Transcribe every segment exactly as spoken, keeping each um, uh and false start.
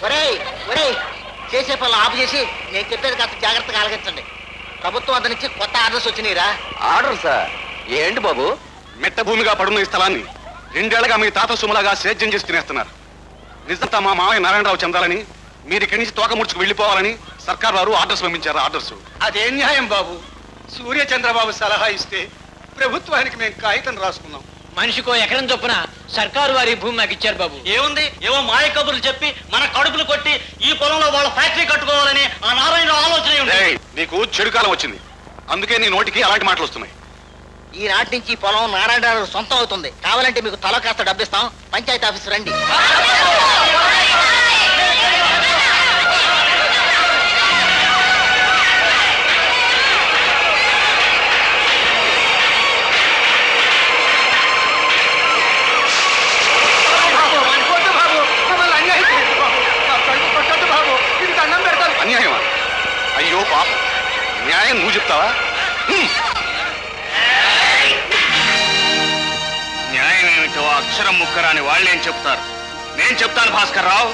ఒరేయ్ ఒరేయ్ చేసే పనులు ఆపు చేసి నేను చెప్పేది కాస్త జాగ్రత్తగా ఆలగించండి. ప్రభుత్వం అతని నుంచి కొత్త ఆర్డర్స్ వచ్చినాయిరా. ఆర్డర్ సార్ ఏంటి బాబు? మెట్ట భూమిగా పడున్న ఈ స్థలాన్ని రెండేళ్లగా మీ తాత సుమలాగా సేద్యం చేసి తినేస్తున్నారు. నిజంతా మా మామయ్య నారాయణరావు చెందాలని, మీరు ఇక్కడి నుంచి తోక ముడుచుకు వెళ్ళిపోవాలని సర్కార్ వారు ఆర్డర్స్ పంపించారు. ఆర్డర్స్ అదేం న్యాయం బాబు? సూర్య చంద్రబాబు సలహా ఇస్తే ప్రభుత్వానికి మేము కాగితం రాసుకున్నాం. మనిషికో ఎకరం చొప్పున సర్కారు వారి భూమి మాకు ఇచ్చారు బాబు. ఏముంది, ఏవో మాయ కబుర్లు చెప్పి మన కడుపులు కొట్టి ఈ పొలంలో వాళ్ళ ఫ్యాక్టరీ కట్టుకోవాలని ఆ నారాయణరావు ఆలోచన. నీకు చెడు కాలం వచ్చింది, అందుకే నీ నోటికి అలాంటి మాటలు వస్తున్నాయి. ఈనాటి నుంచి ఈ పొలం నారాయణరావు సొంతం అవుతుంది. కావాలంటే మీకు తల కాస్త డబ్బిస్తాం. పంచాయతీ ఆఫీస్ రండి. అన్యాయమా? అయ్యో పాప, న్యాయం నువ్వు చెప్తావా? న్యాయం ఏమిటో అక్షరం ముక్కరాని వాళ్ళేం చెప్తారు. నేను చెప్తాను భాస్కర్ రావు.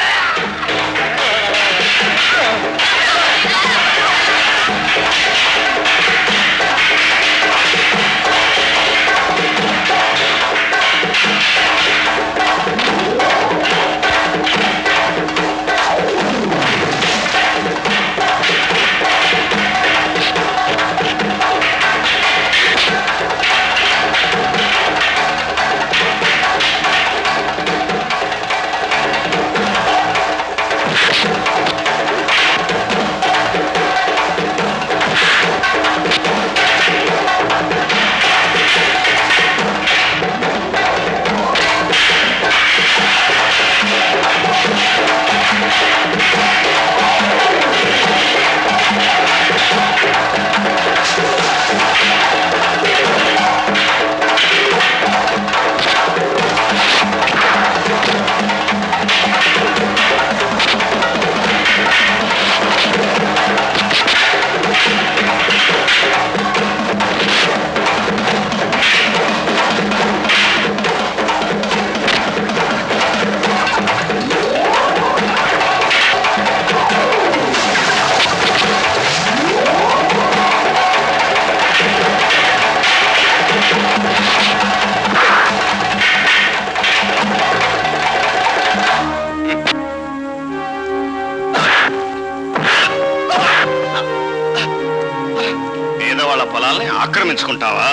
ఆక్రమించుకుంటావా?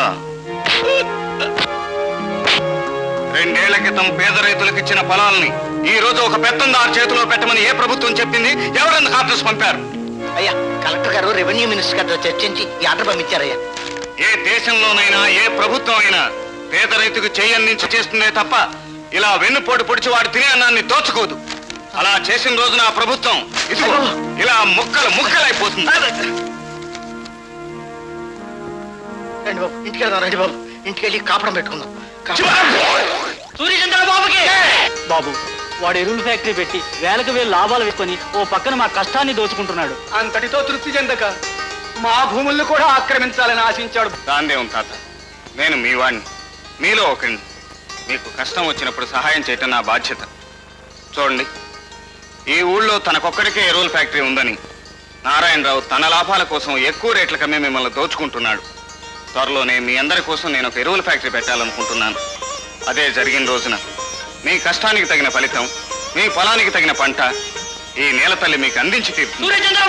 రెండేళ్ల క్రితం పేద రైతులకు ఇచ్చిన పొలాలని ఈ రోజు ఒక పెత్తందారు చేతిలో పెట్టమని ఏ ప్రభుత్వం చెప్పింది? ఎవరెందుకు ఆర్డర్స్ పంపారు? అయ్యా, కలెక్టర్ గారు రెవెన్యూ మినిస్టర్ గారితో చర్చించి ఈ ఆర్డర్ పంపించారయ్యా. ఏ దేశంలోనైనా ఏ ప్రభుత్వం అయినా పేద రైతుకు చెయ్యందించి చేస్తుందే తప్ప ఇలా వెన్నుపోటు పొడిచి వాడు తినే అన్నాన్ని దోచుకోదు. అలా చేసిన రోజున ఆ ప్రభుత్వం ఇదిగో ఇలా ముక్కలు ముక్కలైపోతుంది. రండి బాబు, ఇంటికి వెళ్దాం. రండి బాబు, ఇంటికి వెళ్ళి కాపడం పెట్టుకుందాం. బాబు, వాడు ఎరువుల ఫ్యాక్టరీ పెట్టి వేలకు వేలు లాభాలు వేసుకొని ఓ పక్కన మా కష్టాన్ని దోచుకుంటున్నాడు. అంతటితో తృప్తి చెందక మా భూములను కూడా ఆక్రమించాలని ఆశించాడు. దాందేం తాత, నేను మీ వాడిని, మీలో ఒకరిని. మీకు కష్టం వచ్చినప్పుడు సహాయం చేయటం నా బాధ్యత. చూడండి, ఈ ఊళ్ళో తనకొక్కడికే ఎరువుల ఫ్యాక్టరీ ఉందని నారాయణరావు తన లాభాల కోసం ఎక్కువ రేట్లకమ్మే మిమ్మల్ని దోచుకుంటున్నాడు. త్వరలోనే మీ అందరి కోసం నేను ఒక ఎరువుల ఫ్యాక్టరీ పెట్టాలనుకుంటున్నాను. అదే జరిగిన రోజున మీ కష్టానికి తగిన ఫలితం, మీ పొలానికి తగిన పంట ఈ నేల తల్లి మీకు అందించి తీరుతుంది.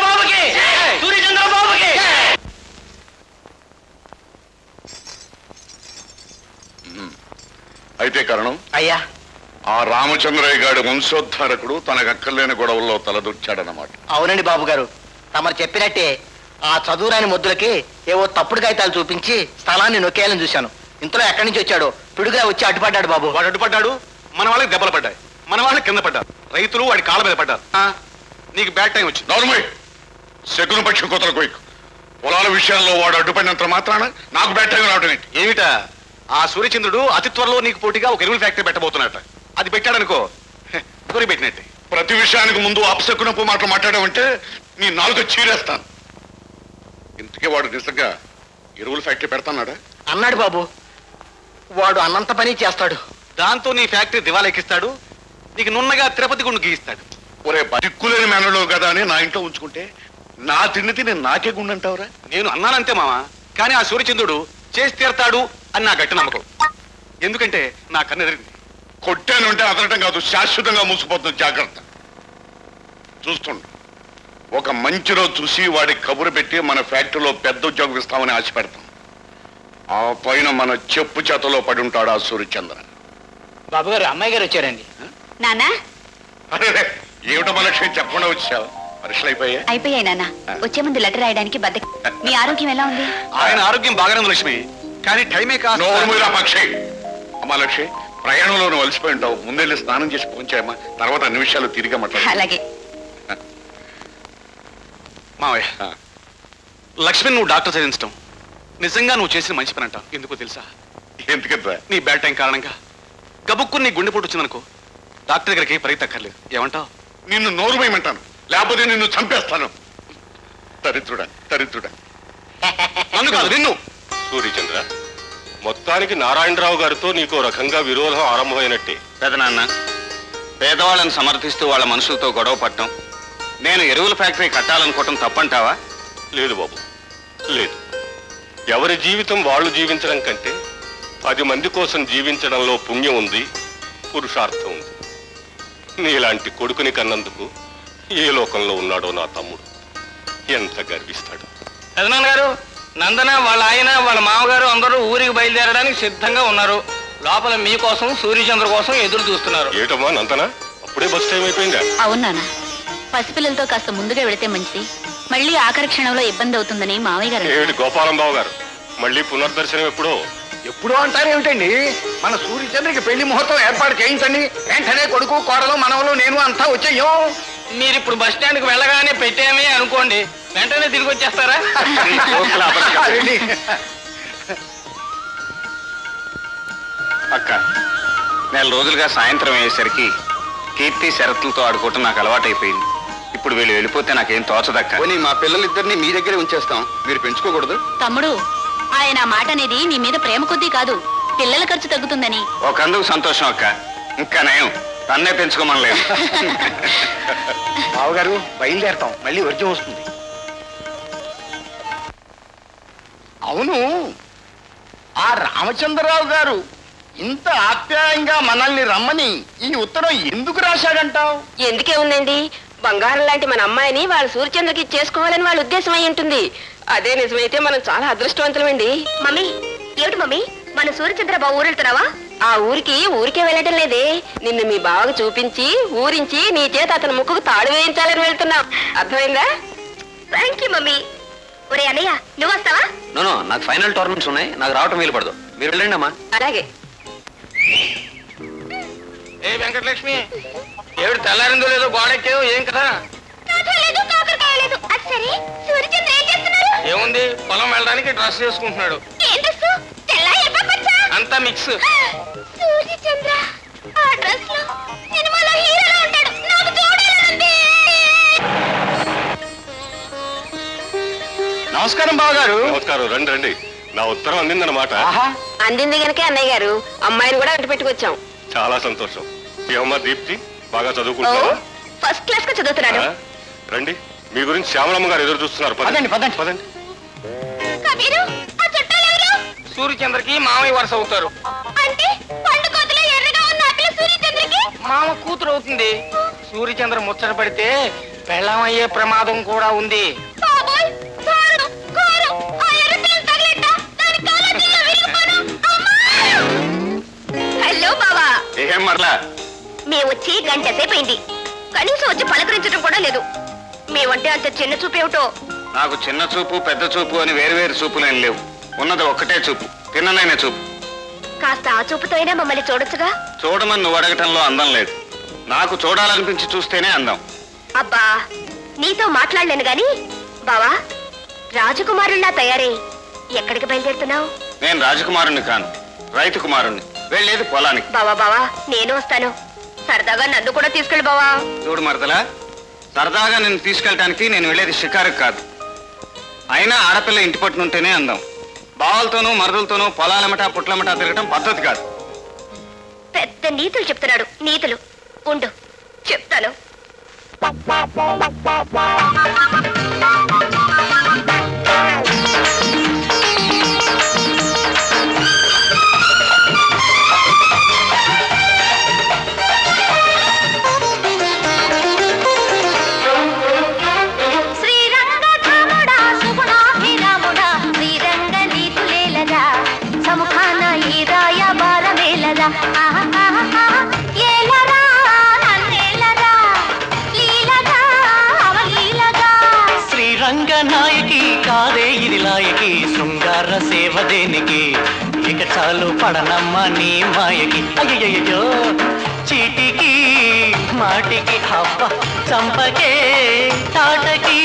అయితే కారణం అయ్యా, ఆ రామచంద్రయ్య గారి వంశోద్ధారకుడు తనకక్కర్లేని గొడవల్లో తలదొచ్చాడన్నమాట. అవునండి బాబు గారు, తమరు చెప్పినట్టే ఆ చదువురాని ముద్దులకి ఏవో తప్పుడు కాగితాలు చూపించి స్థలాన్ని నొక్కేయాలని చూశాను. ఇంతలో ఎక్కడి నుంచి వచ్చాడో పిడుగా వచ్చి అడ్డుపడ్డాడు బాబు. వాడు అడ్డుపడ్డాడు, మన వాళ్ళకి దెబ్బలు పడ్డాయి, మన వాళ్ళకి కింద పడ్డారు, రైతులు వాడి కాళ్ళ మీద పడ్డారు. నీకు బ్యాడ్ టైం వచ్చింది. నోర్మై, శకున పక్షి కోతల కోయిక్. పొలాల విషయాల్లో వాడు అడ్డుపడినంత మాత్రాన నాకు బ్యాడ్ టైం రావడం ఏంటి? ఏమిటా? ఆ సూర్యచంద్రుడు అతి త్వరలో నీకు పోటీగా ఒక ఎరువుల ఫ్యాక్టరీ పెట్టబోతున్నట్ట. అది పెట్టాడనుకో, గురి పెట్టినట్టే. ప్రతి విషయానికి ముందు అపశకునపు మాటలు మాట్లాడామంటే నీ నాలుగు చీరేస్తాను. ఇంతకీ వాడు నిజంగా ఎరువుల ఫ్యాక్టరీ పెడతాన్నాడా? అన్నాడు బాబు. వాడు అన్నంత పని చేస్తాడు. దాంతో నీ ఫ్యాక్టరీ దివాలా ఎక్కిస్తాడు, నీకు నున్నగా తిరుపతి గుండు గీయిస్తాడు. ఒరే దిక్కులేని మేనలో కదా అని నా ఇంట్లో ఉంచుకుంటే నా తిండి తిని నాకే గుండంటావురా? నేను అన్నానంతే మామ, కానీ ఆ సూర్యచంద్రుడు చేసి తీరతాడు అని నా గట్టి నమ్మకం. ఎందుకంటే నా కన్ను ఎదిరింది. కొట్టాను అంటే అదనటం కాదు, శాశ్వతంగా మూసిపోతుంది. జాగ్రత్త. చూస్తుండు, ఒక మంచి రోజు చూసి వాడికి కబురు పెట్టి మన ఫ్యాక్టరీలో పెద్ద ఉద్యోగం ఇస్తామని ఆశ పెడతాం. ఆ పైన మన చెప్పు చేతలో పడి ఉంటాడు ఆ సూర్యచంద్ర. బాబు గారు, అమ్మాయి గారు వచ్చారండి. నానా అరే ఏమిటో లక్ష్మి చెప్పకుండా వచ్చావు? పరీక్షలు అయిపోయా? అయిపోయాయి నాన్న. వచ్చే ముందు లెటర్ రాయడానికి బద్ద. మీ ఆరోగ్యం ఎలా ఉంది? ఆయన ఆరోగ్యం బాగానే ఉంది లక్ష్మి, కానీ టైమే కాదు. నోరు మీద పక్షి. అమ్మా లక్ష్మి, ప్రయాణంలో నువ్వు అలసిపోయి ఉంటావు. ముందెళ్ళి స్నానం చేసి పోంచాయమ్మా, తర్వాత అన్ని విషయాలు తిరిగి మాట్లాడు. అలాగే. మావయ్య, లక్ష్మి నువ్వు డాక్టర్ చదివించడం నిజంగా నువ్వు చేసిన మంచి పని అంట. ఎందుకో తెలుసా? ఎందుకంటే నీ బ్యాడ్ టైం కారణంగా గబుక్కుని నీ గుండెపోటు వచ్చిందనుకో, డాక్టర్ దగ్గరికి పరిగెత్తక్కర్లేదు. ఏమంటావు? నిన్ను నోరు వేయమంటాను, లేకపోతే నిన్ను చంపేస్తాను. దరిద్రుడా దరిద్రుడా. నన్ను కాదు, నిన్ను. సూర్యచంద్ర, మొత్తానికి నారాయణరావు గారితో నీకో రకంగా విరోధం ఆరంభమైనట్టే. పెదనాన్న, పేదవాళ్ళని సమర్థిస్తూ వాళ్ళ మనుషులతో గొడవ పట్టడం, నేను ఎరువుల ఫ్యాక్టరీ కట్టాలనుకోవటం తప్పంటావా? లేదు బాబు, లేదు. ఎవరి జీవితం వాళ్ళు జీవించడం కంటే పది మంది కోసం జీవించడంలో పుణ్యం ఉంది, పురుషార్థం ఉంది. నీలాంటి కొడుకుని కన్నందుకు ఏ లోకంలో ఉన్నాడో నా తమ్ముడు. ఎంత గర్విస్తాడు. పెదనాన్న గారు, నందన వాళ్ళ ఆయన వాళ్ళ మామగారు అందరూ ఊరికి బయలుదేరడానికి సిద్ధంగా ఉన్నారు. లోపల మీకోసం సూర్యచంద్ర కోసం ఎదురు చూస్తున్నారు. ఏటమ్మా నందన, అప్పుడే బస్ టైం అయిపోయిందా? అవునానా, పసిపిల్లలతో కాస్త ముందుగా వెళితే మంచిది. మళ్ళీ ఆఖరి క్షణంలో ఇబ్బంది అవుతుందని మావయ్య గారు. ఏమిటి గోపాలం బాబు గారు, మళ్ళీ పునర్దర్శనం ఎప్పుడో? ఎప్పుడో అంటారేమిటండి? మన సూర్యచంద్రకి పెళ్లి ముహూర్తం ఏర్పాటు చేయించండి. వెంటనే కొడుకు, కోడలు, మనవలు, నేను అంతా వచ్చేయం. మీరు ఇప్పుడు బస్ స్టాండ్ కి వెళ్ళగానే పెట్టామే అనుకోండి, వెంటనే తిరిగి వచ్చేస్తారా? అక్క, నెల రోజులుగా సాయంత్రం అయ్యేసరికి కీర్తి షరతులతో ఆడుకోవటం నాకు అలవాటైపోయింది. ఇప్పుడు వీళ్ళు వెళ్ళిపోతే నాకేం తోచదక్క. మా పిల్లలిద్దరిని మీ దగ్గరే ఉంచేస్తాం, మీరు పెంచుకోకూడదు? తమ్ముడు, ఆయన మాట అనేది నీ మీద ప్రేమ కొద్దీ కాదు, పిల్లల ఖర్చు తగ్గుతుందని. ఒకందుకు సంతోషం అక్క, ఇంకా నయం తన్నే పెంచుకోమనలేదు. బావగారు, బయలుదేరతాం, మళ్ళీ వర్జం వస్తుంది. అవును, ఆ రామచంద్రరావు గారు ఇంత ఆప్యాయంగా మనల్ని రమ్మని ఈ ఉత్తరం ఎందుకు రాశాడంటావు? ఎందుకే ఉందండి, బంగారం లాంటి మన అమ్మాయిని వాళ్ళ సూర్యచంద్రకి చేసుకోవాలని వాళ్ళ ఉద్దేశం అయి ఉంటుంది. అదే నిజమైతే మనం చాలా అదృష్టవంతులమండి. మమ్మీ, ఏమిటి మమ్మీ, మన సూర్యచంద్ర బాబు ఊరెళ్తున్నావా? ఆ ఊరికి ఊరికే వెళ్ళటం లేదే, నిన్ను మీ బావకు చూపించి ఊరించి నీ చేత అతని ముక్కుకు తాడు వేయించాలని వెళ్తున్నాం. అర్థమైందా? Thank you mummy. ఒరే అన్నయ్య, నువ్వు వస్తావా? నో నాకు ఫైనల్ టోర్నమెంట్స్ ఉన్నాయి, నాకు రావటం వీలు పడదు. మీరు వెళ్ళండి అమ్మా. అలాగే. ఏ వెంకటలక్ష్మి, ఏమిటి తెల్లారిందో లేదో గోడెక్కేదో, ఏం కదా? ఏముంది, పొలం వెళ్ళడానికి డ్రెస్ చేసుకుంటున్నాడు. అంతా మిక్స్. నమస్కారం బావగారు. నమస్కారం, రండి రండి. నా ఉత్తరం అందిందన్నమాట. అందింది గనకే అన్నయ్య గారు అమ్మాయిని కూడా అటు పెట్టుకొచ్చాం. చాలా సంతోషం. ఏమమ్మా దీప్తి, బాగా చదువుకుంటున్నావా? ఫస్ట్ క్లాస్ గా చదువుతున్నాడు. రండి, మీ గురించి శ్యామలమ్మ గారు ఎదురు చూస్తున్నారు. పదండి పదండి పదండి. సూర్యచంద్రకి మామయ్య వరుస అవుతారు. మామ కూతురు అవుతుంది. సూర్యచంద్ర ముచ్చట పడితే పెళ్ళమయ్యే ప్రమాదం కూడా ఉంది. హలో బావా. ఏం మరలా? మేము వచ్చి గంట సేపైంది, కనీసం వచ్చి పలకరించడం కూడా లేదు. మేమంటే అంత చిన్న చూపేమిటో. నాకు చిన్న చూపు పెద్ద చూపు అని వేరు వేరు చూపులేం లేవు, ఉన్నది ఒక్కటే చూపు, తిన్ననైన చూపు. కాస్త ఆ చూపుతో అయినా మమ్మల్ని చూడొచ్చుగా. చూడమని నువ్వు అడగటంలో అందం లేదు, నాకు చూడాలనిపించి చూస్తేనే అందం. అబ్బా, నీతో మాట్లాడలేను గాని బావా, రాజకుమారుల్లా తయారై ఎక్కడికి బయలుదేరుతున్నావు? నేను రాజకుమారుణ్ణి కాను, రైతు కుమారుణ్ణి. వెళ్ళేది పొలానికి. బావా బావా, నేను వస్తాను. సరదాగా నన్ను కూడా తీసుకెళ్ళి బావా. చూడు మరదలా, సరదాగా నిన్ను తీసుకెళ్ళటానికి నేను వెళ్ళేది షికారుకు కాదు. అయినా ఆడపిల్ల ఇంటి పట్టునుంటేనే అందం. బావలతోనూ మరదలతోనూ పొలాలమటా పుట్లమటా తిరగటం పద్ధతి కాదు. పెద్ద నీతులు చెప్తున్నాడు. నీతులు ఉండు చెప్తాను. రంగనాయకి కాదే ఇది లాయకి శృంగార సేవ దేనికి ఇక చాలు పడనమ్మ నీ మాయకి అయ్యయ్యో చీటికి మాటికి హవ్వ చంపకే తాటకి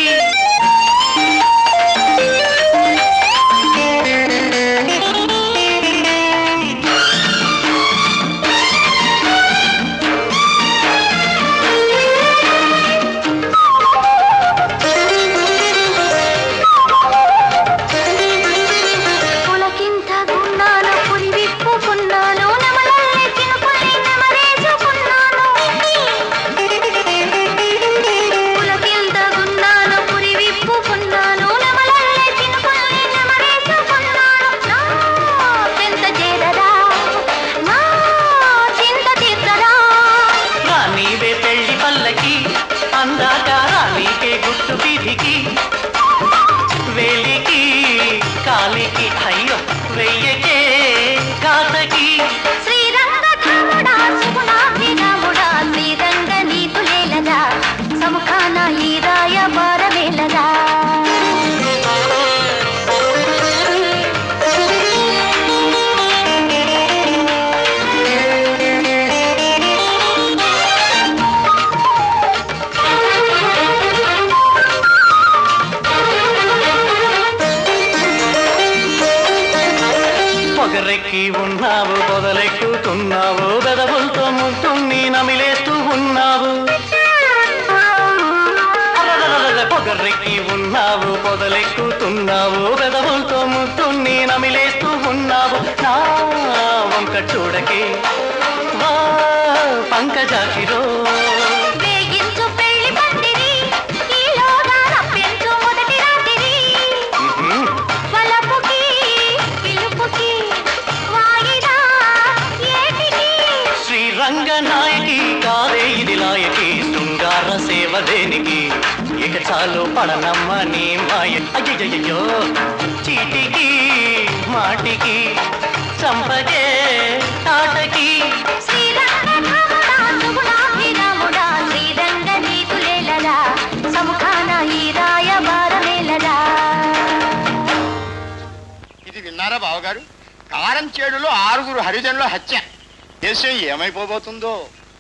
వేలికి కాలికి అయ్యో వెయ్యకే కాతకి శ్రీరంగముడా సుగుణాభిరాముడా శ్రీరంగ నీతులేలదా సముఖాన ఈ రాయ బారవేలదా పొగరెక్కి ఉన్నావు పొదలెక్కుతున్నావు బెదవులతో ముద్దుని నమిలేస్తూ ఉన్నావు పొగరెక్కి ఉన్నావు పొదలెక్కుతున్నావు బెదవులతో ముద్దుని నమిలేస్తూ ఉన్నావు నా వంక చూడకే వా పంకజాక్షిరో రంగనాయకి కాదే ఇది లాయకి శృంగార సేవ దేనికి ఇక చాలు పడనమ్మ నీ మాయ అయ్యయ్యో చీటికి మాటికి చంపకే తాటకి ఇది విన్నారా బావగారు? కారం చేడులో ఆరుగురు హరిజనుల హత్య. దేశం ఏమైపోబోతుందో.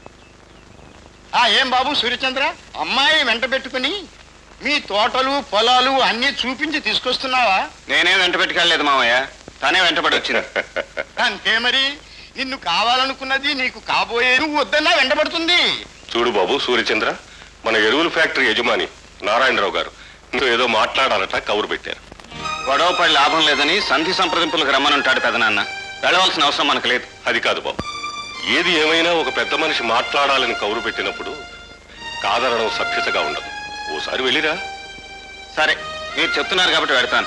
ఆ ఏం బాబు సూర్యచంద్ర, అమ్మాయి వెంట పెట్టుకుని మీ తోటలు పొలాలు అన్ని చూపించి తీసుకొస్తున్నావా? నేనే వెంట పెట్టుకెళ్ళలేదు మామయ్య, తనే వెంటబడి వచ్చింది. అంతే మరి, నిన్ను కావాలనుకున్నది నీకు కాబోయే నువ్వు వద్దన్నా వెంటబడుతుంది. చూడు బాబు సూర్యచంద్ర, మన ఎరువుల ఫ్యాక్టరీ యజమాని నారాయణరావు గారు నువ్వు ఏదో మాట్లాడాలట కబురు పెట్టారు. గొడవ పడి లాభం లేదని సంధి సంప్రదింపులకు రమ్మనుంటాడు పెదనాన్న. వెళ్ళవలసిన అవసరం మనకు లేదు. అది కాదు బాబు, ఏది ఏమైనా ఒక పెద్ద మనిషి మాట్లాడాలని కబురు పెట్టినప్పుడు కాదనడం సభ్యతగా ఉండదు. ఓసారి వెళ్ళిరా. సరే, మీరు చెప్తున్నారు కాబట్టి వెళ్తాను.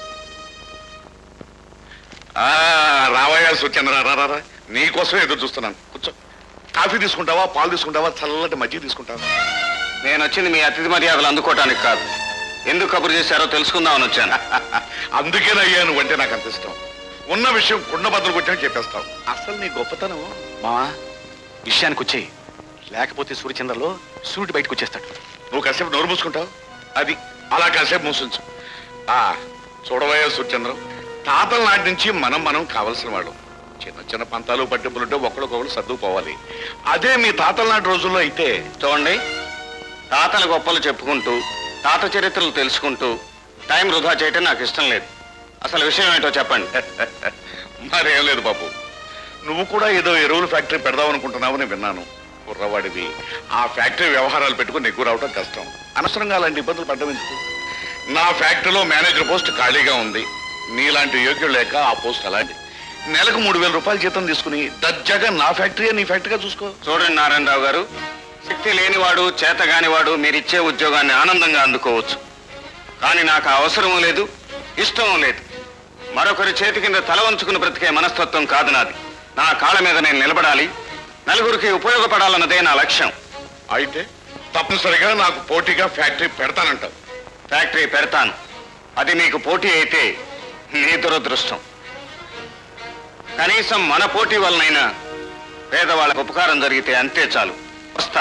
రావయ్యా సూర్యచంద్ర, రా. నీకోసం ఎదురు చూస్తున్నాను. కూర్చో. కాఫీ తీసుకుంటావా, పాలు తీసుకుంటావా, చల్లటి మజ్జిగ తీసుకుంటావా? నేను వచ్చింది మీ అతిథి మర్యాదలు అందుకోవటానికి కాదు, ఎందుకు కబురు చేశారో తెలుసుకుందామని వచ్చాను. అందుకేనయ్యా నువ్వంటే నాకు అంత ఇష్టం. ఉన్న విషయం కుండ బద్దలు కొట్టాను చెప్పేస్తావు. అసలు నీ గొప్పతనం. మావా, విషయానికి వచ్చేయి, లేకపోతే సూర్యచంద్రలో సూర్యుడు బయటకు వచ్చేస్తాడు. నువ్వు కాసేపు నోరు మూసుకుంటావు. అది అలా కాసేపు మూసుంచు. ఆ చూడవయ్యా సూర్యచంద్రం, తాతల నాటి నుంచి మనం మనం కావలసిన వాళ్ళు. చిన్న చిన్న పంతాలు పట్టింపులుంటే ఒకరికొకరు సర్దుకుపోవాలి. అదే మీ తాతల నాటి రోజుల్లో అయితే చూడండి, తాతల గొప్పలు చెప్పుకుంటూ తాత చరిత్రలు తెలుసుకుంటూ టైం వృధా చేయటం నాకు ఇష్టం లేదు. అసలు విషయం ఏంటో చెప్పండి. మరేం లేదు బాబు, నువ్వు కూడా ఏదో ఎరువుల ఫ్యాక్టరీ పెడదాం అనుకుంటున్నావని విన్నాను. కుర్రవాడివి, ఆ ఫ్యాక్టరీ వ్యవహారాలు పెట్టుకుని ఎక్కువ రావటం కష్టం. అనవసరంగా అలాంటి ఇబ్బందులు పడ్డం ఎందుకు? నా ఫ్యాక్టరీలో మేనేజర్ పోస్ట్ ఖాళీగా ఉంది. నీలాంటి యోగ్యుడు లేక ఆ పోస్ట్ అలాంటి. నెలకు మూడు వేల రూపాయల జీతం తీసుకుని దర్జాగా నా ఫ్యాక్టరీ నీ ఫ్యాక్టరీగా చూసుకో. చూడండి నారాయణరావు గారు, శక్తి లేనివాడు చేతగానివాడు మీరిచ్చే ఉద్యోగాన్ని ఆనందంగా అందుకోవచ్చు. కానీ నాకు ఆ అవసరమూ లేదు, ఇష్టమూ లేదు. మరొకరి చేతి కింద తల వంచుకుని బ్రతికే మనస్తత్వం కాదు నాది. నా కాళ్ళ మీద నేను నిలబడాలి, నలుగురికి ఉపయోగపడాలన్నదే నా లక్ష్యం. అయితే తప్పనిసరిగా నాకు పోటీగా ఫ్యాక్టరీ పెడతానంటావు? ఫ్యాక్టరీ పెడతాను. అది మీకు పోటీ అయితే నీ దురదృష్టం. కనీసం మన పోటీ వలనైనా పేదవాళ్ళకు ఉపకారం జరిగితే అంతే చాలు. వస్తా.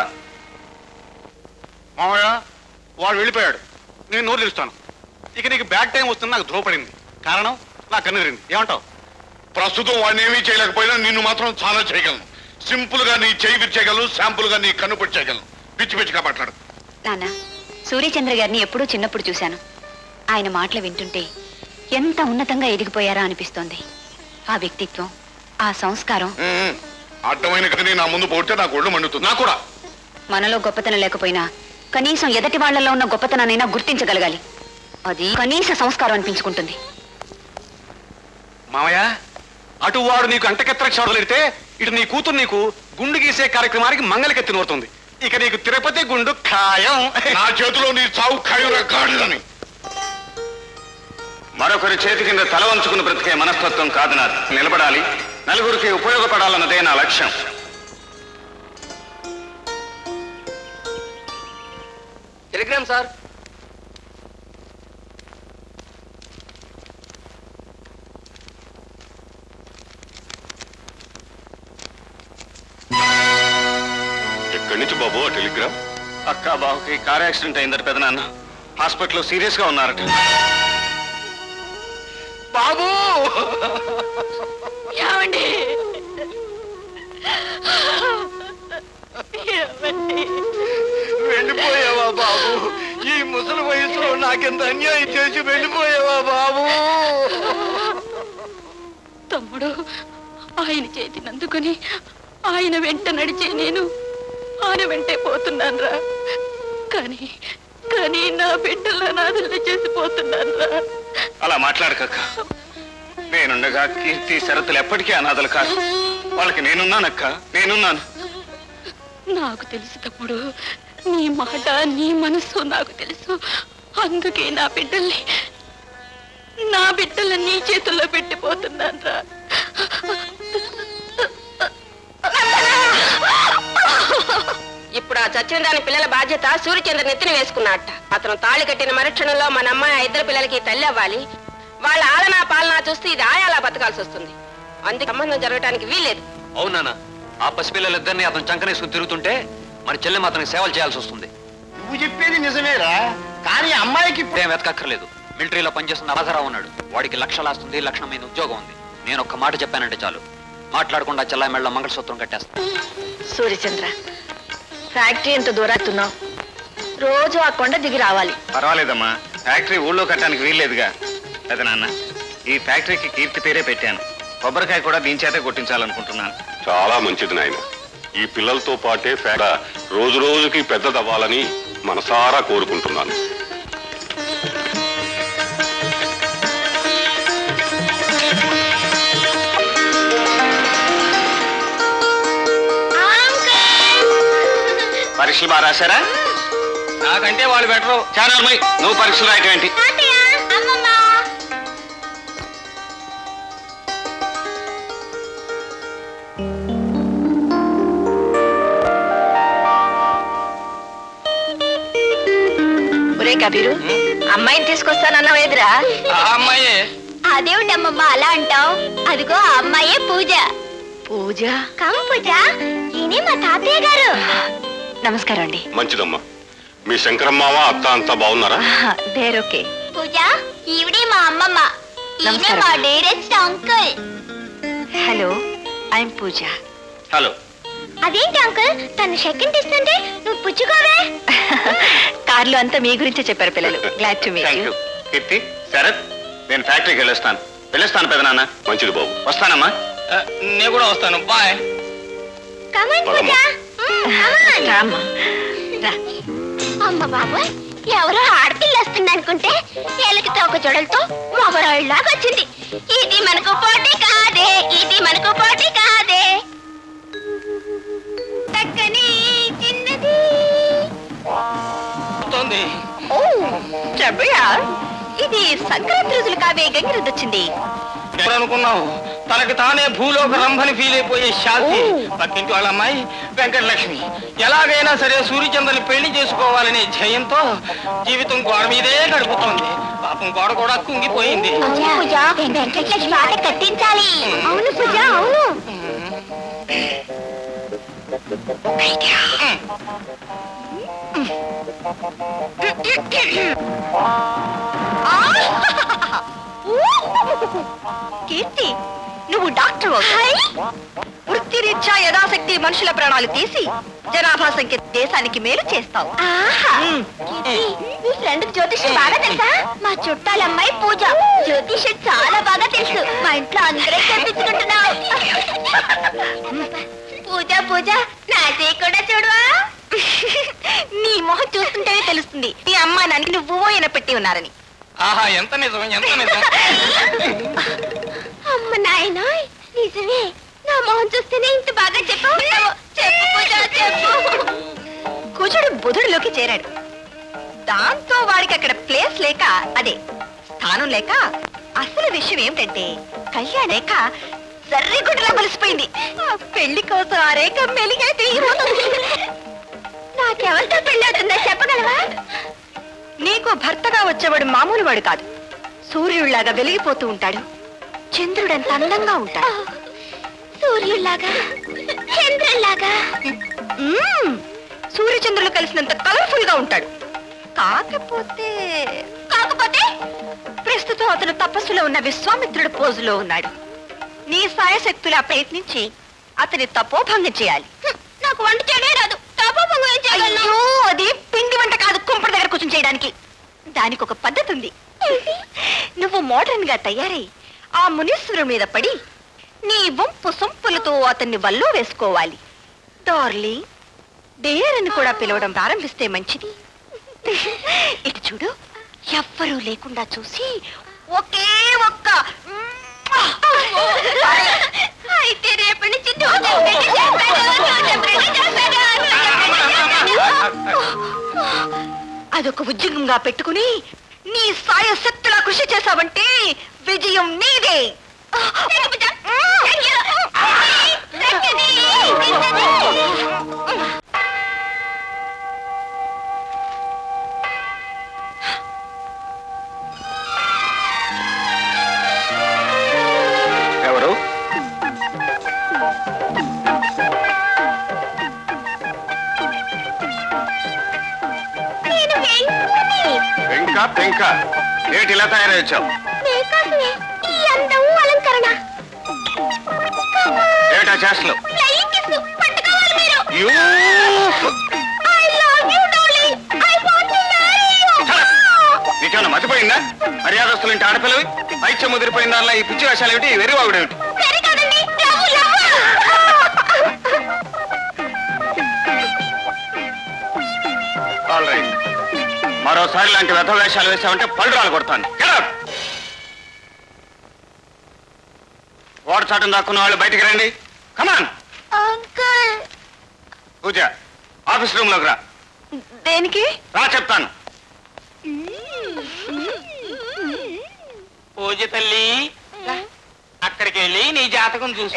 మామయ్య వాడు వెళ్ళిపోయాడు, నేను నోరు తెలుస్తాను. ఇక నీకు బ్యాడ్ టైం వస్తుంది. నాకు ధ్రువపడింది, కారణం నాకు కన్నుదిరింది. ఏమంటావు? ప్రస్తుతం వాడిని ఏమీ చేయలేకపోయినా నిన్ను మాత్రం చాలా చేయగలను. సింపుల్ గా నీ చేయి విరిచేయగలను, శాంపుల్ గా నీ కన్ను పొడి చేయగలను. పిచ్చి పిచ్చిగా మాట్లాడు. నాన్న, సూర్యచంద్ర గారిని ఎప్పుడూ చిన్నప్పుడు చూశాను. ఆయన మాటలు వింటుంటే ఎంత ఉన్నతంగా ఎదిగిపోయారా అనిపిస్తోంది. ఆ వ్యక్తిత్వం, ఆ సంస్కారం. అడ్డమైన కథని నా ముందు పోతే నాకు ఒళ్ళు మండుతుంది. నాకు కూడా. మనలో గొప్పతనం లేకపోయినా కనీసం ఎదటి వాళ్లలో ఉన్న గొప్పతనానైనా గుర్తించగలగాలి. అది కనీస సంస్కారం అనిపించుకుంటుంది. మామయ్య, అటు వాడు నీకు అంటకెత్తర చదవలేడితే ఇటు నీ కూతురు నీకు గుండు గీసే కార్యక్రమానికి మంగళకెత్తి నోరుతుంది. ఇక నీకు తిరుపతి గుండు ఖాయం. నా చేతిలో నీ చావు ఖాయం కాడదని. మరొకరి చేతి కింద తల వంచుకుని బ్రతికే మనస్తత్వం కాదు నాది. నిలబడాలి, నలుగురికి ఉపయోగపడాలన్నదే నా లక్ష్యం. Telegram sir. ఎక్కడి నుంచి బాబు ఆ టెలిగ్రామ్? అక్క బాబుకి కార్ యాక్సిడెంట్ అయిందట పెదనాన్న. హాస్పిటల్లో సీరియస్ గా ఉన్నారట. బాబు ఏమండి? వెళ్ళిపోయావా బాబు? ఈ ముసలి వయసులో నాకెంత అన్యాయం చేసి వెళ్ళిపోయావా బాబు? తమ్ముడు, ఆయన చేతిని అందుకుని ఆయన వెంట నడిచే నేను ఆయన వెంటే పోతున్నాను రా. కానీ కానీ నా బిడ్డల నాదుల్ని చేసిపోతున్నాను రా. అలా మాట్లాడకక్క. నేనుండగా కీర్తి శరతులు ఎప్పటికీ అనాథలు కాదు. వాళ్ళకి నేనున్నానక్క, నేనున్నాను. నాకు తెలుసు తమ్ముడు, నీ మాట నీ మనసు నాకు తెలుసు. అందుకే నా బిడ్డల్ని నా బిడ్డల్ని నీ చేతుల్లో పెట్టిపోతున్నాను రా. ఇప్పుడు ఆ చచ్చిన దాని పిల్లల బాధ్యత సూర్యచంద్ర నెత్తిన వేసుకున్నట్ట. అతను తాళి కట్టిన మరుక్షణంలో మన అమ్మాయి ఆ ఇద్దరు పిల్లలకి తల్లి అవ్వాలి. వాళ్ళ ఆలనా పాలనా చూస్తే ఇది ఆయాలా బతకాల్సి వస్తుంది. అందుకే సంబంధం జరగటానికి వీల్లేదు. అవునా? ఆ పసిపిల్లలిద్దరిని అతను చంకనేసుకుని తిరుగుతుంటే మన చెల్లెమ్మ అతనికి సేవలు చేయాల్సి వస్తుంది. నువ్వు చెప్పేది నిజమేరా, కానీ అమ్మాయికి ఏం వెతకక్కర్లేదు. మిలిటరీలో పనిచేస్తున్న రాజారావు ఉన్నాడు. వాడికి లక్షలు వస్తుంది, లక్షణం మీద ఉద్యోగం ఉంది. నేను ఒక్క మాట చెప్పానంటే చాలు, మాట్లాడకుండా చెల్లాయి మెళ్ళ మంగళసూత్రం కట్టేస్తా. సూర్యచంద్ర, ఫ్యాక్టరీ ఎంత దూరాతున్నావు? రోజు ఆ కొండ దిగి రావాలి. పర్వాలేదమ్మా, ఫ్యాక్టరీ ఊళ్ళో కట్టడానికి వీల్లేదుగా పెదనాన్న. ఈ ఫ్యాక్టరీకి కీర్తి పేరే పెట్టాను. కొబ్బరికాయ కూడా దీని చేతే కొట్టించాలనుకుంటున్నాను. చాలా మంచిది నాయన. ఈ పిల్లలతో పాటే ఫ్యాక్టరీ రోజు రోజుకి పెద్దదవ్వాలని మనసారా కోరుకుంటున్నాను. పరీక్షలు బాగా రాశారా? నాకంటే వాళ్ళు బెటరు. చారాల్మై, నువ్వు పరీక్షలు రాయటం ఏంటి? కబీరు, అమ్మాయిని తీసుకొస్తానన్నావు ఎదురా? ఆ అమ్మాయే. అదేమిటమ్మమ్మ అలా అంటావు? అదిగో ఆ అమ్మాయే పూజ. పూజ? కామ పూజ, ఈయనే మా తాతయ్య గారు. నమస్కారం అండి. మంచిదమ్మా. మీ శంకరమ్మావ అత్త అంతా బాగున్నారా? దేరోకే. పూజ, ఈవిడే మా అమ్మమ్మ. ఈయనే మా dearest uncle. Hello, I'm Pooja. Hello. అదేంటి అంకుల్, తను సెకండ్ ఇస్తుంటే నువ్వు పుచ్చుకోవే? కార్లో అంతా మీ గురించే చెప్పారు పిల్లలు. Glad to meet you. Keerthi, Sharath, నేను ఫ్యాక్టరీకి వెళ్ళొస్తాను. వెళ్ళొస్తాను పెదనాన్న. మంచిది బాబు. వస్తానమ్మా. నేను కూడా వస్తాను. బాయ్. కమాన్ పూజ. రామ్మా, రా. అమ్మ బాబోయ్, ఎవరో ఆడపిల్ల వస్తుంది అనుకుంటే ఎలకి తోక జొడలతో మొగరాళ్ళలాగా వచ్చింది. ఇది మనకు పోటీ కాదే, ఇది మనకు పోటీ కాదే. చక్కని చిన్నది వస్తోంది. ఓ చెబ్బయ్యా, ఇది సంక్రాంతి రోజులు కావే గంగిరెద్దొచ్చింది. ఎప్పుడు అనుకున్నావు? తనకి తానే భూలోక రంభని ఫీల్ అయిపోయే శాంతి పక్కింటి వాళ్ళ అమ్మాయి వెంకటలక్ష్మి ఎలాగైనా సరే సూర్యచంద్రని పెళ్లి చేసుకోవాలనే ధ్యేయంతో జీవితం గోడ మీదే గడుపుతోంది. పాపం గోడ కూడా కుంగిపోయింది. పూజ వెంకటలక్ష్మి మాట కట్టించాలి. అవును పూజ, అవును. కీర్తి, నువ్వు డాక్టర్ వృత్తిరీత్యా యథాశక్తి మనుషుల ప్రాణాలు తీసి జనాభా సంఖ్య దేశానికి మేలు చేస్తావు. మీ ఫ్రెండ్ జ్యోతిష్యం బాగా తెలుసా? మా చుట్టాలమ్మాయి పూజ జ్యోతిష్యం చాలా బాగా తెలుసు. మా ఇంట్లో అందరూ కనిపించుకుంటున్నావు. పూజ పూజ నా చేయి కూడా చూడవా? నీ మొహం చూస్తుంటేనే తెలుస్తుంది నీ అమ్మ నాన్న నువ్వు ఓయన పెట్టి ఉన్నారని. ఆహా, ఎంత నిజం, ఎంత నిజం. అమ్మ నాయన నిజమే. నా మొహం చూస్తేనే ఇంత బాగా చెప్పావు. చెప్పు పూజ చెప్పు. కుజుడు బుధుడిలోకి చేరాడు. దాంతో వాడికి అక్కడ ప్లేస్ లేక, అదే స్థానం లేక, అసలు విషయం ఏమిటంటే కళ్యాణ రేఖ సర్రిగుడ్డలా మలిసిపోయింది. ఆ పెళ్లి కోసం ఆ రేఖ మెలిగే తిరిగిపోతుంది. నాకెవరితో పెళ్లి అవుతుందో చెప్పగలవా? నీకు భర్తగా వచ్చేవాడు మామూలు వాడు కాదు. సూర్యుడిలాగా వెలిగిపోతూ ఉంటాడు. చంద్రుడంత అందంగా ఉంటాడు. సూర్యుడిలాగా, చంద్రుడిలాగా. సూర్యచంద్రులు కలిసినంత కలర్ఫుల్ గా ఉంటాడు. కాకపోతే కాకపోతే ప్రస్తుతం అతను తపస్సులో ఉన్న విశ్వామిత్రుడు పోజులో ఉన్నాడు. నీ సాయశక్తులా ప్రయత్నించి అతని తపోభంగం చేయాలి. నాకు వంట చేయడే రాదు. తపోభంగం ఏం చేయగలను? అయ్యో, అది పిండి వంట కాదు, కుంపటి దగ్గర కూర్చొని చేయడానికి. దానికి ఒక పద్ధతి ఉంది. నువ్వు మోడర్న్ గా తయారై ఆ మునీశ్వరుడి మీద పడి నీ వంపు సొంపులతో అతన్ని వల్లో వేసుకోవాలి. డార్లింగ్, డేర్ అని కూడా పిలవడం ప్రారంభిస్తే మంచిది. ఇటు చూడు, ఎవ్వరూ లేకుండా చూసి ఒకే ఒక్క అయితే రేపటి నుంచి దూరం పెట్టి చేస్తాను, దూరం పెట్టి చేస్తాను. అదొక ఉద్యోగంగా పెట్టుకుని నీ సాయశక్తులా కృషి చేశావంటే విజయం నీదే. ఎవరు? వెంక పెంక ఏంటి ఇలా తయారై వచ్చావు? ఈ అందం అలంకరణ ఏటా చేస్తలు? నీకేమన్నా మతిపోయిందా? మర్యాదస్తులు ఇంటి ఆడపిల్లవి పైచ్య ముదిరిపోయిందా? ఈ పిచ్చి వేషాలు ఏమిటి? వెర్రివాగుడు ఏమిటి? ఆల్ రైట్, మరోసారి ఇలాంటి వ్యర్థ వేషాలు వేసామంటే పళ్ళు కొడతాను. ఓడ చాటును దాక్కున్న వాళ్ళు బయటికి రండి. కమాన్ పూజ, ఆఫీస్ రూమ్ లోకి రా. దేనికి రా చెప్తాను. పూజ తల్లి, అక్కడికి వెళ్ళి నీ జాతకం చూసి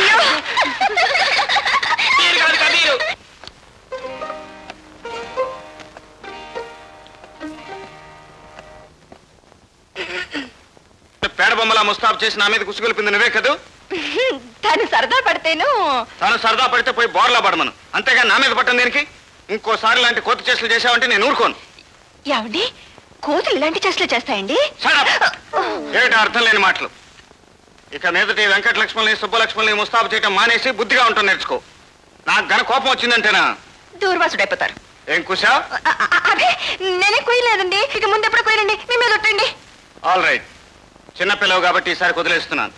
కాదు కబీరు. పేడ బొమ్మలా ముస్తాబు చేసి నా మీద కుసుగొలిపింది నువ్వే కదూ? తను సరదా పడితేను. తను సరదా పడితే పోయి బోర్లా పడమను, అంతేగాని నా మీద పట్టం దేనికి? ఇంకోసారి ఇలాంటి కోతి చేష్టలు చేసావంటే నేను ఊరుకోను. ఏమండి, కోతులు ఇలాంటి చేష్టలు చేస్తాయండి? ఏమిటి అర్థం లేని మాటలు? ఇక మీదటి వెంకటలక్ష్మణి సుబ్బలక్ష్మణి ముస్తాబు చేయటం మానేసి బుద్ధిగా ఉంటాం నేర్చుకో. నాకు గన కోపం వచ్చిందంటేనా దూర్వాసుడైపోతారు. ఏం కుషా? అదే నేనే కుయ్యలేదండి. ఇక ముందెప్పుడు కుయ్యండి, మీ మీద ఒట్టండి. ఆల్ రైట్, చిన్నపిల్లవు కాబట్టి ఈసారి వదిలేస్తున్నాను.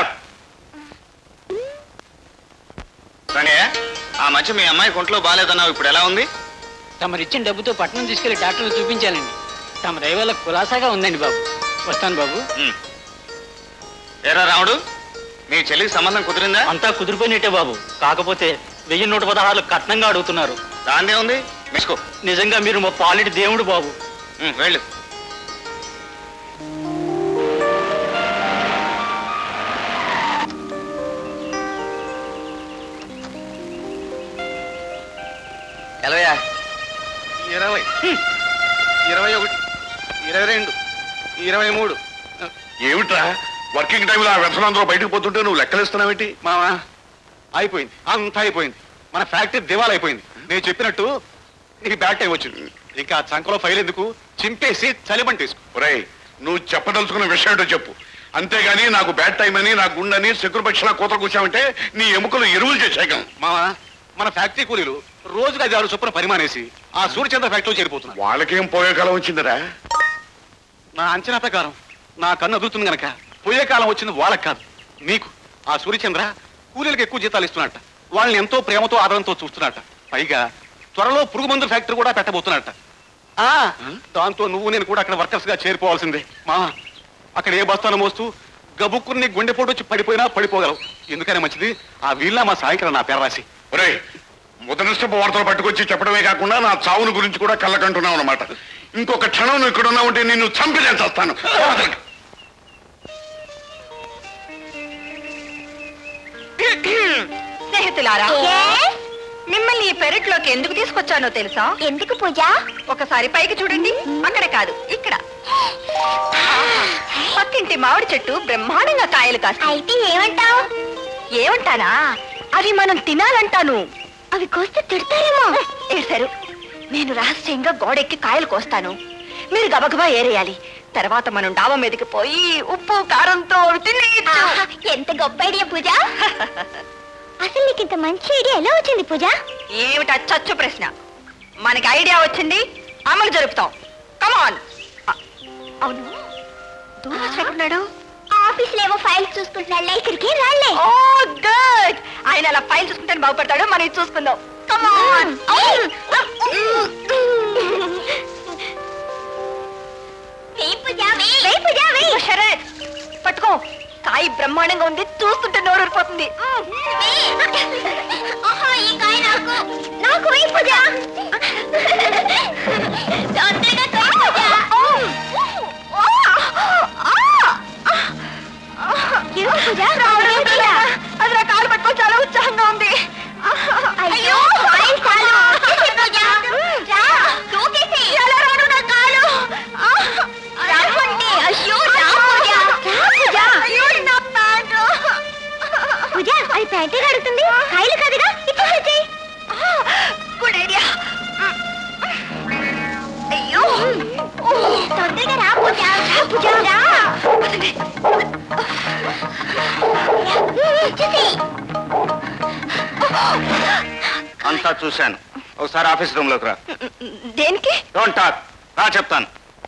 కానీ ఆ మధ్య మీ అమ్మాయి ఒంట్లో బాగాలేదన్నావు, ఇప్పుడు ఎలా ఉంది? తమరిచ్చిన డబ్బుతో పట్టణం తీసుకెళ్లి డాక్టర్లు చూపించానండి. తమ దయ వల్ల కులాసాగా ఉందండి బాబు. వస్తాను బాబు. ఏరా రాముడు, మీ చెల్లికి సంబంధం కుదిరిందా? అంతా కుదిరిపోయినట్టే బాబు. కాకపోతే వెయ్యి నూట పదహారులు కట్నంగా అడుగుతున్నారు. దాన్నే ఉంది, వేసుకో. నిజంగా మీరు మా పాలిటి దేవుడు బాబు. ఉమ్, వెళ్ళు. ఎలవయా ఇరవై ఇరవై ఒకటి ఇరవై రెండు ఇరవై మూడు ఏమిట్రా వర్కింగ్ టైంలో ఆ వ్యసనందరూ బయటకు పోతుంటే నువ్వు లెక్కలేస్తున్నావేంటి? మామా అయిపోయింది, అంతా అయిపోయింది. మన ఫ్యాక్టరీ దివాలా అయిపోయింది. నేను చెప్పినట్టు నీకు బ్యాడ్ టైం వచ్చింది. ఇంకా చంకలో ఫైల్ ఎందుకు, చింపేసి చలిబంటేసుకో. ఒరేయ్, నువ్వు చెప్పదలుచుకున్న విషయం ఏంటో చెప్పు. అంతేగాని నాకు బ్యాడ్ టైం అని నా గుండెని శకురపక్షలా కూత కూర్చామంటే నీ ఎముకలు ఎరువులు చేసాకం. మామా మన ఫ్యాక్టరీ కూలీలు రోజుకి ఐదు ఆరు చొప్పున పరిమాణేసి ఆ సూర్యచంద్ర ఫ్యాక్టరీలో చేరిపోతున్నారు. వాళ్ళకేం పోయే కాలం వచ్చిందిరా? నా అంచనా ప్రకారం నా కన్ను అదురుతుంది గనక పోయే కాలం వచ్చింది వాళ్ళకి కాదు, నీకు. ఆ సూర్యచంద్ర కూలీలకు ఎక్కువ జీతాలు ఇస్తున్నట్ట, వాళ్ళని ఎంతో ప్రేమతో ఆదరణతో చూస్తున్నట్ట. పైగా త్వరలో పురుగు మందుల ఫ్యాక్టరీ కూడా పెట్టబోతున్నట్ట. ఆ దాంతో నువ్వు నేను కూడా అక్కడ వర్కర్స్ గా చేరిపోవాల్సిందే. మా అక్కడ ఏ బస్తాను మోస్తూ గబుక్కుని గుండెపోటు వచ్చి పడిపోయినా పడిపోగలవు. ఎందుకనే మంచిది ఆ వీళ్ళ మా సాయంకాలం నా పేరు రాసి. ఒరేయ్, ముదనష్టపు వార్తలు పట్టుకొచ్చి చెప్పడమే కాకుండా నా చావును గురించి కూడా కళ్ళకంటున్నావు అన్నమాట. ఇంకొక క్షణం నువ్వు ఇక్కడ ఉన్నావు ఉంటే నిన్ను చంపి నేను చేస్తాను. స్నేహితులారా, మిమ్మల్ని ఈ పెరట్లోకి ఎందుకు తీసుకొచ్చానో తెలుసా? ఎందుకు పూజ? ఒకసారి పైకి చూడండి. అక్కడ కాదు, ఇక్కడ. పక్కింటి మామిడి చెట్టు బ్రహ్మాండంగా కాయలు కాస్తాయి. అయితే ఏమంటావు? ఏమంటానా? అవి మనం తినాలంటాను. అవి కోస్తే తిడతారేమో. ఏడ్చారు. నేను రహస్యంగా గోడెక్కి కాయలు కోస్తాను, మీరు గబగబా ఏరేయాలి. తర్వాత మనం డాబా మీదకి పోయి ఉప్పు కారంతో తినేయొచ్చు. ఎంత గొప్ప ఐడియా పూజ. అసలు నీకు ఇంత మంచి ఐడియా ఎలా వచ్చింది పూజ? ఏమిటా చచ్చు ప్రశ్న? మనకి ఐడియా వచ్చింది, అమలు జరుపుతాం. కమాన్. అవును, దూరం ఎక్కడున్నాడు? ఆఫీస్ లో ఏమో ఫైల్ చూసుకుంటున్నాడు, ఇక్కడికి రాలే. Oh good. ఆయన అలా ఫైల్ చూసుకుంటే బాగుపడతాడు, మనం ఇది చూసుకుందాం. కమాన్. పట్టుకో. కాయ బ్రహ్మాండంగా ఉంది, చూస్తుంటే నోరు ఊరిపోతుంది. నాకు పూజ. అది నా కాలు పట్టుకో, చాలా ఉత్సాహంగా ఉంది. అయ్యో పూజ, అది ప్యాంటే కడుతుంది, కాయలు కాదుగా. ఇచ్చేసేయ్. Good idea. అయ్యో తొందరగా రా పూజ. పూజ రా. అంతా చూశాను. ఒకసారి ఆఫీస్ రూమ్ లోకి రా. దేనికి? డోంట్ టాక్, రా చెప్తాను.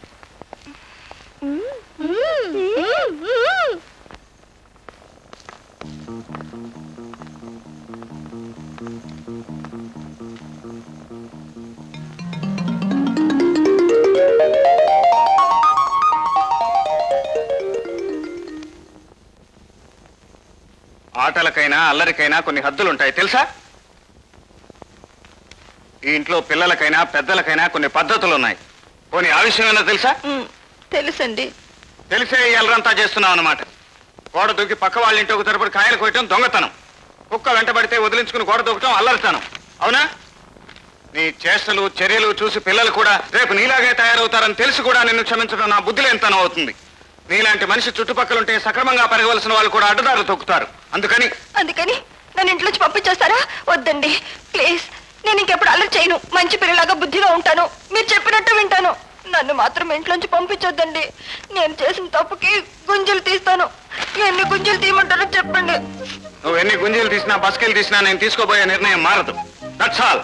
ఆటలకైనా అల్లరికైనా కొన్ని హద్దులుంటాయి, తెలుసా? ఈ ఇంట్లో పిల్లలకైనా పెద్దలకైనా కొన్ని పద్ధతులు ఉన్నాయి. కొన్ని ఆ విషయమైనా తెలుసా? తెలుసండి. తెలిసే ఎల్లరంతా చేస్తున్నావు అన్నమాట. గోడ దూకి పక్క వాళ్ళ ఇంటి ఒక తరపుడు కాయలు కోయటం దొంగతనం, కుక్క వెంటబడితే వదిలించుకుని గోడ దూకటం అల్లరితనం. అవునా? నీ చేష్టలు చర్యలు చూసి పిల్లలు కూడా రేపు నీలాగే తయారవుతారని తెలిసి కూడా నిన్ను క్షమించడం నా బుద్ధిలేనితనం అవుతుంది. నీలాంటి మనిషి చుట్టుపక్కలుంటే సక్రమంగా పెరగవలసిన వాళ్ళు కూడా అడ్డదారు తొక్కుతారు. అందుకని అందుకని నన్ను ఇంట్లోంచి పంపించేస్తారా? వద్దండి ప్లీజ్. నేను ఇంకెప్పుడు అల్లరి చేయను, మంచి పిల్లలాగా బుద్ధిగా ఉంటాను, మీరు చెప్పినట్టు వింటాను. నన్ను మాత్రం ఇంట్లోంచి పంపించొద్దండి. నేను చేసిన తప్పుకి గుంజలు తీస్తాను. ఎన్ని గుంజలు తీయమంటారో చెప్పండి. నువ్వు ఎన్ని గుంజలు తీసినా బస్కెలు తీసినా నేను తీసుకోబోయే నిర్ణయం మారదు. That's all.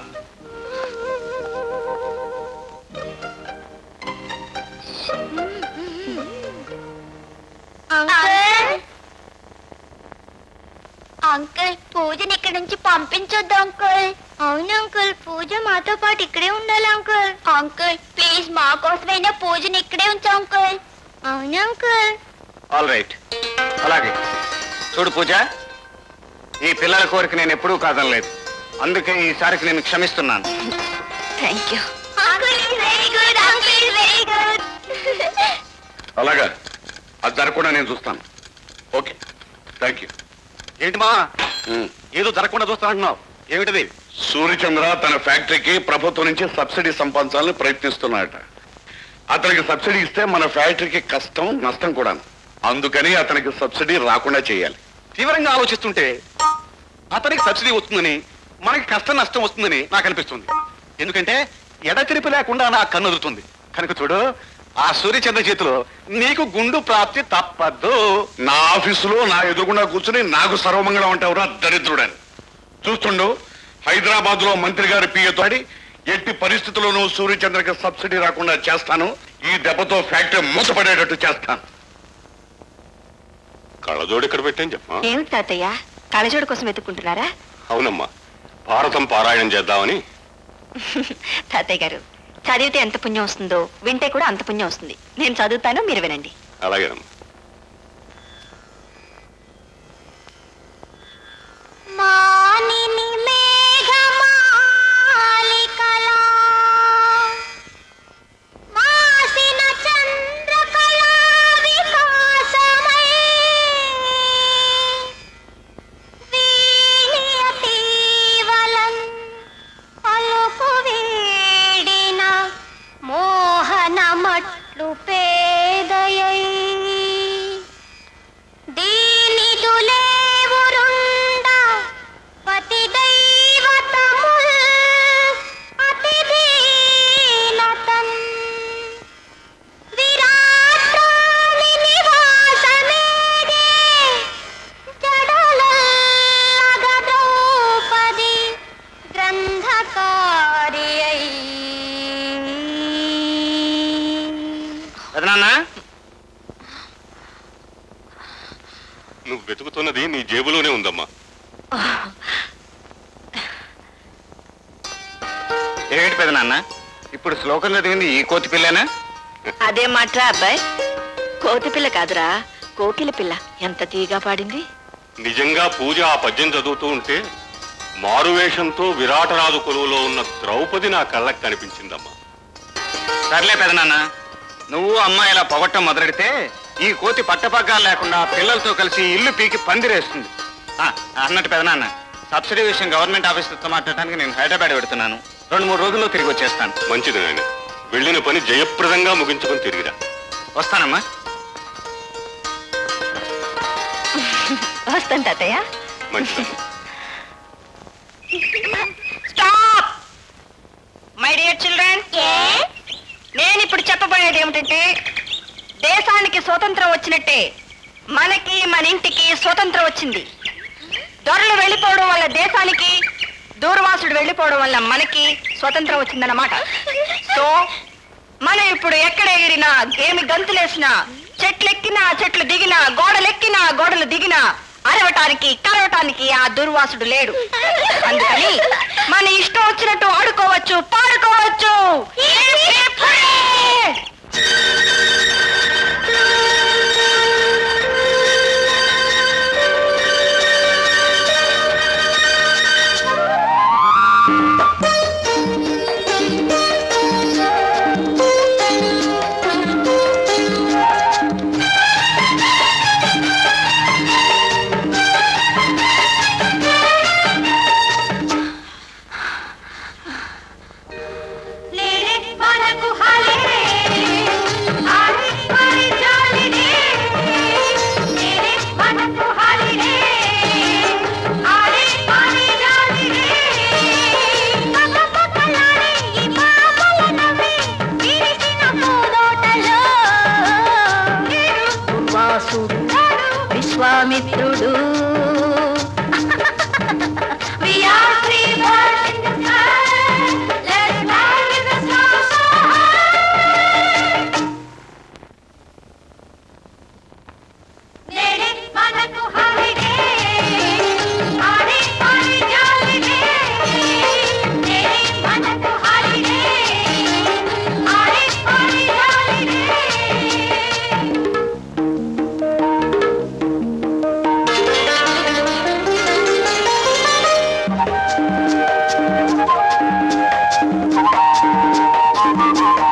అంకుల్, పూజని ఇక్కడి నుంచి పంపించొద్దు అంకుల్. అవును అంకుల్, పూజ మాతో పాటు ఇక్కడే ఉండాలి అంకుల్. అంకుల్ ప్లీజ్, మా కోసమైనా పూజని ఇక్కడే ఉంచు అంకుల్. అవును అంకుల్. ఆల్ రైట్, అలాగే. చూడు పూజ, ఈ పిల్లల కోరిక నేను ఎప్పుడూ కాదనలేదు. అందుకే ఈసారికి నేను క్షమిస్తున్నాను. Thank you. Very good uncle, very good. అలాగా అది జరగకుండా నేను చూస్తాను. Okay, thank you. ఏంటి మా ఏదో జరగకుండా చూస్తానంటున్నావు, ఏమిటది? సూర్యచంద్ర తన ఫ్యాక్టరీకి ప్రభుత్వం నుంచి సబ్సిడీ సంపాదించాలని ప్రయత్నిస్తున్నాడట. అతనికి సబ్సిడీ ఇస్తే మన ఫ్యాక్టరీకి కష్టం నష్టం కూడా. అందుకని అతనికి సబ్సిడీ రాకుండా చేయాలి. తీవ్రంగా ఆలోచిస్తుంటే అతనికి సబ్సిడీ వస్తుందని మనకి కష్టం నష్టం వస్తుందని నాకు అనిపిస్తుంది. ఎందుకంటే ఎడతెరిపి లేకుండా నా కన్ను ఎదురుతుంది కనుక చూడు, ఆ సూర్యచంద్ర చేతిలో నీకు గుండు ప్రాప్తి తప్పదు. నా ఆఫీసులో నా ఎదురుగుండా కూర్చుని నాకు సర్వమంగళం అంటావురా దరిద్రుడని. చూస్తుండు, హైదరాబాద్ లో మంత్రి గారి పిఏతో ఎట్టి పరిస్థితుల్లోనూ సూర్యచంద్రకి సబ్సిడీ రాకుండా చేస్తాను. ఈ దెబ్బతో ఫ్యాక్టరీ మూతపడేటట్టు చేస్తాను. కళ్ళజోడు ఇక్కడ పెట్టాను చెప్పమా. ఏమిటి తాతయ్య, కళ్ళజోడు కోసం వెతుక్కుంటున్నారా? అవునమ్మా, భారతం పారాయణం చేద్దామని. తాతయ్య గారు, చదివితే ఎంత పుణ్యం వస్తుందో వింటే కూడా అంత పుణ్యం వస్తుంది. నేను చదువుతాను, మీరు వినండి. అలాగేనమ్మా. మానిని మేఘమాలికలా మాసిన చంద్రకళా వికాసమై వీణీయతీవలం అలుపు వీడిన మోహనమట్లు పేదయై దీనిదులేవురుండ పతి దైవతముల్ అతి దీనతన్ విరాట్రాణి నివాసమేగే జడలల్లగ ద్రౌపది గ్రంథకారియై. పెదనాన్న, నువ్వు వెతుకుతున్నది నీ జేబులోనే ఉందమ్మా. ఏమిటి పెదనాన్న, ఇప్పుడు శ్లోకం చదివింది ఈ కోతి పిల్లనా? అదే మాట్రా అబ్బాయి, కోతి పిల్ల కాదురా, కోకిల పిల్ల. ఎంత తీగా పాడింది. నిజంగా పూజ ఆ పద్యం చదువుతూ ఉంటే మారువేషంతో విరాటరాజు కొలువులో ఉన్న ద్రౌపది నా కళ్ళకి కనిపించిందమ్మా. సర్లే పెదనాన్న, నువ్వు అమ్మాయి ఇలా పొగట్టం మొదలెడితే ఈ కోతి పట్టపగ్గాలు లేకుండా పిల్లలతో కలిసి ఇల్లు పీకి పందిరేస్తుంది. ఆ, అన్నట్టు పెదనాన్న, సబ్సిడీ విషయం గవర్నమెంట్ ఆఫీసుతో మాట్లాడటానికి నేను హైదరాబాద్ పెడుతున్నాను. రెండు మూడు రోజుల్లో తిరిగి వచ్చేస్తాను. మంచిది నాయన, వెళ్ళిన పని జయప్రదంగా ముగించుకొని తిరిగిరా. వస్తానమ్మా. వస్తాను తాతయ్య. మంచిదమ్మా. Stop my dear children. నేను ఇప్పుడు చెప్పబోయేది ఏమిటంటే, దేశానికి స్వతంత్రం వచ్చినట్టే మనకి మన ఇంటికి స్వతంత్రం వచ్చింది. దొరలు వెళ్ళిపోవడం వల్ల దేశానికి, దూర్వాసుడు వెళ్ళిపోవడం వల్ల మనకి స్వతంత్రం వచ్చిందన్నమాట. సో మనం ఇప్పుడు ఎక్కడ ఎగిరినా, ఏమి గంతులేసినా, చెట్లెక్కినా చెట్లు దిగినా, గోడలెక్కినా గోడలు దిగినా అరవటానికి కరవటానికి ఆ దుర్వాసుడు లేడు. అందుకని మన ఇష్టం వచ్చినట్టు ఆడుకోవచ్చు, పాడుకోవచ్చు. Let it burn.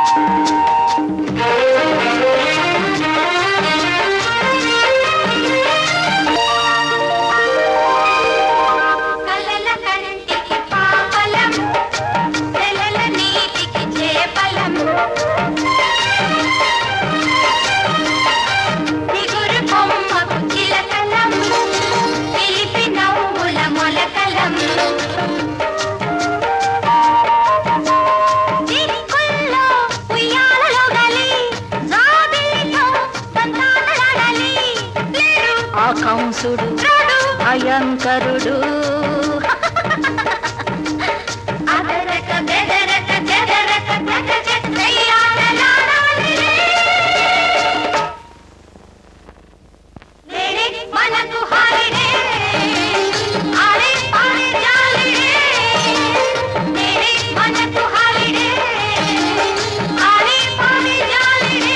కంసుడు భయంకరుడు అదరక బెదరక చెదరక మనకు హాలిడే ఆడే ఆడే జాలిడే మనకు హాలిడే ఆడే ఆడే జాలిడే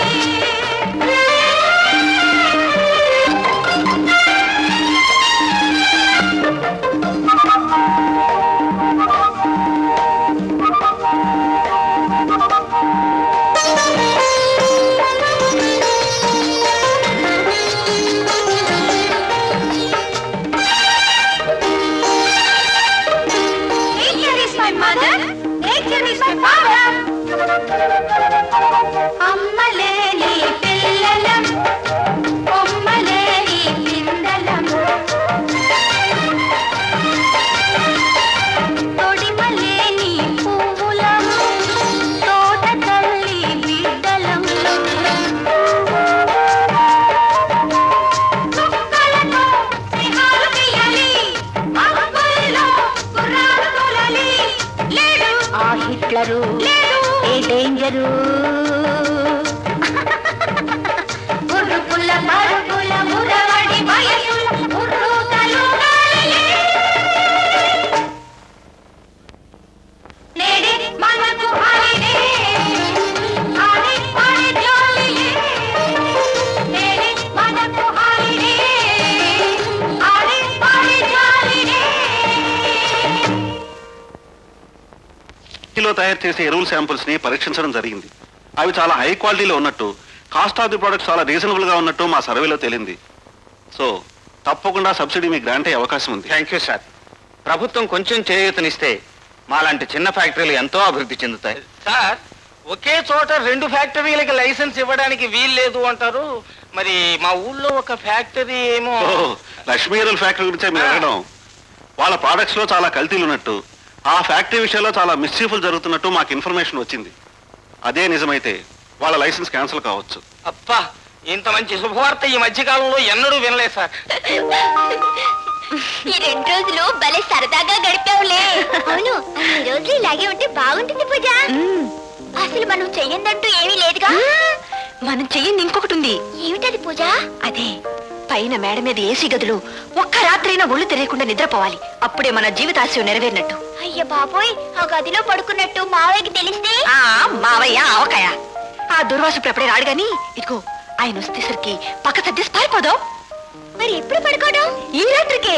అమ్మలేని పిల్లలం కొమ్మలేని పిందలం తొడిమలేని పువ్వులం తోట తల్లి బిడ్డలం చుక్కలతో స్నేహాలు తీయాలి అబ్బుల్లో గుర్రాలు తోలాలి లేడు ఆ హిట్లరు ఏ డేంజరు ఉర్రుపుల్ల పరుగుల మురవడి వయసుల ఉర్రూతలు నేడే మనకు హాలిడే ఆడే ఆడే జాలిడే నేడే మనకు హాలిడే ఆడే ఆడే జాలిడే లో తయారు చేసే ఎరువుల శాంపుల్స్ ని పరీక్షించడం జరిగింది. అవి చాలా హై క్వాలిటీలో ఉన్నట్టు, కాస్ట్ ఆఫ్ ది ప్రొడక్ట్ చాలా రీజనబుల్ గా ఉన్నట్టు మా సర్వేలో తేలింది. సో తప్పకుండా సబ్సిడీ మీకు గ్రాంట్ అయ్యే అవకాశం ఉంది. Thank you sir. ప్రభుత్వం కొంచెం చేయూతనిస్తే మాలాంటి చిన్న ఫ్యాక్టరీలు ఎంతో అభివృద్ధి చెందుతాయి. సార్, ఒకే చోట రెండు ఫ్యాక్టరీలకి లైసెన్స్ ఇవ్వడానికి వీలు లేదు అంటారు. మరి మా ఊళ్ళో ఒక ఫ్యాక్టరీ ఏమో. లక్ష్మీ ఎరువుల ఫ్యాక్టరీ గురించి మీరు అడగడం, వాళ్ళ ప్రొడక్ట్స్ లో చాలా కల్తీలు ఉన్నట్టు, ఆ ఫ్యాక్టరీ విషయంలో చాలా మిస్చీఫుల్ జరుగుతున్నట్టు మాకు ఇన్ఫర్మేషన్ వచ్చింది. అదే నిజమైతే వాళ్ళ లైసెన్స్ క్యాన్సిల్ కావచ్చు. అప్పా, ఇంత మంచి శుభవార్త ఈ మధ్య కాలంలో ఎన్నడూ వినలేదు సార్. ఈ రెండు రోజులు భలే సరదాగా గడిపావులే. అవును, ఈ రోజులు ఇలాగే ఉంటే బాగుంటుంది పూజ. అసలు మనం చెయ్యందంటూ ఏమీ లేదుగా. మనం చెయ్యింది ఇంకొకటి ఉంది. ఏమిటది పూజ? అదే, పైన మేడ మీద ఏసీ గదులు ఒక్క రాత్రైనా ఒళ్ళు తెలియకుండా నిద్రపోవాలి. అప్పుడే మన జీవితాశయం నెరవేరినట్టు. అయ్య బాబోయ్, ఆ గదిలో పడుకున్నట్టు మావయ్యకి తెలిస్తే? ఆ మావయ్య ఆవకాయ ఆ దుర్వాసు ఎప్పుడే రాడు గాని, ఇదిగో ఆయన వస్తేసరికి పక్క సర్దేసి పారిపోదాం. మరి ఎప్పుడు పడుకోవడం? ఈ రాత్రికే.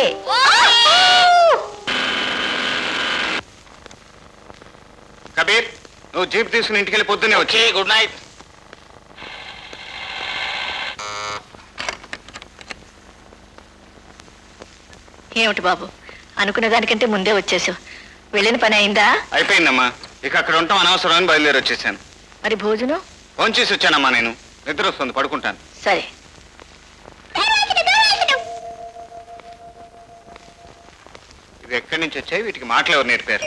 కబీర్, నువ్వు జీప్ తీసుకుని ఇంటికి వెళ్ళి పొద్దున్నే వచ్చి. Good night. ఏమిటి బాబు, అనుకున్న దానికంటే ముందే వచ్చేసావు. వెళ్ళిన పని అయిందా? అయిపోయిందమ్మా. ఇక అక్కడ ఉంటాం అనవసరం అని బయలుదేరి వచ్చేసాను. మరి భోజనం? ఫోన్ చేసి వచ్చానమ్మా. నేను నిద్ర వస్తుంది, పడుకుంటాను. సరే. ఇవి ఎక్కడి నుంచి వచ్చాయి? వీటికి మాటలు ఎవరు నేర్పారు?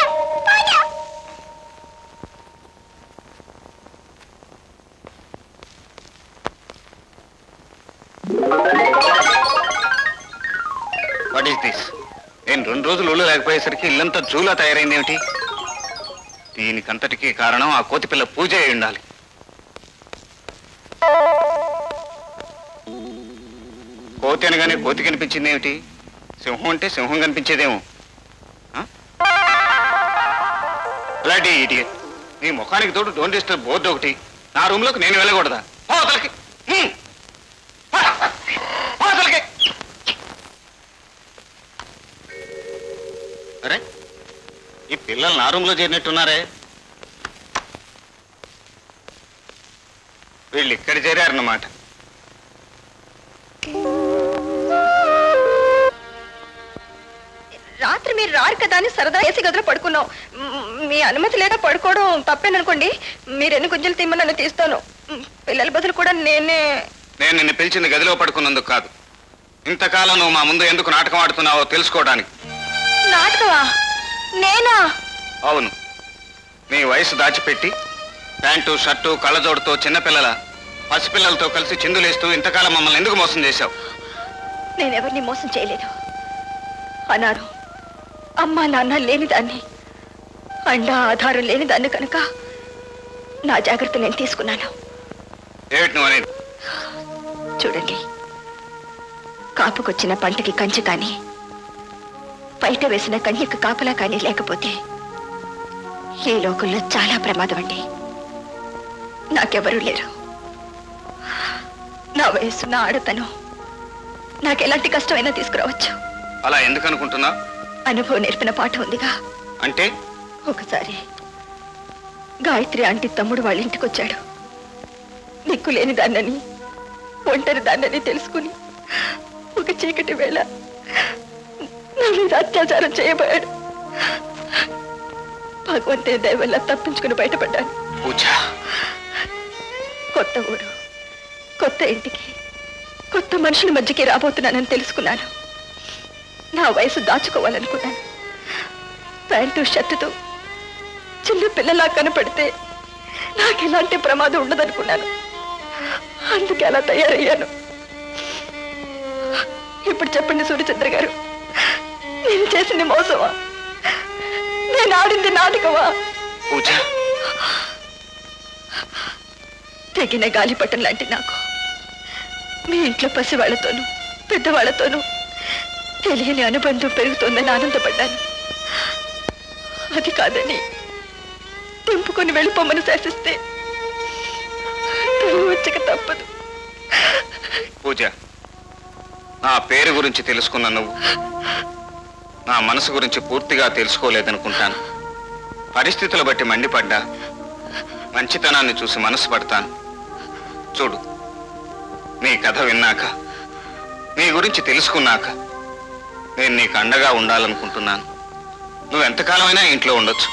What is this? నేను రెండు రోజులు ఊళ్ళో లేకపోయేసరికి ఇల్లంతా జూలా తయారైంది ఏమిటి? దీనికంతటికీ కారణం ఆ కోతి పిల్ల పూజ అయి ఉండాలి. కోతి అనగానే కోతి కనిపించింది ఏమిటి? సింహం అంటే సింహం కనిపించేదేమో. అలాంటి ఇడియట్. నీ ముఖానికి తోడు డోంట్ డిస్టర్బ్ బోర్డు ఒకటి. నా రూమ్ లోకి నేను వెళ్ళకూడదా? అవతలకి అవతలకి. అరే, ఈ పిల్లలు నా రూమ్ లో చేరినట్టున్నారే. వీళ్ళు ఇక్కడ చేరారన్నమాట. రాత్రి మీరు రారు కదా అని సరదా ఏసీ గదిలో పడుకున్నాం. మీ అనుమతి లేదా పడుకోవడం తప్పేననుకోండి. మీరు ఎన్ని గుంజలు తీమ్మని నన్ను తీస్తాను. పిల్లల బదులు కూడా నేనే. నేను నిన్ను పిలిచింది గదిలో పడుకున్నందుకు కాదు, ఇంతకాలం నువ్వు మా ముందు ఎందుకు నాటకం ఆడుతున్నావో తెలుసుకోవడానికి. నాటకమా? నేనా? అవును, నీ వయసు దాచిపెట్టి ప్యాంటు షర్టు కళ్ళజోడుతో చిన్నపిల్లల పసిపిల్లలతో కలిసి చిందులేస్తూ ఇంతకాలం మమ్మల్ని ఎందుకు మోసం చేశావు? నేనెవరిని మోసం చేయలేదు. అన్నారు అమ్మా నాన్న లేని దాన్ని, అండా ఆధారం లేని దాన్ని కనుక నా జాగ్రత్త నేను తీసుకున్నాను. ఏమిటి నువ్వు అనేది? చూడండి, కాపుకొచ్చిన పంటకి కంచె కానీ బయట వేసిన కన్యకు కాపలా కానీ లేకపోతే ఈ లోకంలో చాలా ప్రమాదం అండి. నాకెవరూ లేరు. నా వయసు, నా ఆడతను నాకు ఎలాంటి కష్టమైనా తీసుకురావచ్చు. అలా ఎందుకు అనుకుంటున్నావు? అనుభవం నేర్పిన పాఠం ఉందిగా. అంటే ఒకసారి గాయత్రి ఆంటీ తమ్ముడు వాళ్ళ ఇంటికి వచ్చాడు. దిక్కు లేని దాన్నని, ఒంటరి దాన్నని తెలుసుకుని ఒక చీకటి వేళ నా మీద అత్యాచారం చేయబోయాడు. భగవంతుని దయ వల్ల తప్పించుకుని బయటపడ్డాను. కొత్త ఊరు, కొత్త ఇంటికి, కొత్త మనుషుల మధ్యకి రాబోతున్నానని తెలుసుకున్నాను. నా వయసు దాచుకోవాలనుకున్నాను. ప్యాంటు షర్టుతో చిన్న పిల్లలా కనపడితే నాకు ఎలాంటి ప్రమాదం ఉండదనుకున్నాను. అందుకే అలా తయారయ్యాను. ఇప్పుడు చెప్పండి సూర్యచంద్ర గారు, నేను చేసింది మోసమా? నేను ఆడింది నాటకమా? పూజ, తెగిన గాలిపటం లాంటి నాకు మీ ఇంట్లో పసివాళ్లతోనూ పెద్దవాళ్లతోనూ తెలియని అనుబంధం పెరుగుతోందని ఆనందపడ్డాను. అది కాదని తెంపుకొని వెళ్ళిపోమని శాసిస్తే వచ్చక తప్పదు. పూజ, నా పేరు గురించి తెలుసుకున్న నువ్వు నా మనసు గురించి పూర్తిగా తెలుసుకోలేదనుకుంటాను. పరిస్థితుల బట్టి మండిపడ్డా మంచితనాన్ని చూసి మనసు పడతాను. చూడు, నీ కథ విన్నాక, నీ గురించి తెలుసుకున్నాక నేను నీకు అండగా ఉండాలనుకుంటున్నాను. నువ్వు ఎంతకాలమైనా ఇంట్లో ఉండొచ్చు.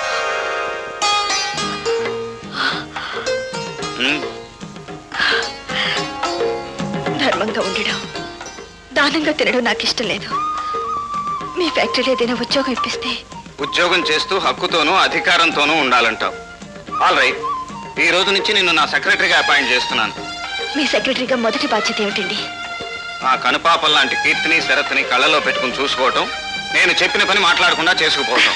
ధర్మంగా ఉండడం, దానంగా తినడం నాకు ఇష్టం లేదు. మీ ఫ్యాక్టరీలో ఏదైనా ఉద్యోగం ఇప్పిస్తే ఉద్యోగం చేస్తూ హక్కుతోనూ అధికారంతోనూ ఉండాలంటావు. ఆల్ రైట్, ఈ రోజు నుంచి నిన్ను నా సెక్రటరీగా అపాయింట్ చేస్తున్నాను. మీ సెక్రటరీగా మొదటి బాధ్యత ఏమిటండి? ఆ కనుపాపల్ లాంటి కీర్తిని శరత్ని కళ్ళలో పెట్టుకుని చూసుకోవటం, నేను చెప్పిన పని మాట్లాడకుండా చేసుకుపోవటం.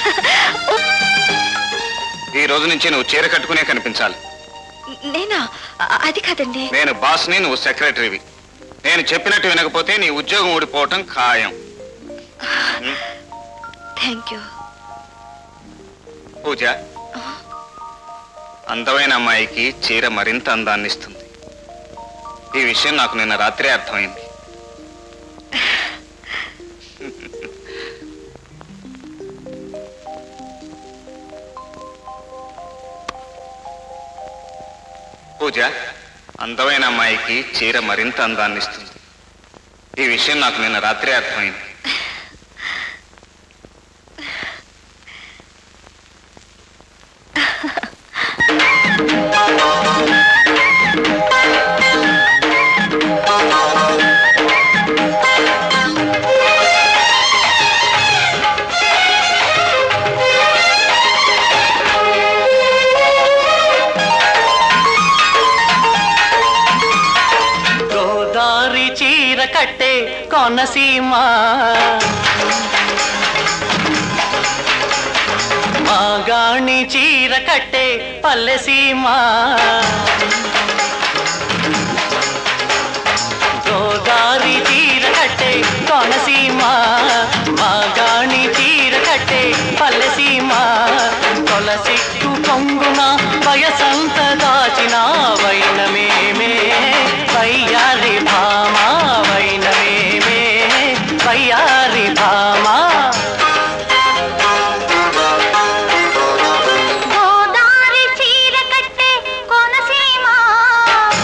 ఈ రోజు నుంచి నువ్వు చీర కట్టుకునే కనిపించాలి. నేనా? అది కాదండి. నేను బాస్ని, నువ్వు సెక్రటరీవి. నేను చెప్పినట్టు వినకపోతే నీ ఉద్యోగం ఊడిపోవటం ఖాయం. Thank you. పూజ, అందమైన అమ్మాయికి చీర మరింత అందాన్ని ఇస్తుంది. ఈ విషయం నాకు నిన్న రాత్రే అర్థమైంది. పూజ, అందమైన అమ్మాయికి చీర మరింత అందాన్ని ఇస్తుంది. ఈ విషయం నాకు నిన్న రాత్రే అర్థమైంది. గోదారి చీర కట్టే కోనసీమ, మాగాణి చీర కట్టే పల్లెసీమ. గోదారి చీర కట్టే కోనసీమ, మాగాణి చీర కట్టే పల్లెసీమ. తొలసిక్కు పొంగున వయసంత దాచిన వైనమేమే వయ్యారి భామా, వైనమేమే వయ్యారి భామా. గోదారి చీర కట్టే కోనసీమ,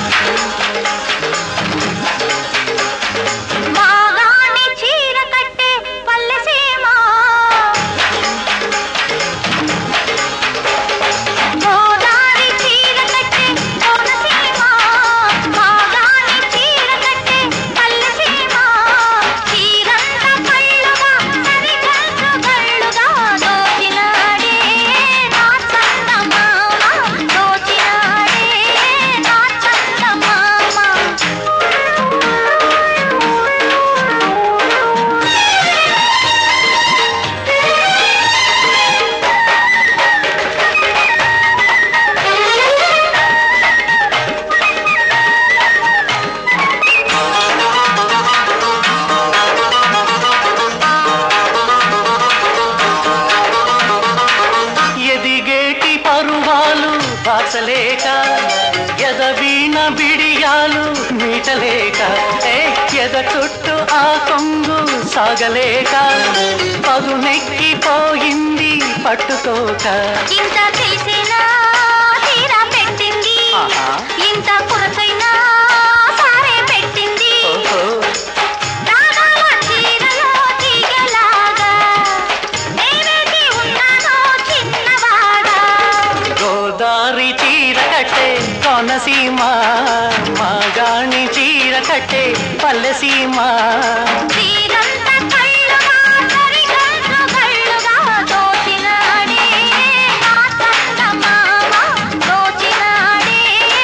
పాడలేక ఎదవీణ బిడియాలు మీటలేక ఏ ఎద చుట్టూ ఆ కొంగు సాగలేక పదునెక్కిపోయింది పట్టుకోక ఇంత తెలిసినా తీరా పెట్టింది ఇంత కొరసైనా సారే పెట్టింది రాగాల చీరలో తీగలాగా నేనేది ఉన్నానో చిన్నవాడా గోదారి చీర కట్టే కోనసీమ మాగాణి చీర కట్టే పల్లెసీమ తీరంత కళ్ళుగా సరిగంటు కళ్ళుగా దోచినాడే నా చందమామ దోచినాడే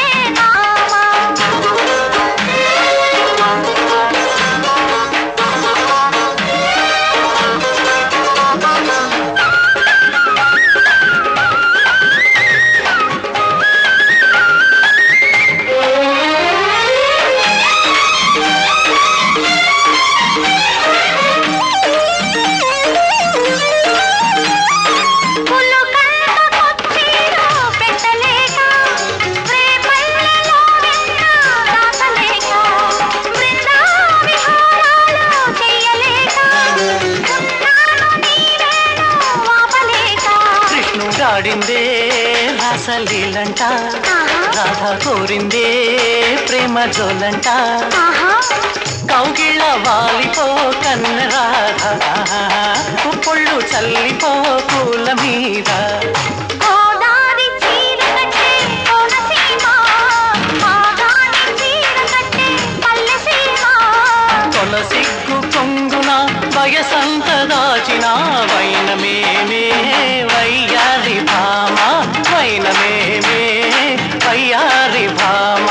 కృష్ణుడాడిందే రాసలీలంట రాధా కోరిందే ప్రేమ జోలంట కౌగిళ్ళ వాలిపో కన్న రాధ పుళ్ళు చల్లిపో పూల మీద గోదారి చీర కట్టే కోనసీమ మాగాణి చీర కట్టే పల్లెసీమ కొల సిగ్గు కొంగున వయసంత దాచిన వైనమేమే వయ్యారి భామ వైనమేమే వయ్యారి భామ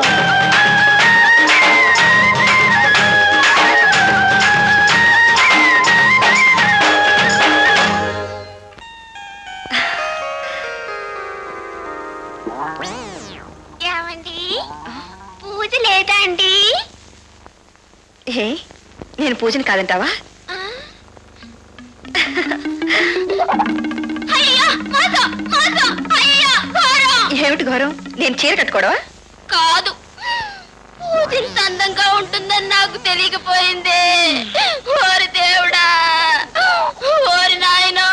ఏమండి పూజ లేదా అండి ఏ నేను పూజని కాదంటావా అయ్యో మోసం మోసం అయ్యో ఘోరం ఏమిటి ఘోరం నేను చీర కట్టుకోవడవా కాదు పూజింత అందంగా ఉంటుందని నాకు తెలియకపోయింది ఓరి దేవుడా ఓరి నాయనా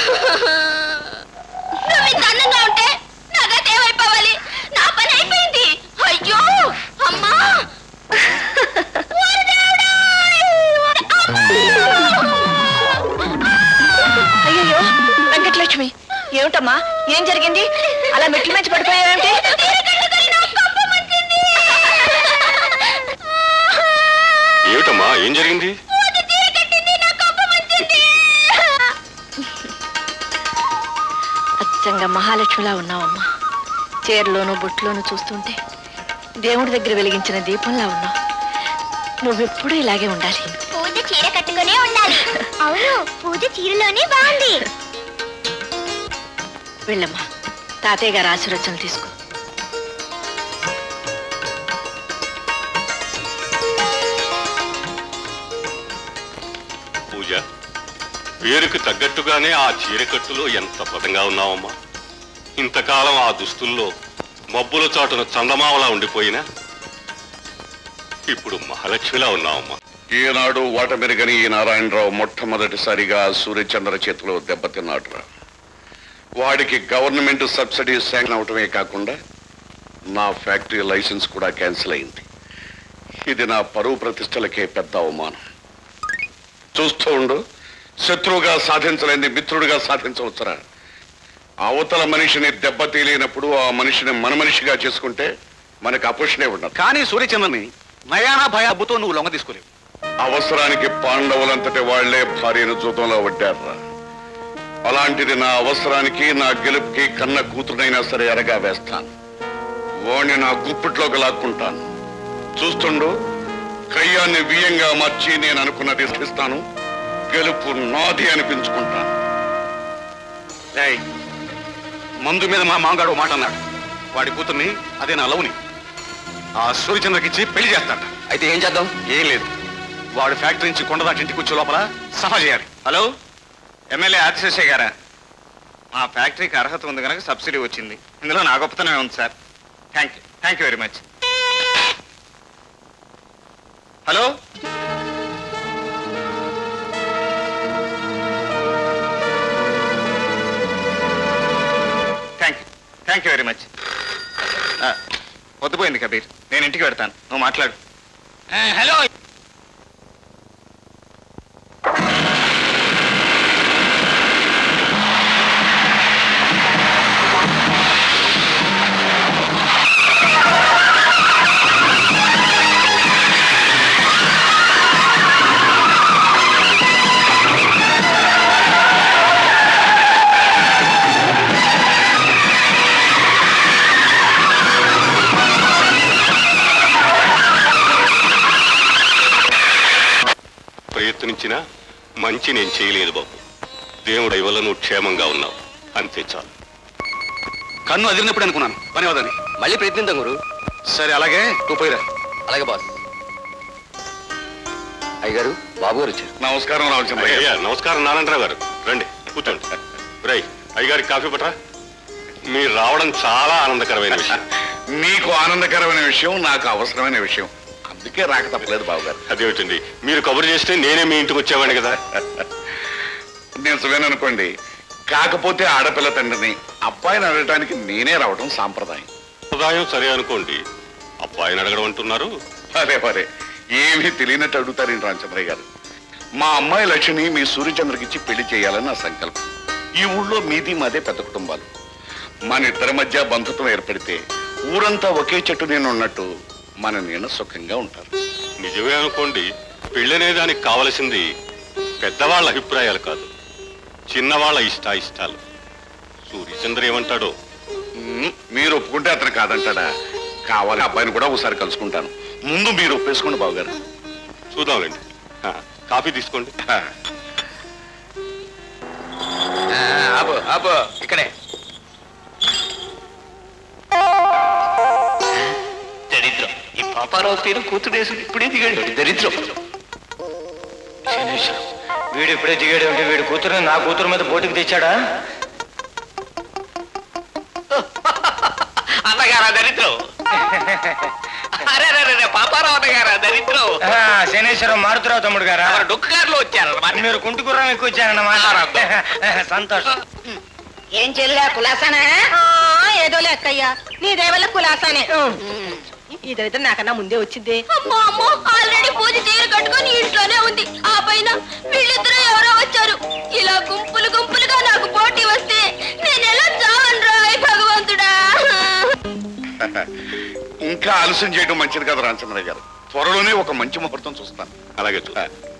నువ్వు ఇంత అందంగా ఉంటే నాకైతే ఏమైపోవాలి నా పని అయిపోయింది అయ్యో అమ్మా ఓరి దేవుడా అయ్యో వెంకటలక్ష్మి ఏమిటమ్మా ఏం జరిగింది అలా మెట్లు మంచి పడిపోయావేమిటి ఏమిటమ్మా ఏం జరిగింది అచ్చంగా మహాలక్ష్మిలా ఉన్నావమ్మా చీరలోను బొట్టులోను చూస్తుంటే దేవుడి దగ్గర వెలిగించిన దీపంలా ఉన్నావు నువ్వెప్పుడూ ఇలాగే ఉండాలి పూజ చీర కట్టుకునే ఉండాలి అవును పూజ చీరలోనే బాగుంది వెళ్ళమ్మా తాతయ్య గారు ఆశీర్వచనలు తీసుకో పూజ పేరుకు తగ్గట్టుగానే ఆ చీరకట్టులో ఎంత పదంగా ఉన్నావమ్మా ఇంతకాలం ఆ దుస్తుల్లో మబ్బుల చాటున చందమావలా ఉండిపోయినా ఇప్పుడు మహాలక్ష్మిలా ఉన్నావమ్మా ఈనాడు వాటమెరుగని ఈ నారాయణరావు మొట్టమొదటిసారిగా సూర్యచంద్ర చేతిలో దెబ్బతిన్నాడురా వాడికి గవర్నమెంట్ సబ్సిడీ శాంక్షన్ అవటమే కాకుండా నా ఫ్యాక్టరీ లైసెన్స్ కూడా క్యాన్సిల్ అయింది ఇది నా పరువు ప్రతిష్టలకే పెద్ద అవమానం చూస్తూ ఉండు శత్రువుగా సాధించలేని మిత్రుడిగా సాధించవచ్చురా అవతల మనిషిని దెబ్బతీలేనప్పుడు ఆ మనిషిని మన మనిషిగా చేసుకుంటే మనకు అపోషణే ఉండదు కానీ సూర్యచంద్రని నయానా భయాబుతో నువ్వు లొంగ తీసుకోలేవు అవసరానికి పాండవులంతటి వాళ్లే భార్యను జూతంలో వడ్డారా అలాంటిది నా అవసరానికి నా గెలుపుకి కన్న కూతురునైనా సరే ఎరగా వేస్తాను వాణ్ణి నా గుప్పిట్లోకి లాక్కుంటాను చూస్తుండు కయ్యాన్ని బియ్యంగా మార్చి నేను అనుకున్నది ఇస్తాను గెలుపు నాది అనిపించుకుంటాను ఏయ్, మందు మీద మా మామగాడు మాట అన్నాడు వాడి కూతుర్ని అదే నా లవ్ని ఆ సూర్యచంద్రకిచ్చి పెళ్లి చేస్తాడ అయితే ఏం చేద్దాం ఏం లేదు వాడు ఫ్యాక్టరీ నుంచి కొండదాటి ఇంటికి వచ్చే లోపల సభ చేయాలి హలో ఎమ్మెల్యే ఆదిశేషయ్య గారా మా ఫ్యాక్టరీకి అర్హత ఉంది కనుక సబ్సిడీ వచ్చింది. ఇందులో నా గొప్పతనమే ఉంది sir. Thank you thank you very much. Hello thank you thank you very much. వద్దుపోయింది కబీర్, నేను ఇంటికి పెడతాను, నువ్వు మాట్లాడు. హలో ప్రయత్నించినా మంచి నేను చేయలేదు బాబు. దేవుడి వల్ల నువ్వు క్షేమంగా ఉన్నావు, అంతే చాలు. కన్ను అదిరినప్పుడు అనుకున్నాను పని అవదని. మళ్ళీ ప్రయత్నిద్దాం గురు. సరే అలాగే నువ్వు పోయిరా. అలాగే బాస్. అయ్యగారు బాబు గారు వచ్చారు. నమస్కారం రామచంద్రయ్య. అయ్యా నమస్కారం నారాయణరావు గారు, రండి కూర్చోండి. రై అయ్యగారికి కాఫీ పట్టరా. మీరు రావడం చాలా ఆనందకరమైన విషయం. మీకు ఆనందకరమైన విషయం, నాకు అవసరమైన విషయం, అందుకే రాక తప్పలేదు బాబుగారు. అదేమిటండి, మీరు కబురు చేస్తే నేనే మీ ఇంటికి వచ్చేవాడిని కదా. నిజమేననుకోండి, కాకపోతే ఆడపిల్ల తండ్రిని అబ్బాయిని అడగటానికి నేనే రావడం సాంప్రదాయం. సంప్రదాయం సరే అనుకోండి, అబ్బాయిని అడగడం అంటున్నారు. అరే మరే ఏమీ తెలియనట్టు అడుగుతారేంటి రామచంద్రయ్య గారు. మా అమ్మాయి లక్ష్మిని మీ సూర్యచంద్రకి ఇచ్చి పెళ్లి చేయాలని నా సంకల్పం. ఈ ఊళ్ళో మీది మాదే పెద్ద కుటుంబాలు. మన ఇద్దరి మధ్య బంధుత్వం ఏర్పడితే ఊరంతా ఒకే చెట్టు నేను ఉన్నట్టు మన నేను సుఖంగా ఉంటారు. నిజమే అనుకోండి, పెళ్ళనే దానికి కావలసింది పెద్దవాళ్ళ అభిప్రాయాలు కాదు, చిన్నవాళ్ళ ఇష్టాయిష్టాలు. సూర్యచంద్ర ఏమంటాడో. మ్మ్, మీరు ఒప్పుకుంటే అతను కాదంటాడా? కావాలి, అబ్బాయిని కూడా ఒకసారి కలుసుకుంటాను. ముందు మీరు ఒప్పేసుకోండి బావగారు. చూద్దాంలేండి. ఆ, కాఫీ తీసుకోండి. ఆపు ఆపు ఇక్కడే. దరిద్రం, ఈ పాపారావు పేరు కూతురేసి ఇప్పుడే దిగాడు. దరిద్రం. వీడు ఇప్పుడే దిగాడు అంటే వీడు కూతురు నా కూతురు మీద పోటీకి తెచ్చాడా? అన్నగారా దరిద్రం. అరే పాపారావు అన్నగారా దరిద్రం. శనేశ్వరం మారుతురావు తమ్ముడు గారా డొక్కు గారులో వచ్చారన్నమాట. మీరు కుంటుకుర్రం ఎక్కువ వచ్చారన్నమాట. సంతోషం. ఏం చెల్లా కులాసానా? ఏదో లేక్కయ్యా, నీ దేవల్ల కులాసానే. ఈ దరిద్రం నాకన్నా ముందే వచ్చింది. అమ్మో అమ్మో, ఆల్రెడీ పూజ చీర కట్టుకొని ఇంట్లోనే ఉంది. ఆ పైన వీళ్ళిద్దరూ ఎవరో వచ్చారు. ఇలా గుంపులు గుంపులుగా నాకు పోటీ వస్తే నేను ఎలా చావనురా భగవంతుడా. ఇంకా ఆలస్యం చేయడం మంచిది కదా రామచంద్రయ్య గారు. త్వరలోనే ఒక మంచి ముహూర్తం చూస్తాను. అలాగే చూ.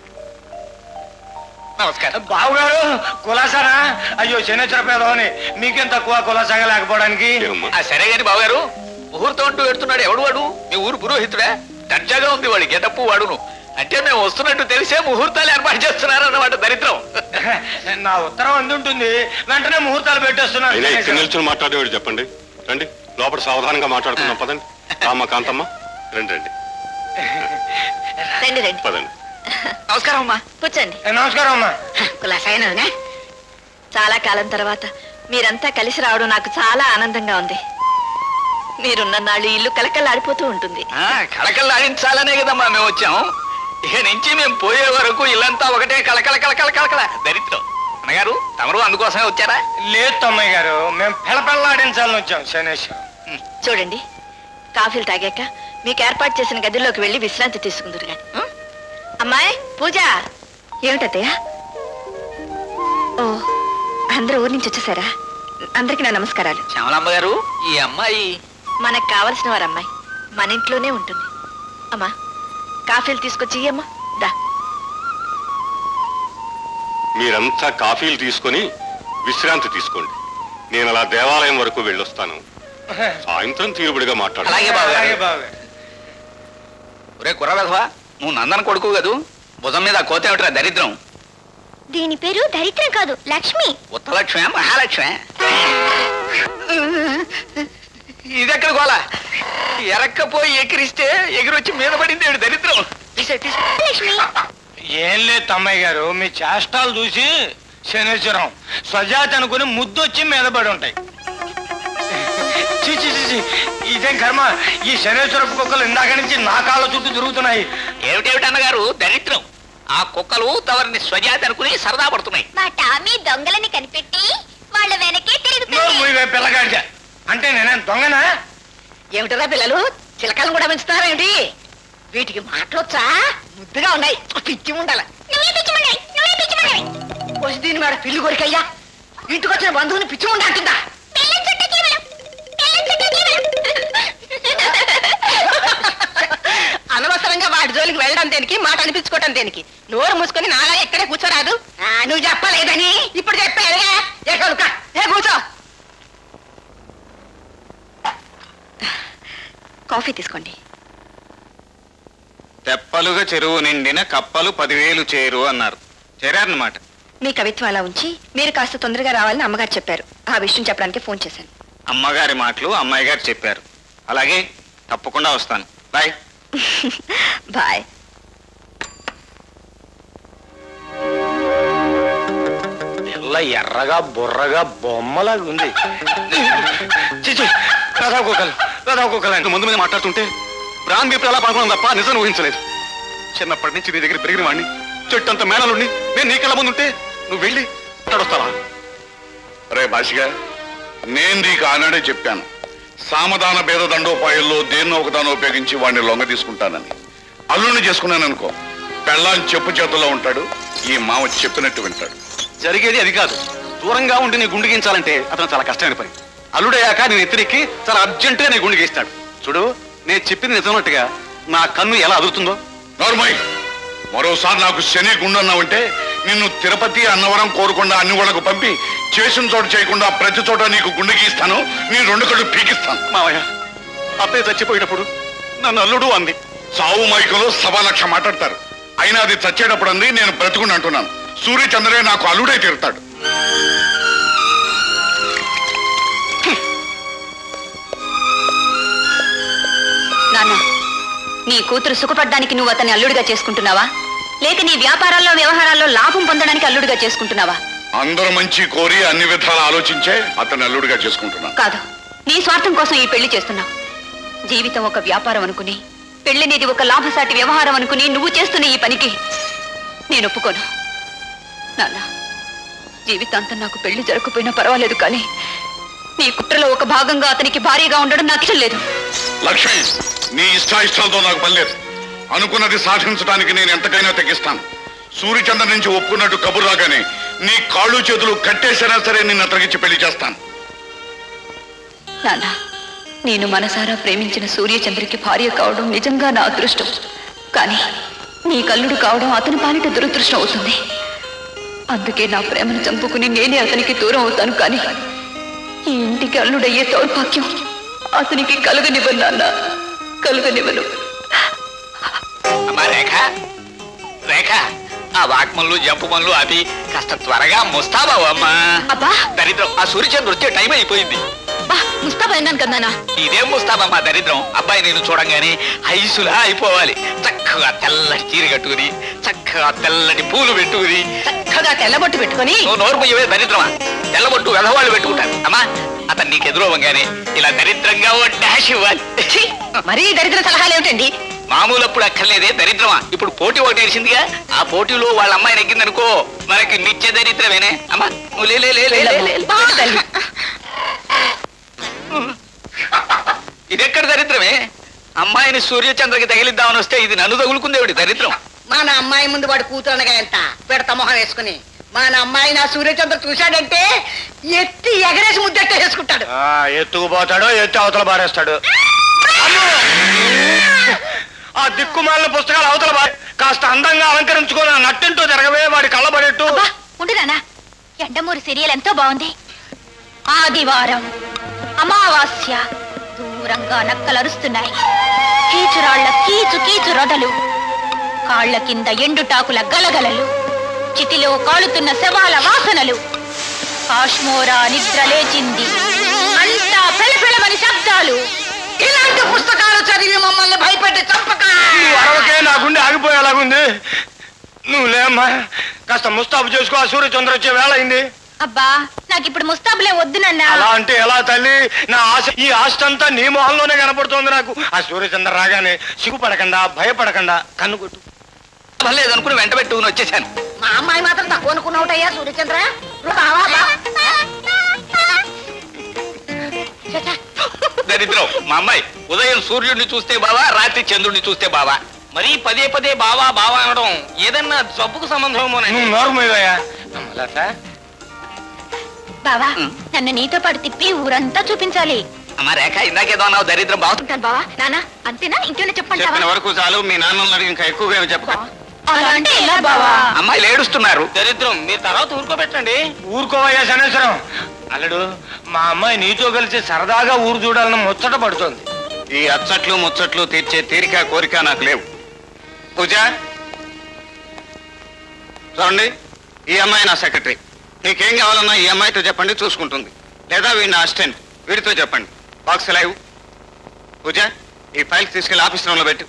నమస్కారం బావుగారు. కులాసానా? అయ్యో శనేశ్వర పేదవాని, మీకేం తక్కువ కులాసాగా లేకపోవడానికి. సరే గాని బావుగారు, ముహూర్తం అంటూ పెడుతున్నాడు. ఎవడు వాడు? మీ ఊరు పురోహితుడా? దర్జాగా ఉంది వాడి గెటప్పు వాడును. అంటే మేము వస్తున్నట్టు తెలిసే ముహూర్తాలు ఏర్పాటు చేస్తున్నారు అన్నమాట. దరిద్రం. నా ఉత్తరం అందుంటుంది, వెంటనే ముహూర్తాలు పెట్టేస్తున్నారు. ఎక్కడ నిల్చొని మాట్లాడేవాడు చెప్పండి. రండి లోపల సావధానంగా మాట్లాడుకుందాం. పదండి. రామ్మ కాంతమ్మ రండి రండి రండి రండి. పదండి. నమస్కారం అమ్మా, కూర్చోండి. నమస్కారం అమ్మా. కులాసాయన చాలా కాలం తర్వాత మీరంతా కలిసి రావడం నాకు చాలా ఆనందంగా ఉంది. మీరున్న నాళ్ళు ఇల్లు కలకల్లాడిపోతూ ఉంటుంది. కళకళలాడించాలనే కదమ్మా మేము వచ్చాం. ఇక నుంచి మేము పోయే వరకు ఇల్లంతా ఒకటే కళకళ కళకళ కళకళ. దరిద్రం. అన్నగారు తమరు అందుకోసమే వచ్చారా? లేదు తమ్మయ్య గారు, మేము పెళ్ళపెళ్ళాడించాలని వచ్చాం. శనేశ్వరం చూడండి, కాఫీలు తాగాక మీకు ఏర్పాటు చేసిన గదిలోకి వెళ్ళి విశ్రాంతి తీసుకుందరు గాని. అమ్మాయి పూజ. ఏమిటత్తయ్య? ఓ, అందరూ ఊరి నుంచి వచ్చేసారా? అందరికి నా నమస్కారాలు. శ్యామలమ్మ గారు, ఈ అమ్మాయి మనకు కావలసిన వారు అమ్మాయి మన ఇంట్లోనే ఉంటుంది. అమ్మా కాఫీలు తీసుకొచ్చి అమ్మా దా. మీరంతా కాఫీలు తీసుకొని విశ్రాంతి తీసుకోండి. నేను అలా దేవాలయం వరకు వెళ్ళొస్తాను. సాయంత్రం తీరుబడిగా మాట్లాడు. ఒరే కుర్రవెధవా, నువ్వు నందన కొడుకు కదూ. భుజం మీద కోత ఏమిట్రా దరిద్రం? దీని పేరు దరిద్రం కాదు, లక్ష్మి. ఉత్తలక్ష్మే మహాలక్ష్మే. ఇదెక్కడ గోళ? ఎరక్కపోయి ఎగిరిస్తే ఎగిరొచ్చి మీద పడింది ఏడు దరిద్రం. లక్ష్మి ఏం లేదు తమ్మయ్య గారు, మీ చేష్టాలు చూసి శనేశ్వరం స్వజాతి అనుకుని ముద్దొచ్చి మీద పడి ఉంటాయి. చీచి చీచి ఇదేం కర్మ, ఈ శనేశ్వరపు కుక్కలు ఇందాక నుంచి నా కాళ్ళ చుట్టూ తిరుగుతున్నాయి. ఏమిటేమిటన్నగారు దరిద్రం, ఆ కుక్కలు తవరిని స్వజాతి అనుకుని సరదా పడుతున్నాయి. మా టామీ దొంగలని కనిపెట్టి వాళ్ళ వెనకే తిరుగుతుంది. పిల్లగాడిగా అంటే నేనేం దొంగనా? ఏమిటరా పిల్లలు చిలకలు కూడా పెంచుతున్నారా ఏమిటి? వీటికి మాటలొచ్చా? ముద్దుగా ఉన్నాయి, పిచ్చి ఉండాలి. దీని మేడ పిల్లి కొరికయ్యా, ఇంటికి వచ్చిన బంధువుని పిచ్చి ఉండాలంటుందా? అనవసరంగా వాటి జోలికి వెళ్ళడం దేనికి, మాట అనిపించుకోవటం దేనికి? నోరు మూసుకొని నాలా ఎక్కడే కూర్చోరాదు. నువ్వు చెప్పలేదని ఇప్పుడు చెప్పాగా. ఏ కూర్చో. కాఫీ తీసుకోండి. తెప్పలుగా చెరువు నిండిన కప్పలు పదివేలు చేరు అన్నారు, చేరారన్నమాట. మీ కవిత్వం అలా ఉంచి మీరు కాస్త తొందరగా రావాలని అమ్మగారు చెప్పారు. ఆ విషయం చెప్పడానికి ఫోన్ చేశాను. అమ్మగారి మాటలు అమ్మాయి గారు చెప్పారు. అలాగే తప్పకుండా వస్తాను. బాయ్. బాయ్. పిల్ల ఎర్రగా బుర్రగా బొమ్మలాగా ఉంది. కథా కుక్కలు కథా కుక్కలు ముందు మీద మాట్లాడుతుంటే బ్రాండ్ బీపులు ఎలా పడుకున్నాను తప్ప నిజం ఊహించలేదు. చిన్నప్పటి నుంచి నీ దగ్గర పెరిగిన వాడిని, చెట్టంత మేనలుండి నేను నీ కళ్ళ ముందుంటే నువ్వు వెళ్ళి మాట్లాడొస్తావా? రే భాషగా, నేను నీకు ఆనాడే చెప్పాను, సామధాన భేద దండోపాయాల్లో దేన్నో ఒకదానో ఉపయోగించి వాడిని లొంగ తీసుకుంటానని. అల్లుడిని చేసుకున్నాను అనుకో, పెళ్ళాన్ని చెప్పు చేతుల్లో ఉంటాడు, ఈ మామ చెప్పినట్టు వింటాడు. జరిగేది అది కాదు. దూరంగా ఉండి నీ గుండు గీయించాలంటే అతను చాలా కష్టమైన పని. అల్లుడయ్యాక నేను ఎత్తిరెక్కి చాలా అర్జెంటుగా నీ గుండు గీస్తాడు. చూడు, నేను చెప్పింది నిజమన్నట్టుగా నా కన్ను ఎలా అదురుతుందో. నార్మల్, మరోసారి నాకు శని గుండన్నావంటే నిన్ను తిరుపతి, అన్నవరం, కోరుకొండ అన్ని వాళ్ళకు పంపి చేసిన చోట చేయకుండా ప్రతి చోట నీకు గుండె గీస్తాను, నీ రెండు కళ్ళు పీకిస్తాను. మావయ్య, అత్తయ్య చచ్చిపోయినప్పుడు నన్ను అల్లుడు అంది. సావు మైకులో సవా లక్ష మాట్లాడతారు, అయినా అది చచ్చేటప్పుడు అంది, నేను బ్రతుకుని అంటున్నాను. సూర్యచంద్రే నాకు అల్లుడై తీరుతాడు. నాన్న, నీ కూతురు సుఖపడ్డానికి నువ్వు అతన్ని అల్లుడిగా చేసుకుంటున్నావా, లేక నీ వ్యాపారాల్లో వ్యవహారాల్లో లాభం పొందడానికి అల్లుడిగా చేసుకుంటున్నావా? అందరూ మంచి కోరి అన్ని విధాలు ఆలోచించే అతన్ని అల్లుడిగా చేసుకుంటున్నాను. కాదు, నీ స్వార్థం కోసం ఈ పెళ్లి చేస్తున్నావు. జీవితం ఒక వ్యాపారం అనుకుని, పెళ్లినేది ఒక లాభసాటి వ్యవహారం అనుకుని నువ్వు చేస్తున్న ఈ పనికి నేను ఒప్పుకోను. నాన్న, జీవితాంతం నాకు పెళ్లి జరగకపోయినా పర్వాలేదు, కానీ నీ కుట్రలో ఒక భాగంగా అతనికి భార్యగా ఉండడం నాకు ఇష్టం లేదు. లక్ష్మి, నీ ఇష్టాయిష్టాలతో నాకు పనిలేదు. అనుకున్నది సాధించడానికి నేను ఎంతకైనా తెగిస్తాను. సూర్యచంద్ర నుంచి ఒప్పుకున్నట్టు కబురు రాగానే నీ కాళ్ళు చేతులు కట్టేసినా సరే నిన్ను అతగిచ్చి పెళ్లి చేస్తాను. నాన్న, నేను మనసారా ప్రేమించిన సూర్యచంద్రకి భార్య కావడం నిజంగా నా అదృష్టం. కానీ నీ కల్లుడు కావడం అతని పాలిట దురదృష్టం అవుతుంది. అందుకే నా ప్రేమను చంపుకుని నేనే అతనికి దూరం అవుతాను. కానీ ఈ ఇంటికి అల్లుడయ్యే దౌర్భాగ్యం అతనికి కలుగనివ్వను నాన్న, కలుగనివ్వను. అమ్మా రేఖ, రేఖ, ఆ వాక్మన్లు జంపు మన్లు అవి కాస్త త్వరగా ముస్తాబావు అమ్మా. అబ్బా దరిద్రం, ఆ సూర్యచంద్ర వచ్చే టైం అయిపోయింది. ముస్తాబైనాను కదా. ఇదేం ముస్తాబమ్మా దరిద్రం, అబ్బాయి నేను చూడంగానే ఐసులా అయిపోవాలి. చక్కగా తెల్లటి చీర కట్టుకుని, చక్కగా తెల్లటి పూలు పెట్టుకుని, చక్కగా తెల్లబొట్టు పెట్టుకుని. నువ్వు నోరు పోయవే దరిద్రమా, తెల్లబొట్టు వెధవాళ్ళు పెట్టుకుంటారు. అమ్మా, అతను నీకు ఎదురవ్వగానే ఇలా దరిద్రంగా ఓ డాష్ ఇవ్వాలి. మరీ దరిద్ర సలహాలు ఏమిటండి? మామూలు అప్పుడు అక్కర్లేదే దరిద్రమా. ఇప్పుడు పోటీ ఒకటి తెలిసిందిగా, ఆ పోటీలో వాళ్ళ అమ్మాయి నెగ్గిందనుకో మనకి నిత్య దరిద్రమేనే. అమ్మా నువ్వు లే లే లే లే. ఇదెక్కడ దరిద్రమే? అమ్మాయిని సూర్యచంద్రకి తగిలిద్దామని వస్తే ఇది నన్ను తగులుకుందేవిడి దరిద్రం. మన అమ్మాయి ముందు వాడు కూతురనగా ఎంత పెడత మొహం వేసుకుని, మన అమ్మాయి నా సూర్యచంద్ర చూశాడంటే ఎత్తి ఎగరేసి ముద్దెట్ట వేసుకుంటాడు. ఎత్తుకుపోతాడు, ఎత్తి అవతల బారేస్తాడు. ఆ దిక్కుమాలిన పుస్తకాలు అవతల బారే, కాస్త అందంగా అలంకరించుకొని నట్టింటూ జరగవే వాడి కళ్ళబడేట్టు. ఉండురానా, ఎండమూరి సీరియల్ ఎంతో బాగుంది. ఆదివారం అమావాస్య, దూరంగా నక్కలరుస్తున్నాయి. కీచురాళ్ల కీచు కీచు రొదలు, కాళ్ల కింద ఎండుటాకుల గలగలలు, చితిలో కాలుతున్న శవాల వాసనలు. కాశ్మోరా నిద్ర లేచింది, అంతా పెళపెళమని శబ్దాలు. ఇలాంటి పుస్తకాలు చదివి మమ్మల్ని భయపెట్టి చంపక. అరవకే నా గుండె ఆగిపోయేలాగుంది. నువ్వు లేమ్మా, కాస్త ముస్తాబు చేసుకో, ఆ సూర్యచంద్ర వచ్చే వేళ అయింది. అబ్బా నాకు ఇప్పుడు ముస్తాబులే వద్దు నాన్న. అలా అంటే ఎలా తల్లి? నా ఆశ, ఈ ఆస్తి అంతా నీ మొహంలోనే కనపడుతోంది నాకు. ఆ సూర్యచంద్ర రాగానే సిగ్గుపడకుండా భయపడకుండా కన్ను కొట్టు. లేదనుకుని వెంట పెట్టుకుని వచ్చేసాను. మా అమ్మాయి మాత్రం తక్కువ అనుకున్నావుటయ్యా సూర్యచంద్ర. దరిద్రం, మా అమ్మాయి ఉదయం సూర్యుడిని చూస్తే బావా, రాత్రి చంద్రుడిని చూస్తే బావా. మరి పదే పదే బావా బావా అనడం ఏదన్నా జబ్బుకు సంబంధమేమో. నోరు మీదయ్యా. బావా నన్ను నీతో పాటు తిప్పి ఊరంతా చూపించాలి. అమ్మా రేఖ, ఇందాకేదో అన్నావు, దరిద్రం బాగుంటాను. బావా నాన్న అంతేనా? ఇంకేమైనా చెప్పండి. చెప్పిన వరకు చాలు. మీ నాన్న ఇంకా ఎక్కువగా ఏమి చెప్పక. అంటే ఎలా బావా? అమ్మాయిలు ఏడుస్తున్నారు. దరిద్రం, మీరు తర్వాత ఊరుకోబెట్టండి. ఊరుకోవయ్యా శనేశ్వరం. అల్లుడు, మా అమ్మాయి నీతో కలిసి సరదాగా ఊరు చూడాలని ముచ్చట పడుతోంది. ఈ అచ్చట్లు ముచ్చట్లు తీర్చే తీరిక కోరిక నాకు లేవు. పూజ, చూడండి, ఈ అమ్మాయి నా సెక్రటరీ. నీకేం కావాలన్నా ఈ అమ్మాయితో చెప్పండి, చూసుకుంటుంది. లేదా వీడి అసిస్టెంట్, వీడితో చెప్పండి. Box live. పూజ, ఈ ఫైల్స్ తీసుకెళ్లి ఆఫీస్ రూమ్ లో పెట్టు.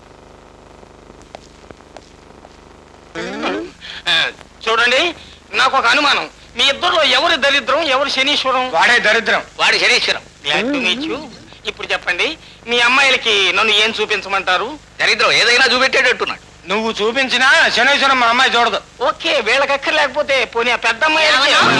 చూడండి, నాకు ఒక అనుమానం. మీ ఇద్దరు ఎవరు దరిద్రం, ఎవరు శనీశ్వరం? వాడే దరిద్రం. వాడి శనీశ్వరం. Glad to meet you. ఇప్పుడు చెప్పండి, మీ అమ్మాయిలకి నన్ను ఏం చూపించమంటారు? దరిద్రం ఏదైనా చూపెట్టేటట్టున్నాడు. నువ్వు చూపించినా శనేశ్వరం మా అమ్మాయి చూడదు. ఓకే, వీళ్ళకి అక్కర్లేకపోతే పోనీ ఆ పెద్ద అమ్మాయి.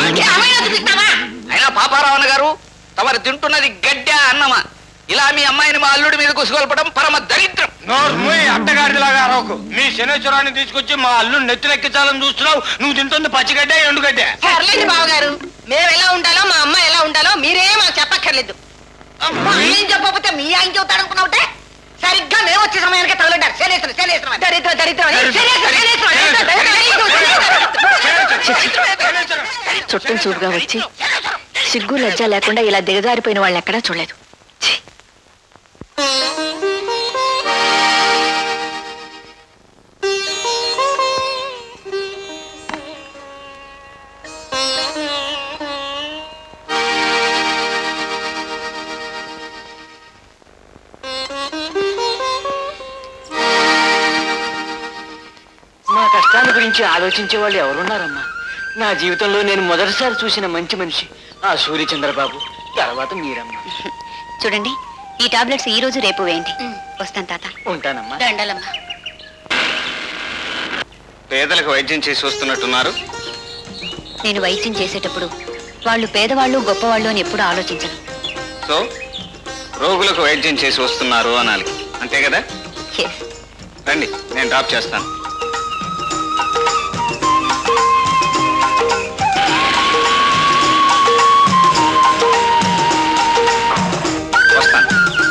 అయినా పాపారావణ గారు, తమరు తింటున్నది గడ్డ అన్నమా? ఇలా మీ అమ్మాయిని మా అల్లుడి మీద కుసుగొల్పడం పరమ దరిద్రం. అట్టగాడిలాగా అరవకు. మీ శనేశ్వరాన్ని తీసుకొచ్చి మా అల్లుడు నెత్తినెక్కించాలని చూస్తున్నావు. నువ్వు తింటుంది పచ్చిగడ్డ, ఎండుగడ్డ. పర్లేదు బావగారు, మేము ఎలా ఉండాలో మా అమ్మ ఎలా ఉండాలో మీరే మాకు చెప్పక్కర్లేదు. ఏం చెప్పకపోతే మీ ఆయన చెబుతాడు అనుకున్నావుటే? సరిగ్గా మేము వచ్చే సమయానికి తగలడ్డారు. శనేశ్వరం శనేశ్వరం దరిద్ర దరిద్రం చుట్టం చూపుగా వచ్చి సిగ్గు లజ్జ లేకుండా ఇలా దిగజారిపోయిన వాళ్ళని ఎక్కడా చూడలేదు. మా కష్టాల గురించి ఆలోచించే వాళ్ళు ఎవరున్నారమ్మా? నా జీవితంలో నేను మొదటిసారి చూసిన మంచి మనిషి ఆ సూర్యచంద్రబాబు, తర్వాత మీరమ్మా. చూడండి, ఈ టాబ్లెట్స్ ఈ రోజు రేపు వేయండి. వస్తాను తాత. ఉంటానమ్మా. దండలమ్మా. పేదలకు వైద్యం చేసి వస్తున్నట్టున్నారు. నేను వైద్యం చేసేటప్పుడు వాళ్ళు పేదవాళ్ళు గొప్పవాళ్ళు అని ఎప్పుడు ఆలోచించను. సో రోగులకు వైద్యం చేసి వస్తున్నారు అనాలి, అంతే కదా? రండి, నేను డ్రాప్ చేస్తాను. వస్తాను.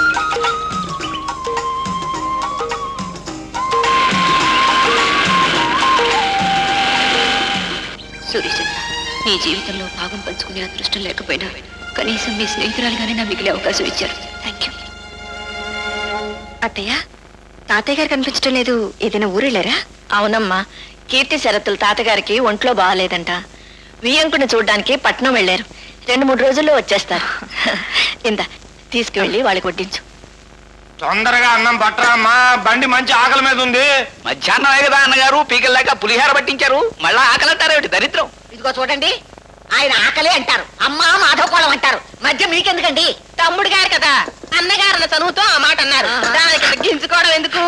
సూర్యచంద్ర, నీ జీవితంలో భాగం పంచుకునే అదృష్టం లేకపోయినా కనీసం మీ స్నేహితురాలుగానే నా మిగిలే అవకాశం ఇచ్చారు. Thank you. అత్తయ్య, తాతయ్య గారు కనిపించడం లేదు. ఏదైనా ఊరెళ్ళారా? అవునమ్మా, కీర్తి శరత్తులు తాతగారికి ఒంట్లో బాగాలేదంట. వియ్యంకుని చూడడానికి పట్నం వెళ్ళారు. రెండు మూడు రోజుల్లో వచ్చేస్తారు. ఇంత తీసుకువెళ్ళి వాళ్ళకి వడ్డించు. తొందరగా అన్నం పట్టరా అమ్మా, బండి మంచి ఆకలి మీద ఉంది. మధ్యాహ్నమే కదా అన్నగారు, పీకల్లాగా పులిహార పట్టించారు. మళ్ళా ఆకలి అంటారేమిటి? దరిద్రం. ఇదిగో చూడండి, ఆయన ఆకలి అంటారు, అమ్మ మాధవకోళం అంటారు. మధ్య మీకెందుకండి? తమ్ముడు గారు కదా, అన్నగారు చదువుతో ఆ మాట అన్నారు. దానికి తగ్గించుకోవడం ఎందుకు?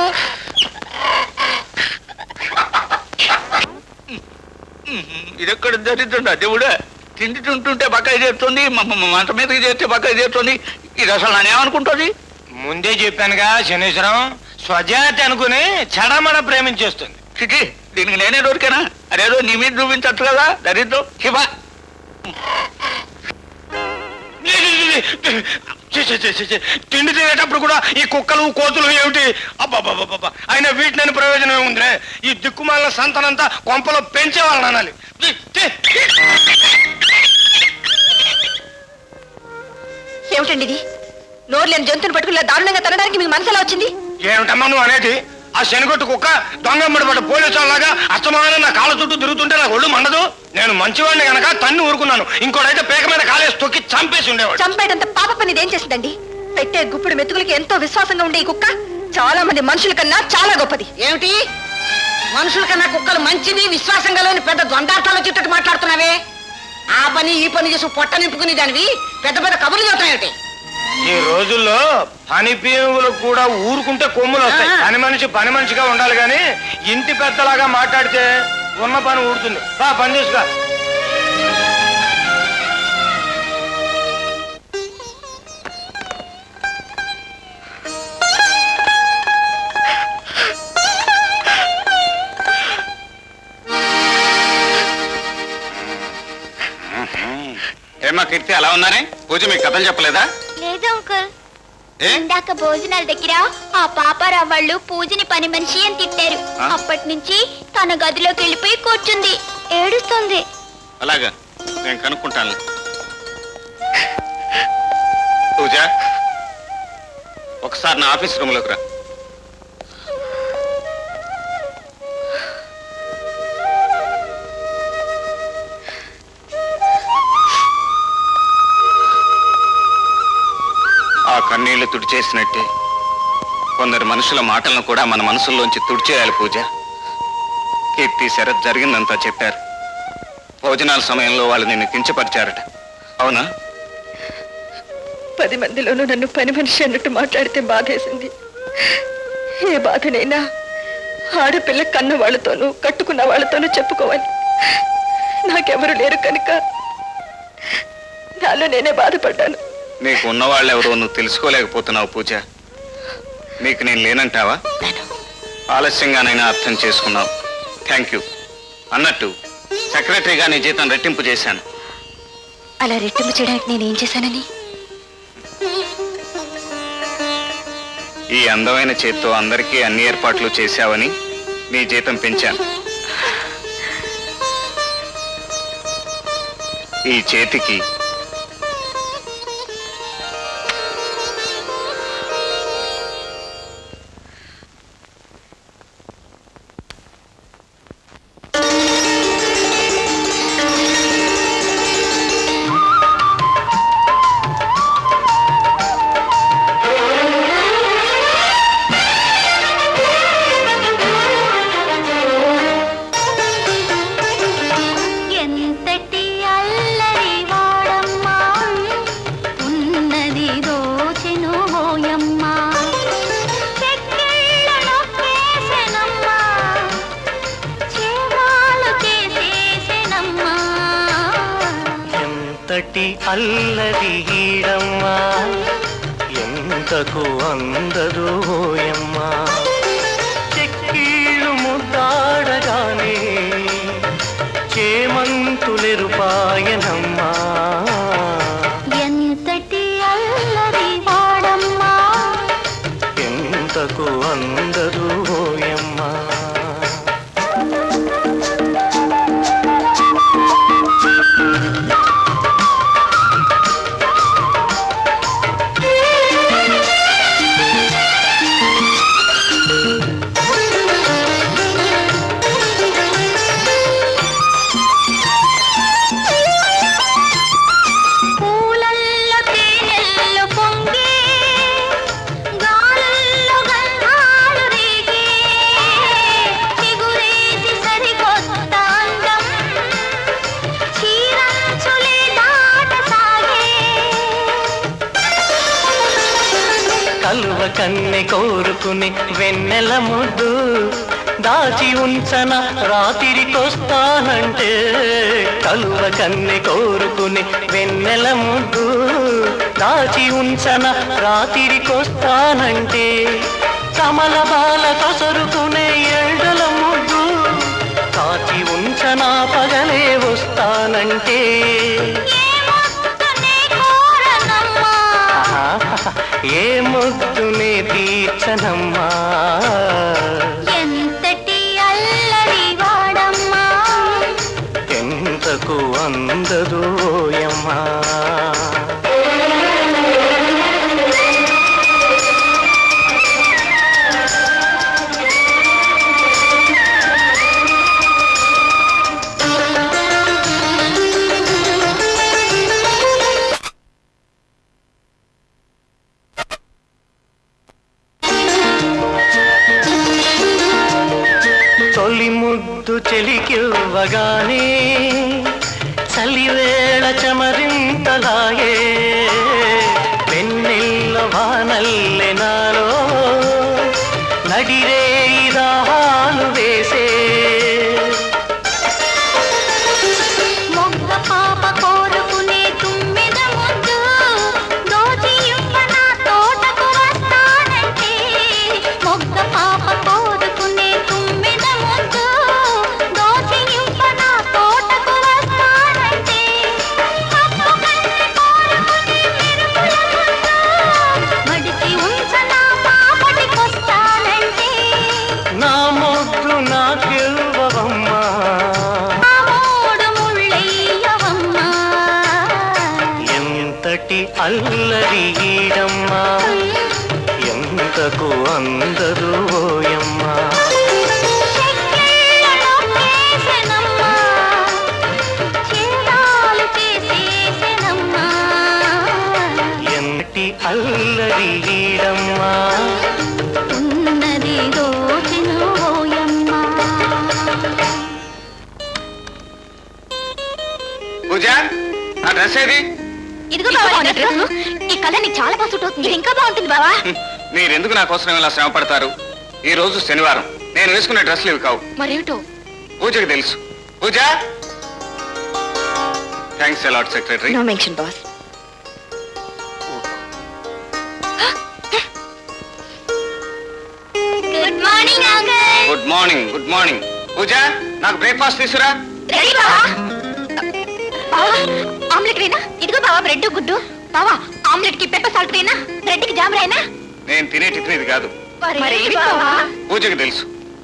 ఇదెక్కడ దరిద్రం దేవుడా? తిండి తింటుంటే బకాయి చేస్తుంది, మంట మీదకి చేస్తే బకాయి చేస్తుంది. ఇది అసలు నేనేమనుకుంటుంది? ముందే చెప్పానుగా శనేశ్వరం, స్వజాతి అనుకుని చెడమడ ప్రేమించేస్తుంది. చిచి, దీనికి నేనే దొరికానా? అదేదో నీ మీద చూపించచ్చు కదా. దరిద్రం శివ. తిండి తినేటప్పుడు కూడా ఈ కుక్కలు కోతులు ఏమిటి? అబ్బాబాబా, అయినా వీటిని ప్రయోజనం ఏముందిరే? ఈ దిక్కుమాల సంతనంతా కొంపలో పెంచేవాళ్ళని అనాలి. ఏమిటండి ఇది? నోరు లేని జంతువుని పట్టుకుని దారుణంగా తినడానికి మీకు మనసు ఎలా వచ్చింది? ఏమిటమ్మా నువ్వు అనేది? ఆ శనిగొట్టు కుక్క దొంగమ్మడి పడ్డ పోలీసు వాళ్ళగా అస్తమానం నా కాళ్ళ చుట్టూ తిరుగుతుంటే నాకు ఒళ్ళు మండదు. నేను మంచివాడిని గనక తన్ని ఊరుకున్నాను. ఇంకోటైతే పేక మీద కాలేసి తొక్కి చంపేసి ఉండేవాడు. చంపేటంత పాప పని ఇదేం చేసిందండి? పెట్టే గుప్పుడు మెతుకులకి ఎంతో విశ్వాసంగా ఉండే ఈ కుక్క చాలా మంది మనుషుల కన్నా చాలా గొప్పది. ఏమిటి మనుషుల కన్నా కుక్కలు మంచివి విశ్వాసం గలవని పెద్ద దొండార్థాలు వచ్చేటట్టు మాట్లాడుతున్నావే. ఆ పని ఈ పని చేసి పొట్ట నింపుకుని దానివి పెద్ద పెద్ద కబుర్లు చెబుతాయేమిటి? ఈ రోజుల్లో పని పీనుగులు కూడా ఊరుకుంటే కొమ్ములు వస్తాయి. పని మనిషి పని మనిషిగా ఉండాలి గాని ఇంటి పెద్దలాగా మాట్లాడితే ఉన్న పని ఊడుతుంది. బా పని చూసుకో. ఏమా కీర్తి అలా ఉన్నారే? పూజ మీకు కథలు చెప్పలేదా? లేదు అంకుల్. ఇందాక భోజనాల దగ్గర ఆ పాపారావు వాళ్ళు పూజని పని మనిషి అని తిట్టారు. అప్పటి నుంచి తన గదిలోకి వెళ్ళిపోయి కూర్చుంది, ఏడుస్తుంది. అలాగా, నేను కనుక్కుంటాను. పూజ ఒకసారి నా ఆఫీస్ రూమ్ లోకి రా. ఆ కన్నీళ్లు తుడిచేసినట్టే కొందరు మనుషుల మాటలను కూడా మన మనసుల్లోంచి తుడిచేయాలి పూజ. కీర్తి శరత్ జరిగిందంతా చెప్పారు. భోజనాల సమయంలో వాళ్ళు నిన్ను కించపరిచారట, అవునా? పది మందిలోనూ నన్ను పని మనిషి అన్నట్టు మాట్లాడితే బాధేసింది. ఏ బాధనైనా ఆడపిల్ల కన్న వాళ్ళతోనూ కట్టుకున్న వాళ్ళతోనూ చెప్పుకోవాలి. నాకెవరు లేరు కనుక నాలో నేనే బాధపడ్డాను. నీకు ఉన్నవాళ్ళెవరో నువ్వు తెలుసుకోలేకపోతున్నావు పూజ. నీకు నేను లేనంటావా? ఆలస్యంగానైనా అర్థం చేసుకున్నావు. Thank you. అన్నట్టు సెక్రటరీగా నీ జీతం రెట్టింపు చేశాను. అలా రెట్టింపు చేయడానికి నేనేం చేశానని? ఈ అందమైన చేత్తో అందరికీ అన్ని ఏర్పాట్లు చేశావని నీ జీతం పెంచాను. ఈ చేతికి అల్లరి ఈడమ్మా ఎంతకు అందదు ఓయమ్మా. చెక్కీళ్ళు ముద్దాడగానే చేమంతులెరుపాయనమ్మా. ఎంతటి అల్లరి వాడమ్మా ఎంతకు అందదు ఓయమ్మా. కన్నె కోరుకుని వెన్నెల ముద్దు దాచి ఉంచన రాత్రికొస్తానంటే. కలువ కన్నె కోరుకుని వెన్నెల ముద్దు దాచి ఉంచన రాత్రికొస్తానంటే. కమల బాల కసరుకునే ఎండల ముద్దు కాచి ఉంచన పగలే వస్తానంటే. ఏ ముద్దునే తీర్చనమ్మా. ఎంతటి అల్లరి వాడమ్మా ఎంతకు అందదు ఓయమ్మా. తొలి ముద్దు చెలికివ్వగానే చలివేళ చమరింతలాయే వెన్నెల్ల వానల్లె నాలో నడిరే దాహాలు వేసే మొగ్గ పాప కోరుకునే తుమ్మెద ముద్దు దోచి ఇవ్వన తోటకు వస్తానంటే మొగ్గ పాప కోరుకునే తుమ్మెద ముద్దు దోచి ఇవ్వన తోటకు వస్తానంటే పప్పు కన్నె కోరుకునే మెరుపుల ముద్దు మడిచి ఉంచన పాపటికొస్తానంటే నా ముద్దు నాకివ్వవమ్మా ఎంతటి అల్లరి ఈడమ్మా ఎంతకు అందరు ఓయమ్మా ఎంతటి అల్లరి ఈడమ్మా ఉన్నది దోచెను ఓయమ్మా పూజ ఆ డ్రెస్ ఏది ఇదిగో బావా నీ డ్రెస్. ఈ కలర్ నీకు చాలా బాగా సూట్ అవుతుంది. ఇది ఇంకా బాగుంటుంది బావా. మీరెందుకు నా కోసం ఇలా శ్రమ పడతారు? ఈ రోజు శనివారం, నేను వేసుకునే డ్రెస్లు ఇవి కావు. మరేమిటో పూజకి తెలుసు. Pooja thanks a lot secretary. No mention boss. Good morning uncle. Good morning good morning. Pooja నాకు బ్రేక్ఫాస్ట్ తీసుకురా. రెడీ బావా. బావా ఆమ్లెట్ వేనా? ఇదిగో బావా బ్రెడ్ గుడ్డు. బావా ఆమ్లెట్ కి పెప్పర్ సాల్ట్ వేనా? బ్రెడ్ కి జామ్ రాయనా? నేను తినే టిఫిన్ ఇది కాదు. మరేమి బావా? పూజకి తెలుసు.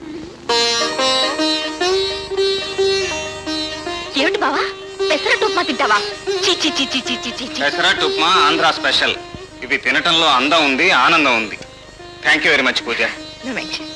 ఏమిటి బావా పెసరట్టు ఉప్మా తింటావా? చి చి చి చి చి చి చి చి. పెసరట్టు ఉప్మా ఆంధ్ర స్పెషల్. ఇవి తినటంలో అందం ఉంది, ఆనందం ఉంది. Thank you very much Pooja. No mention.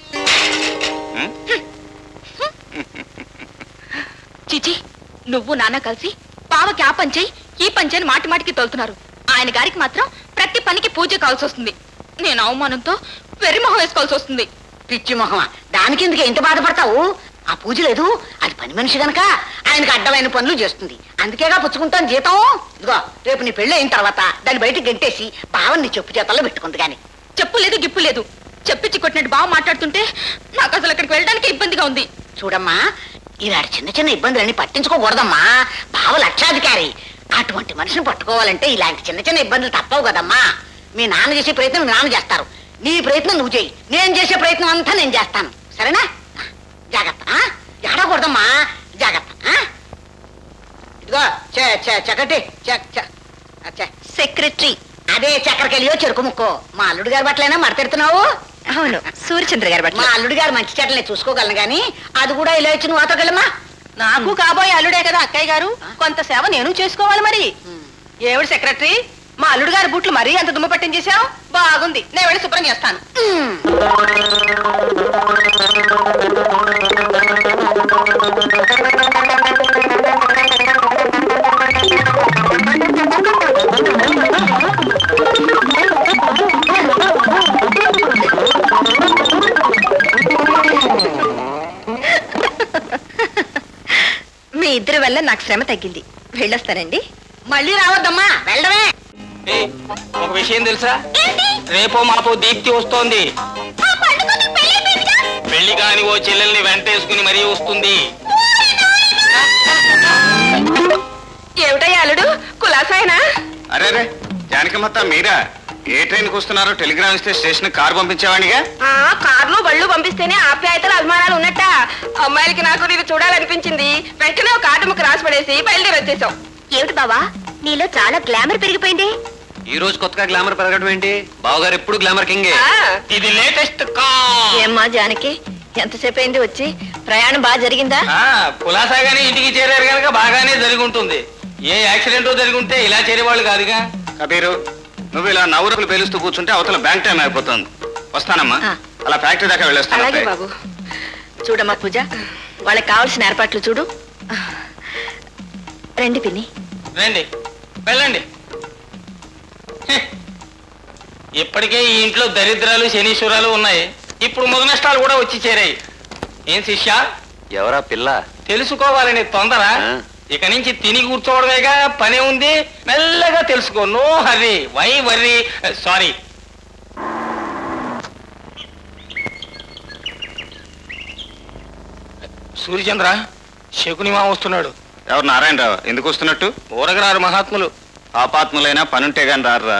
చిచి నువ్వు నాన్న కలిసి పావకి ఆ పని చేయి ఈ పని చేయని మాటి మాటికి తోలుతున్నారు. ఆయన గారికి మాత్రం ప్రతి పనికి పూజ కావాల్సి వస్తుంది. నేను అవమానంతో వెర్రి మొహం వేసుకోవాల్సి వస్తుంది. పిచ్చి మొహమా, దానికి ఎందుకు ఎంత బాధపడతావు? ఆ పూజ లేదు, అది పని మనిషి గనక ఆయనకు అడ్డమైన పనులు చేస్తుంది. అందుకేగా పుచ్చుకుంటాను జీతం. ఇదిగో రేపు నీ పెళ్ళి అయిన తర్వాత దాన్ని బయటకు గెంటేసి బావని చెప్పు చేతల్లో పెట్టుకుంది. కానీ చెప్పు లేదు గిప్పు లేదు. చెప్పించి కొట్టినట్టు బావ మాట్లాడుతుంటే నాకు అసలు అక్కడికి వెళ్ళడానికి ఇబ్బందిగా ఉంది. చూడమ్మా, ఇలాంటి చిన్న చిన్న ఇబ్బందులన్నీ పట్టించుకోకూడదమ్మా. బావ లక్షాధికారి. అటువంటి మనిషిని పట్టుకోవాలంటే ఇలాంటి చిన్న చిన్న ఇబ్బందులు తప్పవు కదమ్మా. మీ నాన్న చేసే ప్రయత్నం మీ నాన్న చేస్తారు, నీ ప్రయత్నం నువ్వు చేయి, నేను చేసే ప్రయత్నం అంతా నేను చేస్తాను. సరేనా? జాగ్రత్త, ఏడకూడదమ్మా, జాగ్రత్త. ఇదిగో చక్కటి సెక్రటరీ, అదే చక్కెరకెళ్ళియో చెరుకు ముక్కో. మా అల్లుడు గారి బట్టలైనా మడతెడుతున్నావు? అవును, సూర్యచంద్ర గారి బట్టలు. మా అల్లుడు గారు మంచి చెట్లనే చూసుకోగలను గాని అది కూడా ఇలా ఇచ్చి నువ్వు అతగలమా? నాకు కాబోయే అల్లుడే కదా అక్కయ్య గారు, కొంత సేవ నేను చేసుకోవాలి. మరి ఏమిటి సెక్రటరీ, మా అల్లుడు గారి బూట్లు మరీ అంత దుమ్మ పట్టించేశావు? బాగుంది, నేను వెళ్ళి శుభ్రం చేస్తాను. మీ ఇద్దరి వల్ల నాకు శ్రమ తగ్గింది. వెళ్ళొస్తానండి. మళ్ళీ రావద్దమ్మా, వెళ్ళడమే. ఒక విషయం తెలుసా, రేపో మాపో దీప్తి వస్తోంది. పెళ్లి కాని ఓ చెల్లెల్ని వెంటేసుకుని మరీ వస్తుంది. ఏమిటయ్యా అల్లుడు, కులాసాయనా? అరే రే జానకమ్మత్త, మీరా? ఏ ట్రైన్కి వస్తున్నారో టెలిగ్రామ్ ఇస్తే స్టేషన్ కారు పంపించేవాడిగా. కార్లు బళ్ళు పంపిస్తేనే ఆప్యాయతలు అభిమానాలు ఉన్నట్ట. అమ్మాయిలకి నాకు నీకు చూడాలనిపించింది. వెంటనే ఒక ఆట ముక్క రాసి పడేసి బయలుదేరి వచ్చేసాం. ఏమిటి బావా, నీలో చాలా గ్లామర్ పెరిగిపోయింది. ఈ రోజు కొత్తగా గ్లామర్ పెరగడం ఏంటి? బావగారు ఎప్పుడు గ్లామర్ కింగే. ఇది లేటెస్ట్ ఏమ్మా జానకి, ఎంతసేపు అయింది వచ్చి? ప్రయాణం బాగా జరిగిందా? కులాసాగానే ఇంటికి చేరారు కనుక బాగానే జరిగి ఉంటుంది. ఏ యాక్సిడెంట్ జరిగి ఉంటే ఇలా చేరేవాళ్ళు కాదుగా. కబీరు, నువ్వు ఇలా నవ్వురుకులు పేలుస్తూ కూర్చుంటే అవతల బ్యాంక్ టైం అయిపోతుంది. వస్తానమ్మా, అలా ఫ్యాక్టరీ దాకా వెళ్ళొస్తాను. అలాగే బాబు. చూడమ్మా పూజ, వాళ్ళకి కావాల్సిన ఏర్పాట్లు చూడు. రండి పిన్ని. రండి, వెళ్ళండి. ఇప్పటికే ఈ ఇంట్లో దరిద్రాలు శనీశ్వరాలు ఉన్నాయి. ఇప్పుడు ముగ నష్టాలు కూడా వచ్చి చేరాయి. ఏం శిష్య? ఎవరా పిల్ల? తెలుసుకోవాలని తొందర. ఇక నుంచి తిని కూర్చోవడమేగా పని ఉంది. మెల్లగా తెలుసుకో. No hurry, why worry. Sorry. Suryachandra, శకునిమా వస్తున్నాడు. ఎవరు? నారాయణరావు. ఎందుకు వస్తున్నట్టు? ఊరగరారు మహాత్ములు. ఆపాత్ములైనా పనుంటే గాని రారురా.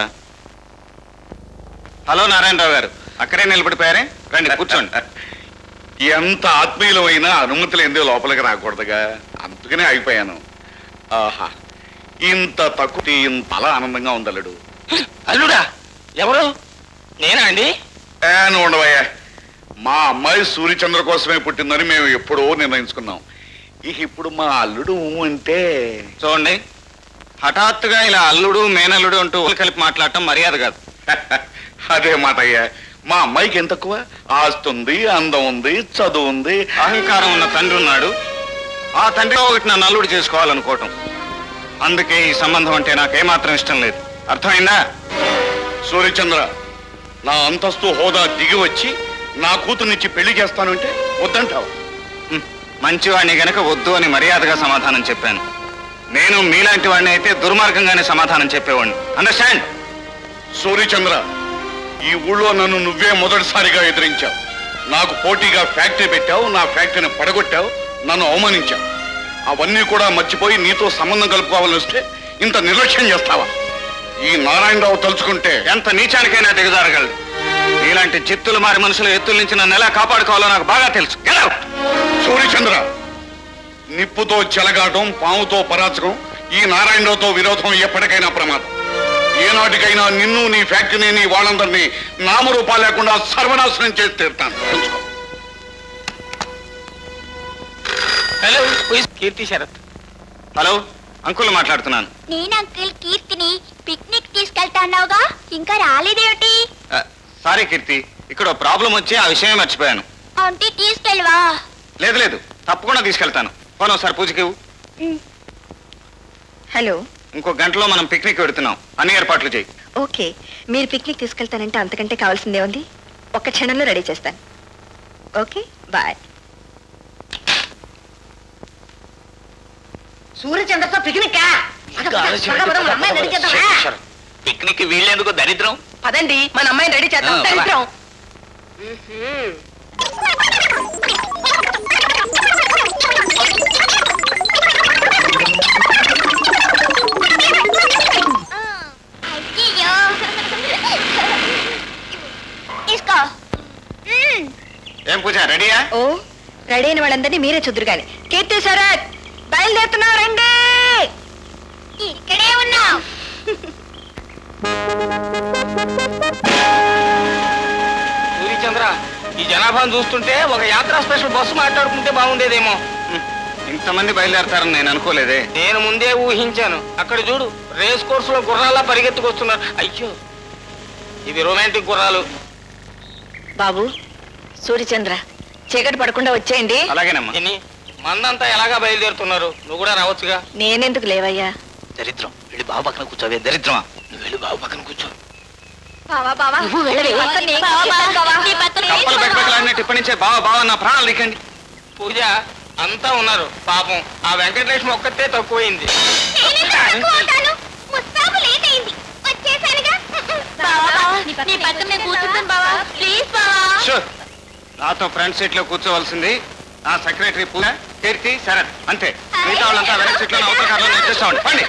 హలో నారాయణరావు గారు, అక్కడే నిలబడిపోయారే, రండి కూర్చోండి. ఎంత ఆత్మీయులమైనా అనుమతులు ఎందుకు లోపలికి రాకూడదుగా, అందుకనే అయిపోయాను. ఆహా, ఇంత తక్కువ ఇంత అలా ఆనందంగా ఉంది అల్లుడు. అల్లుడా? ఎవరు? నేనా అండి? నువ్వు ఉండవయ్యా. మా అమ్మాయి సూర్యచంద్ర కోసమే పుట్టిందని మేము ఎప్పుడో నిర్ణయించుకున్నాం. ఇక ఇప్పుడు మా అల్లుడు అంటే చూడండి, హఠాత్తుగా ఇలా అల్లుడు మేనల్లుడు అంటూ కలిపి మాట్లాడటం మర్యాద కాదు. అదే మాట అయ్యా. మా అమ్మాయికి ఎంత తక్కువ? ఆస్తి ఉంది, అందం ఉంది, చదువు ఉంది, అహంకారం ఉన్న తండ్రి ఉన్నాడు. ఆ తండ్రి ఒకటి నన్ను అల్లుడు చేసుకోవాలనుకోవటం. అందుకే ఈ సంబంధం అంటే నాకేమాత్రం ఇష్టం లేదు. అర్థమైందా? సూర్యచంద్ర, నా అంతస్తు హోదా దిగి వచ్చి నా కూతుర్నిచ్చి పెళ్లి చేస్తానంటే వద్దంటావు. మంచివాడిని గనక వద్దు అని మర్యాదగా సమాధానం చెప్పాను. నేను మీలాంటి వాడిని అయితే దుర్మార్గంగానే సమాధానం చెప్పేవాడిని. అండర్స్టాండ్? సూర్యచంద్ర, ఈ ఊళ్ళో నన్ను నువ్వే మొదటిసారిగా ఎదిరించావు. నాకు పోటీగా ఫ్యాక్టరీ పెట్టావు, నా ఫ్యాక్టరీని పడగొట్టావు, నన్ను అవమానించావు. అవన్నీ కూడా మర్చిపోయి నీతో సంబంధం కలుపుకోవాలని వస్తే ఇంత నిర్లక్ష్యం చేస్తావా? ఈ నారాయణరావు తలుచుకుంటే ఎంత నీచానికైనా దిగజారగలడు. ఇలాంటి చిత్తులు మారి మనుషుల ఎత్తుల నుంచి నన్ను ఎలా కాపాడుకోవాలో నాకు బాగా తెలుసు. సూర్యచంద్ర, నిప్పుతో చెలగాటం, పాముతో పరాచకం, ఈ నారాయణరావుతో విరోధం ఎప్పటికైనా ప్రమాదం. ఏనాటికైనా నిన్ను, నీ ఫ్యాక్టరీని, నీ వాళ్ళందరినీ నామరూపాలు లేకుండా సర్వనాశనం చేసి తీరుతాను. తెలుసుకో. Hello, Keerthi Sharath. Hello, uncle మాట్లాడుతున్నాను. నేను అంకుల్ కీర్తిని పిక్నిక్ తీసుకెళ్తాన్నావుగా, ఇంకా రాలేదేమిటి? సారీ కీర్తి, ఇక్కడ ప్రాబ్లం వచ్చి ఆ విషయమే మర్చిపోయాను. అంటే తీసుకెళ్ళవా? లేదు లేదు, తప్పకుండా తీసుకెళ్తాను. పోను ఒకసారి పూజకి. హలో, ఇంకో గంటలో మనం పిక్నిక్ పెడుతున్నాం. అన్ని ఏర్పాట్లు చేయి. ఓకే, మీరు పిక్నిక్ తీసుకెళ్తానంటే అంతకంటే కావాల్సిందే ఉంది. ఒక్క క్షణంలో రెడీ చేస్తాను. Okay, bye. సూర్యచంద్రతో పిక్నిక్ పిక్నిక్ వీళ్ళేందుకు దరిద్రం. పదండి, మన అమ్మాయిని రెడీ చేద్దాం. దరిద్రం. ఏం పూజ, రెడీయా? ఓ, రెడీ అయిన వాళ్ళందరినీ మీరే చూద్దరు కానీ. కీర్తి శరత్, బయలుదేరుతున్నావు, రండి. ఇక్కడే ఉన్నావు. సూర్యచంద్ర, ఈ జనాభాను చూస్తుంటే ఒక యాత్రా స్పెషల్ బస్సు మాట్లాడుకుంటే బాగుండేదేమో. ఇంతమంది బయలుదేరతారని నేను అనుకోలేదే. నేను ముందే ఊహించాను. అక్కడ చూడు, రేస్ కోర్సులో గుర్రాల్లా పరిగెత్తుకొస్తున్నారు. అయ్యో, ఇవి రొమాంటిక్ గుర్రాలు. బాబు, సూర్యచంద్ర, చీకటి పడకుండా వచ్చేయండి. అలాగేనమ్మా. మందంతా ఎలాగా బయలుదేరుతున్నారు? నువ్వు కూడా రావచ్చుగా. నేనెందుకు లేవయ్యా? దరిద్రం, వెళ్ళి బాబు పక్కన కూర్చోవే. దరిద్రమా, నువ్వు వెళ్ళి బాబు పక్కన కూర్చో. కప్పలు బెట్టబెట్టలన్నీ ఇప్పటి నుంచే బావ బావ నా ప్రాణాలు దిక్కండి. పూజ, అంతా ఉన్నారు. పాపం ఆ వెంకటలక్ష్మి ఒక్కతే తక్కువైంది. నాతో ఫ్రంట్ సీట్ లో కూర్చోవలసింది నా సెక్రటరీ పూజ, కీర్తి, శరత్, అంతే. మిగతా వాళ్ళంతా వెనక్ సీట్ లో అవతల కార్లో నిర్దేశం. పండి.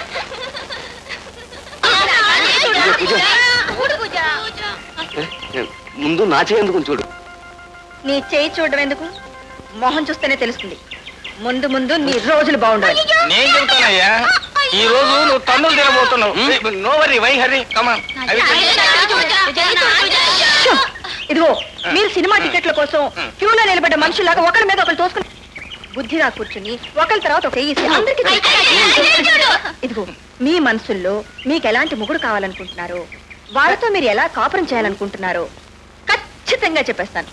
ముందు నా చేయందుకు చూడు. నీ చేయి చూడడం ఎందుకు? మొహం చూస్తేనే తెలుస్తుంది. ముందు ముందు నీ రోజులు బాగుండాలి. నేను చెబుతానయ్యా, ఈ రోజు నువ్వు తన్నులు తినబోతున్నావు. No worry, why hurry, come on. ఇదిగో, మీరు సినిమా టికెట్ల కోసం క్యూలో నిలబడ్డ మనుషులాగా ఒకరి మీద ఒకరు తోసుకుని బుద్ధిగా కూర్చుని ఒకరి తర్వాత ఒక వేసి అందరికీ ఇదిగో, మీ మనసుల్లో మీకు ఎలాంటి ముగుడు కావాలనుకుంటున్నారో, వాళ్ళతో మీరు ఎలా కాపురం చేయాలనుకుంటున్నారో ఖచ్చితంగా చెప్పేస్తాను.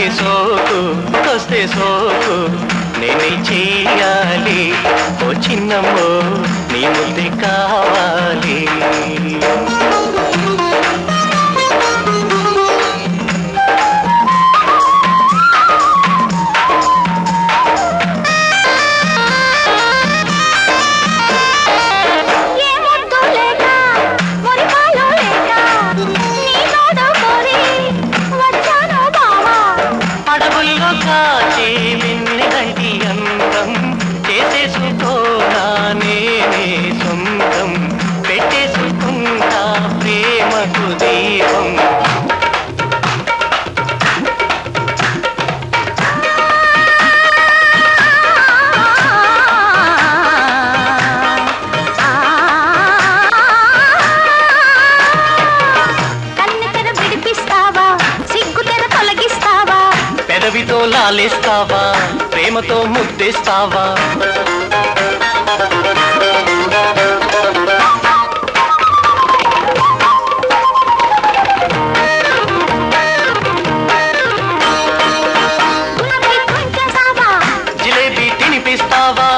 సోకు వస్తే సోకు నేనే చెయ్యాలి ఓ చిన్నమ్మో నీ ముద్దే కావాలి అడవుల్లో కాచే వెన్నెలంటి అందం చేసేసుకోనా నేనే సొంతం పెట్టేసుకుంటా ప్రేమకు దీపం పెదవితో లాలేస్తావా ప్రేమతో ముద్దేస్తావా జిలేబీ తినిపిస్తావా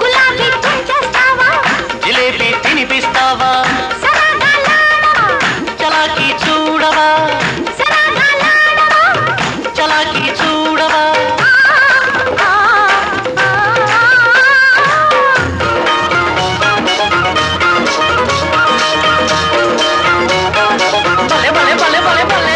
జిలేబీ తినిపిస్తావా చలాకీ చూడవా చలాకీ చూడవా భలే భలే భలే భలే భలే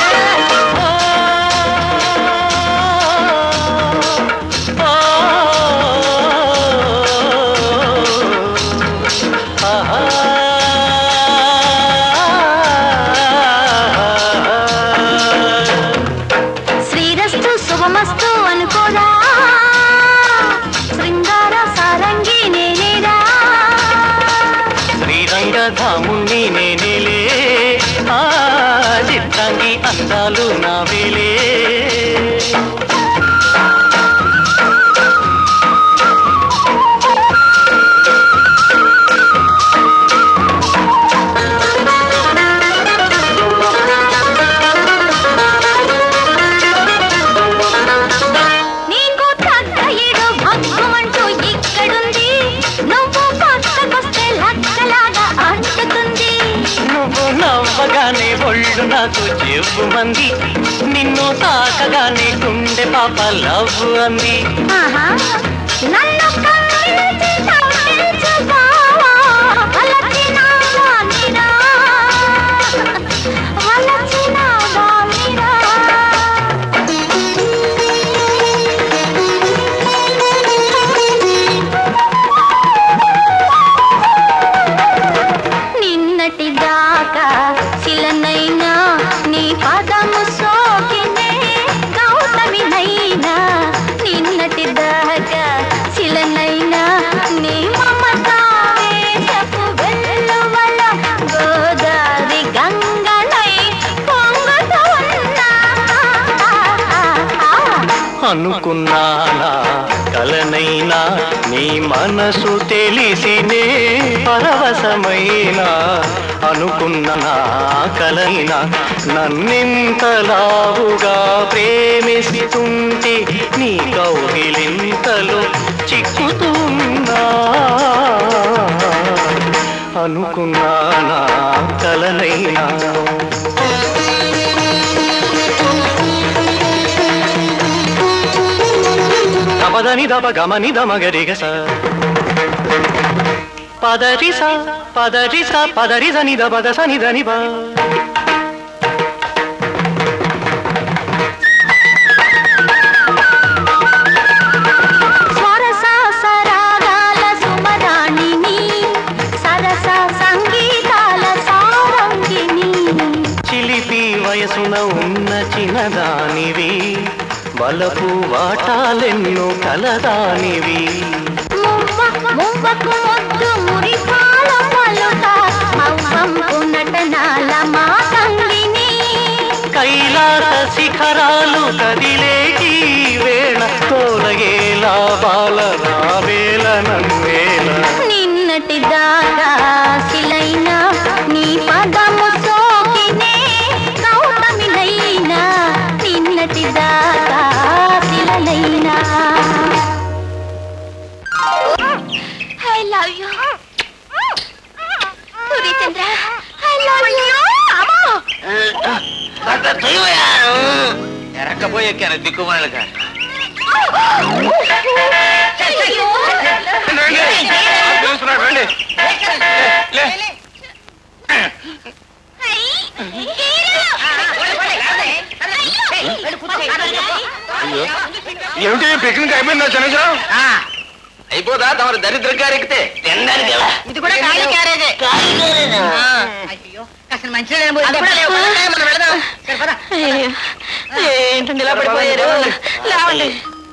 శ్రీరస్తు శుభమస్తు అనుకోరా శృంగార సారంగి నేనేరా శ్రీరంగధాముణ్ణి నేనేలే ఆ చిత్రాంగి అందాలు నావేలే నీకు తగ్గయిడు భగ్గుమంటూ ఇక్కడుంది నువ్వు పక్కకొస్తే లక్కలాగా అంటుతుంది నువ్వు నవ్వగానే ఒళ్ళు నాకు చెవు మంది నిన్ను తాకగానే గుండె పాప లవ్ అంది ఆహా నన్ను కవ్వించి కవ్వించు బావా వలచిన దానిరా వలచిన దానిరా నిన్నటి దాకా శిలనైనా నీ పదము సోకినే గౌతమినైనా నిన్నటి దాకా శిలనైనా నీ మమతావేశపు వెల్లువల గోదారి గంగనై పొంగుతూ ఉన్నా అనుకున్నానా కలనైనా నీ మనసు తెలిసినే పరవశమైనా అనుకున్నా కలైనా నన్నింతలావుగా ప్రేమిస్తుంటే నీ కౌగిలింతలో చిక్కుతున్నా అనుకున్నానా కలనైనా పదని దప గమని దమగరిగస పదరిస పదరిస పదరిస నిద పద సని దని బా స్వరస సరాగాల సుమరాణిని సరస సంగీతాల సారంగిని చిలిపి వయసున ఉన్న చిన్నదానివి బలపు వాటాలెన్నో కలదానివి మువ్వకు ముద్దు మురిపాల పలుక మౌవంపు నటనాల మాతంగిని కైలాస శిఖరాలు కదిలేకి వేళ తోలగేలా బాల రావేల నన్వేల నిన్నటి దాకా శిలైనా నీ పదము సోకినే గౌతమినైనా నిన్నటి దాకా కానీ దిక్కుమాలగా రండి ఏమిటి పిక్నిక్ అయిపోయిందా చంద్రశేఖరం? అయిపోదా తమరు దరిద్ర కారెక్కితే తిన్నారు కదా. ఇది కూడా ఖాళీ క్యారేజే. అయ్యో అసలు మంచిగా ఏంటండి ఇలా పడిపోయారు? లేవండి.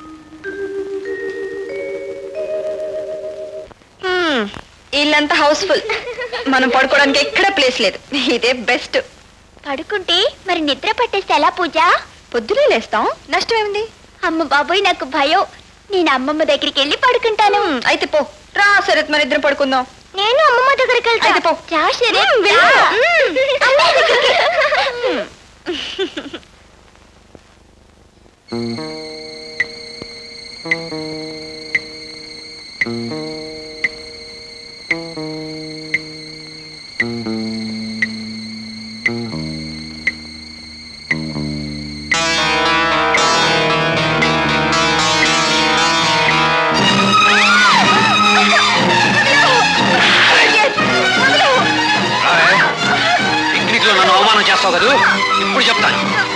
ఇల్లంతా హౌస్ఫుల్. మనం పడుకోవడానికి ఎక్కడ ప్లేస్ లేదు. ఇదే బెస్ట్. పడుకుంటే మరి నిద్ర పట్టేస్తే ఎలా పూజ? పొద్దునే లేస్తాం, నష్టం ఏముంది? అమ్మ బాబోయ్ నాకు భయం. నేను అమ్మమ్మ దగ్గరికి వెళ్ళి పడుకుంటాను. అయితే పో రా శరత్, మన ఇద్దరం పడుకుందాం. నేను అమ్మమ్మ దగ్గరికి వెళ్తాను. పో రా శరత్. పిక్నిక్ లో నన్ను అవమానం చేస్తావు కదా, ఇప్పుడు చెప్తాను.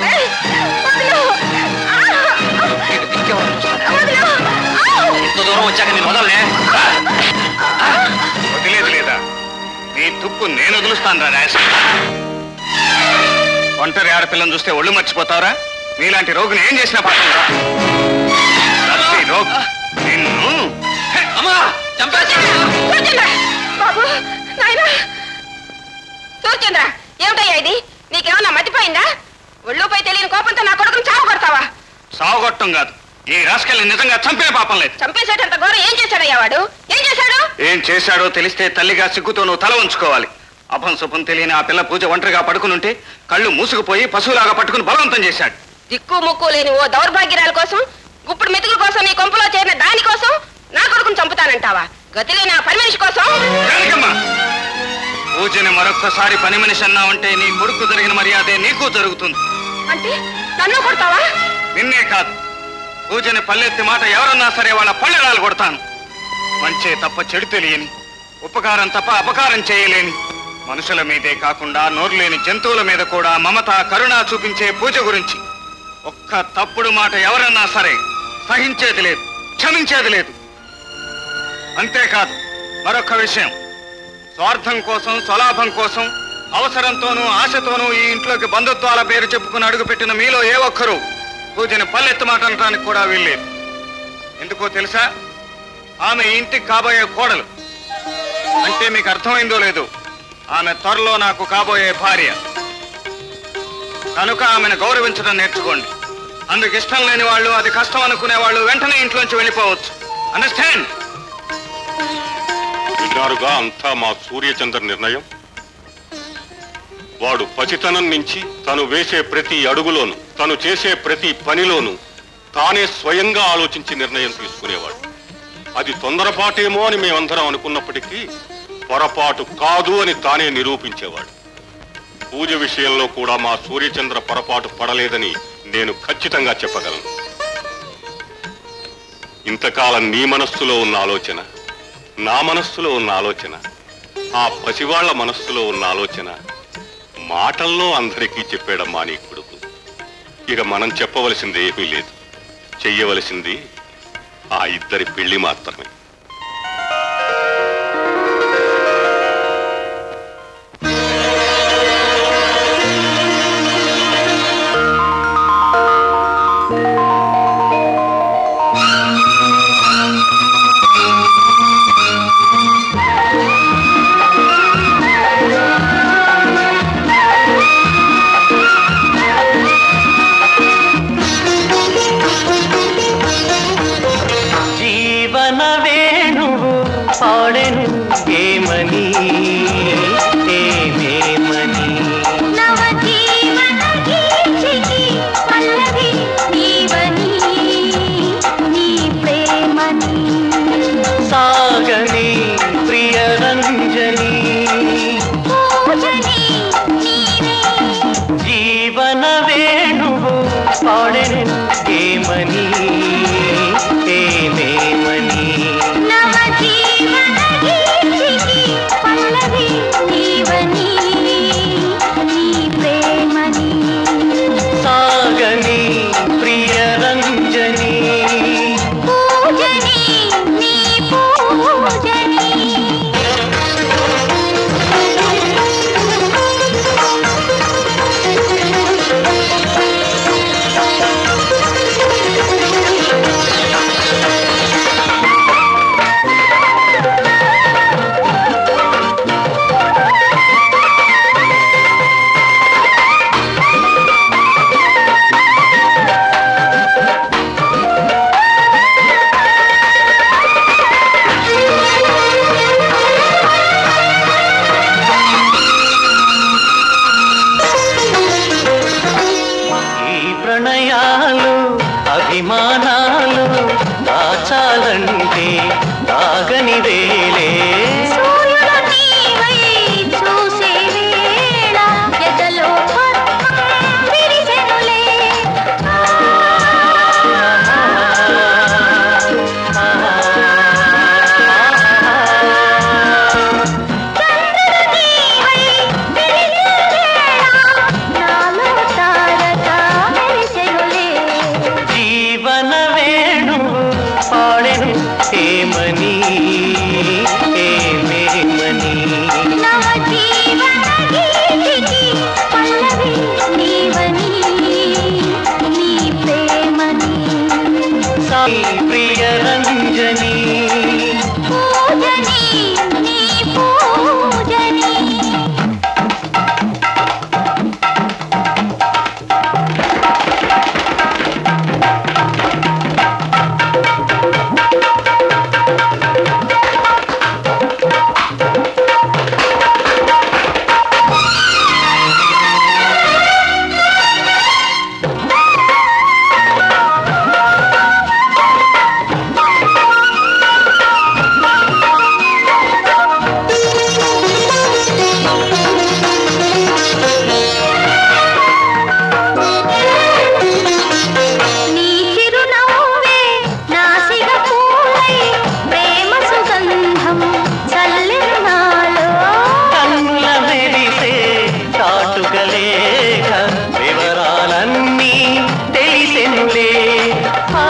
ఇంత దూరం వచ్చాక నేను వదలనే. వదిలేదు లేదా? నీ తుప్పు నేను వదులుస్తాను రా రాజ. ఒంటరి ఆడపిల్లని చూస్తే ఒళ్ళు మర్చిపోతావురా? నీలాంటి రోగిని ఏం చేసినా పాపం రా. రోగ్ నిన్ను అమ్మా బాబు నాయనా సూర్చంద్ర, ఏమిటయ్యా ఇది? నీకేమన్నా మతిపోయిందా? ఒళ్ళుపై తెలియని కోపంతో నా కొడుకుని చావు కొడతావా? సావగొట్టం కాదు, ఈ రాసుకెళ్ళి నిజంగా చంపే పాపం లేదు. చంపేసేటంత ఘోరం ఏం చేశాడయ్యా వాడు? ఏం చేశాడు? ఏం చేశాడో తెలిస్తే తల్లిగా సిగ్గుతో నువ్వు తల ఉంచుకోవాలి. అభం శుభం తెలియని ఆ పిల్ల పూజ ఒంటరిగా పడుకునుంటే కళ్ళు మూసుకుపోయి పశువులాగా పట్టుకుని బలవంతం చేశాడు. దిక్కు ముక్కు లేని ఓ దౌర్భాగ్యరాల కోసం, గుప్పుడు మెతుకుల కోసం, నీ కొంపలో చేరిన దాని కోసం నా కొడుకుని చంపుతానంటావా? గతి లేని ఆ పని మనిషి కోసం? పూజని మరొక్కసారి పని మనిషి అన్నావంటే నీ కొడుకు జరిగిన మర్యాదే నీకు జరుగుతుంది. అంటే నన్ను కొడతావా? నిన్నే కాదు, పూజని పల్లెత్తి మాట ఎవరన్నా సరే వాళ్ళ పళ్ళెరాలు కొడతాను. మంచే తప్ప చెడు తెలియని, ఉపకారం తప్ప అపకారం చేయలేని, మనుషుల మీదే కాకుండా నోరు లేని జంతువుల మీద కూడా మమత కరుణ చూపించే పూజ గురించి ఒక్క తప్పుడు మాట ఎవరన్నా సరే సహించేది లేదు, క్షమించేది లేదు. అంతేకాదు మరొక విషయం, స్వార్థం కోసం, స్వలాభం కోసం, అవసరంతోనూ ఆశతోనూ ఈ ఇంట్లోకి బంధుత్వాల పేరు చెప్పుకుని అడుగుపెట్టిన మీలో ఏ ఒక్కరూ పూజని పల్లెత్తు మాట అనడానికి కూడా వీల్లేదు. ఎందుకో తెలుసా? ఆమె ఇంటికి కాబోయే కోడలు. అంటే మీకు అర్థమైందో లేదు, ఆమె త్వరలో నాకు కాబోయే భార్య. కనుక ఆమెను గౌరవించడం నేర్చుకోండి. అందుకు ఇష్టం లేని వాళ్ళు, అది కష్టం అనుకునే వాళ్ళు వెంటనే ఇంట్లోంచి వెళ్ళిపోవచ్చు. అండర్స్టాండ్? విన్నారుగా అంతా మా సూర్యచంద్ర నిర్ణయం. వాడు పసితనం నుంచి తను వేసే ప్రతి అడుగులోను, తను చేసే ప్రతి పనిలోనూ తానే స్వయంగా ఆలోచించి నిర్ణయం తీసుకునేవాడు. అది తొందరపాటేమో అని మేమందరం అనుకున్నప్పటికీ పొరపాటు కాదు అని తానే నిరూపించేవాడు. పూజ విషయంలో కూడా మా సూర్యచంద్ర పొరపాటు పడలేదని నేను ఖచ్చితంగా చెప్పగలను. ఇంతకాలం నీ మనస్సులో ఉన్న ఆలోచన, నా మనస్సులో ఉన్న ఆలోచన, ఆ పసివాళ్ల మనస్సులో ఉన్న ఆలోచన మాటల్లో అందరికీ చెప్పాడమ్మా నీ కొడుకు. ఇక మనం చెప్పవలసింది ఏమీ లేదు, చెయ్యవలసింది ఆ ఇద్దరి పెళ్లి మాత్రమే. జీవన వేణువు పాడెను కళ్ళంటే తాగని వేలే సూర్యుడు నీవై చూసే వేళ ఎదలో పద్మం విరిసెనులే. చంద్రుడు నీవై విరిసే వేళ నాలో తారక మెరిసెనులే. జీవన వేణు పాడెను ఏమని ఏమేమని నవ జీవన గీతికి పల్లవి నీవని నీ ప్రేమని. సాయి ప్రియ రంజని పూజని నీ పూజని. నీ చిరునవ్వే నాసిక పూలై ప్రేమ సుగంధం చల్లెను నాలో. కన్నుల మెరిసే చాటుకలేక వివరాలన్నీ తెలిసెనులే ఆ,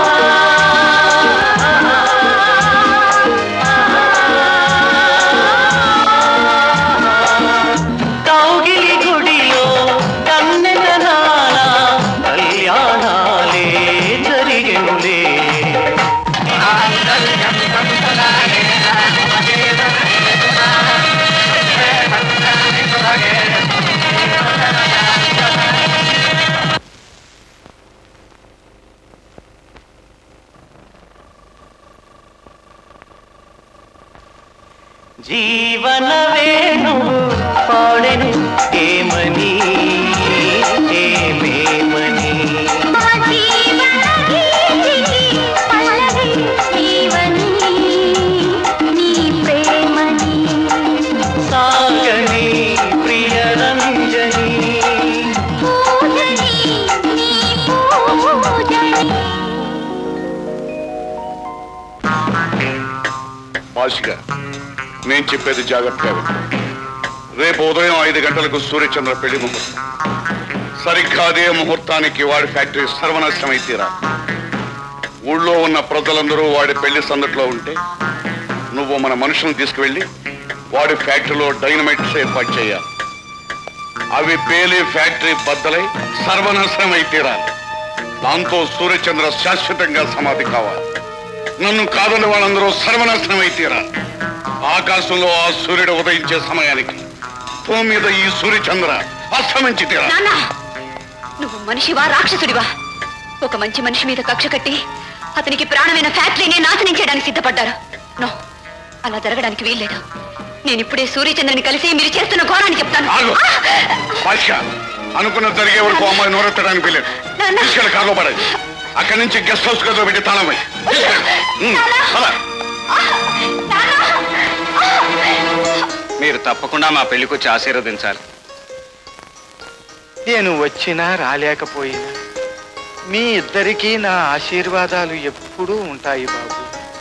కౌగిలి గుడిలో కన్నెగనాల కళ్యాణాలే జరిగెనులే జీవన వేణు పాడెను ఏమని ఏమేమని నవ జీవన గీతికి పల్లవి నీవని నీ ప్రేమని. సాగని ప్రియ రంజని పూజని నీ పూజని. మాసిగా నేను చెప్పేది జాగ్రత్తగా విను. రేపు ఉదయం ఐదు గంటలకు సూర్యచంద్ర పెళ్లి ముహూర్తం. సరిగ్గా అదే ముహూర్తానికి వాడి ఫ్యాక్టరీ సర్వనాశనం తీరా. ఊళ్ళో ఉన్న ప్రజలందరూ వాడి పెళ్లి సందట్లో ఉంటే నువ్వు మన మనుషులను తీసుకువెళ్ళి వాడి ఫ్యాక్టరీలో డైనమైట్స్ ఏర్పాటు చేయాలి. అవి పేలి ఫ్యాక్టరీ బద్దలై సర్వనాశనం తీరాలి. దాంతో సూర్యచంద్ర శాశ్వతంగా సమాధి కావాలి. నన్ను కాదని వాళ్ళందరూ సర్వనాశనం తీరాలి. ఆకాశంలో ఆ సూర్యుడు ఉదయించే సమయానికి భూమి మీద ఈ సూర్యచంద్ర అస్తమించి తీరాలి. నాన్న నువ్వు మనిషివా రాక్షసుడివా? ఒక మంచి మనిషి మీద కక్ష కట్టి అతనికి ప్రాణమైన ఫ్యాక్టరీని నాశనం చేయడానికి సిద్ధపడ్డారు. నో, అలా జరగడానికి వీల్లేదు. నేను ఇప్పుడే సూర్యచంద్రని కలిసి మీరు చేస్తున్న ఘోరాన్ని చెప్తాను. బాద్షా, అనుకున్న జరిగే వరకు అమ్మాయి నోరెత్తడానికి వీలేదు. తీసుకెళ్ళి కారులో పడాలి. అక్కడి నుంచి గెస్ట్ హౌస్ గదిలో పెట్టి తాళం వేయి. ఉమ్, పద. మీరు తప్పకుండా మా పెళ్లికొచ్చి ఆశీర్వదించాలి. నేను వచ్చినా రాలేకపోయినా మీ ఇద్దరికీ నా ఆశీర్వాదాలు ఎప్పుడూ ఉంటాయి బాబు.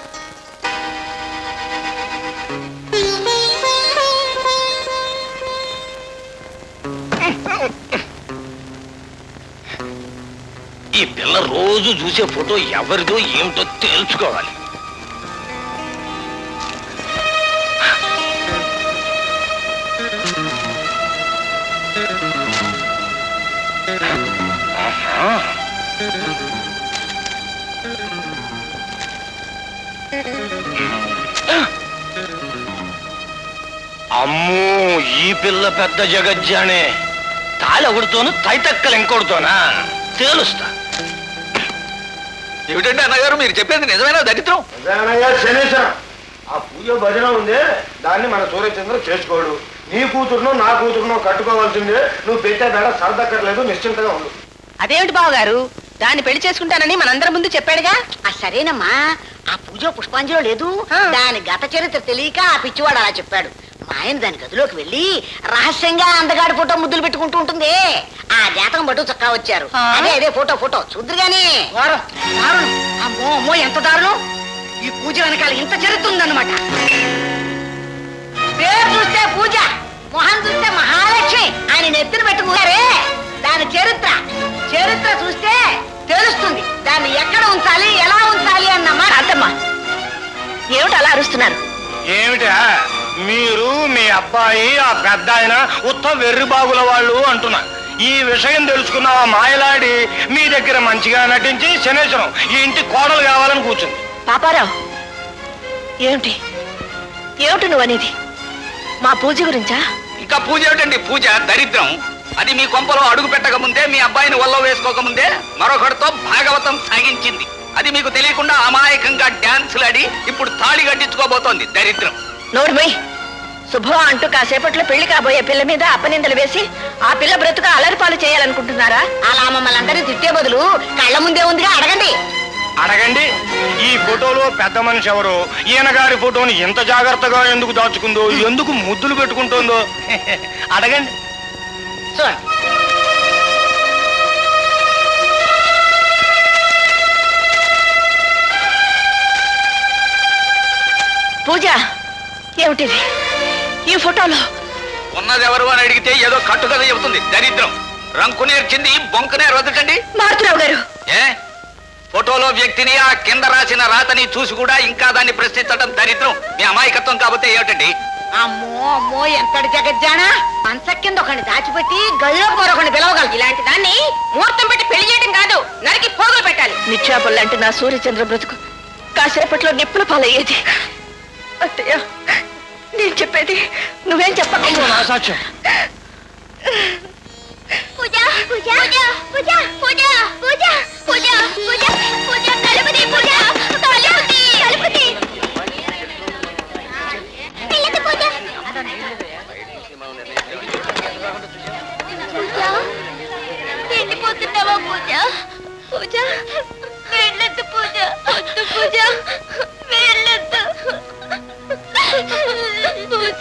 ఈ పిల్ల రోజు చూసే ఫోటో ఎవరిదో ఏమిటో తేల్చుకోవాలి. అమ్మో, ఈ పిల్ల పెద్ద జగజ్జానే. తాళెవడితోనూ తైతక్కలు ఇంకొడుతోనా తేలుస్తా. ఏమిటంటే అన్నగారు మీరు చెప్పేది నిజమేనా దరిద్రం? శనేశ్వరం, ఆ పూజ భజన ఉందే దాన్ని మన సూర్యచంద్ర చేసుకోడు. నీ కూతురునో నా కూతురునో కట్టుకోవాల్సిందే. నువ్వు పెట్టే బేడ సరదక్కర్లేదు, నిశ్చింతగా ఉండు. అదేమిటి బావగారు, దాన్ని పెళ్లి చేసుకుంటానని మనందరి ముందు చెప్పాడుగా. ఆ సరేనమ్మా, ఆ పూజ పుష్పాంజలిలో లేదు, దాని గత చరిత్ర తెలియక ఆ పిచ్చివాడు అలా చెప్పాడు. మా ఆయన దాని గదిలోకి వెళ్ళి రహస్యంగా అందగాడి ఫోటో ముద్దులు పెట్టుకుంటూ ఉంటుంది. ఆ జాతకం పట్టు చక్కా వచ్చారు. అదే అదే ఫోటో ఫోటో చూద్దరు గాని. దారుణం, అమ్మో అమ్మో ఎంత దారుణం. ఈ పూజ వెనకాల ఇంత చరిత్ర ఉందన్నమాట. పేరు చూస్తే పూజ, మొహం చూస్తే మహాలక్ష్మి ఆయన నెత్తిన పెట్టుకున్నారే, దాని చరిత్ర చరిత్ర చూస్తే తెలుస్తుంది దాన్ని ఎక్కడ ఉంచాలి ఎలా ఉంచాలి అన్నమాట. అత్తమ్మా ఏమిటి అలా అరుస్తున్నారు? ఏమిటా మీరు మీ అబ్బాయి ఆ పెద్ద ఆయన ఉత్త వెర్రి బాగుల వాళ్ళు అంటున్నా. ఈ విషయం తెలుసుకున్న ఆ మాయలాడి మీ దగ్గర మంచిగా నటించి శనేశ్వరం ఈ ఇంటి కోడలు కావాలని కూర్చుంది. పాపారావు ఏమిటి ఏమిటి నువ్వు అనేది? మా పూజ గురించా? ఇంకా పూజ ఏమిటండి పూజ? దరిద్రం. అది మీ కొంపలో అడుగు పెట్టక ముందే, మీ అబ్బాయిని ఒళ్ళో వేసుకోక ముందే మరొకటితో భాగవతం సాగించింది. అది మీకు తెలియకుండా అమాయకంగా డాన్సులాడి ఇప్పుడు తాళి కట్టించుకోబోతోంది. దరిద్రం. నోడుమై శుభం అంటూ కాసేపట్లో పెళ్లి కాబోయే పిల్ల మీద అపనిందలు వేసి ఆ పిల్ల బ్రతుక అలరిపాలు చేయాలనుకుంటున్నారా? అలా మమ్మల్ని అందరినీ తిట్టే బదులు కళ్ళ ముందే ఉందిగా అడగండి. అడగండి. ఈ ఫోటోలో పెద్ద మనిషి ఎవరు? ఈయన గారి ఫోటోని ఇంత జాగ్రత్తగా ఎందుకు దాచుకుందో, ఎందుకు ముద్దులు పెట్టుకుంటుందో అడగండి. పూజ ఏమిటిది? ఈ ఫోటోలో ఉన్నది ఎవరు అని అడిగితే ఏదో కట్టుకథ చెబుతుంది. దరిద్రం. రంకు నేర్చింది బొంకనే వదకండి. మారుతురావు గారు, ఏ ఫోటోలో వ్యక్తిని ఆ కింద రాసిన రాతని చూసి కూడా ఇంకా దాన్ని ప్రశ్నించడం దరిద్రం. మీ అమాయకత్వం కాబట్టి ఏమిటండి? అమ్మో అమ్మో ఎంతటి జగజ్జానా. మంచ కింద ఒకటి దాచిపెట్టి గల్లో మరొకటి పిలవగలరు. ఇలాంటి దాన్ని ముహూర్తం పెట్టి పెళ్లి చేయడం కాదు, నరికి పోగులు పెట్టాలి. నిత్యాపల్ లాంటి నా సూర్యచంద్ర బ్రతుకు కాసేపట్లో నిప్పుల పాలయ్యేది. అత్తయ్య నేను చెప్పేది నువ్వేం చెప్పకుండా. సాక్ష్యం పూజ పూజ పూజ పూజ పూజ పూజ పూజ పూజ తలుపుది పూజ తలుపుది తలుపుది పిల్లకి పూజ పూజ వెళ్ళిపోతున్నావా పూజ? పూజ వెళ్ళొద్దు పూజ, వద్దు పూజ, వెళ్ళొద్దు పూజ.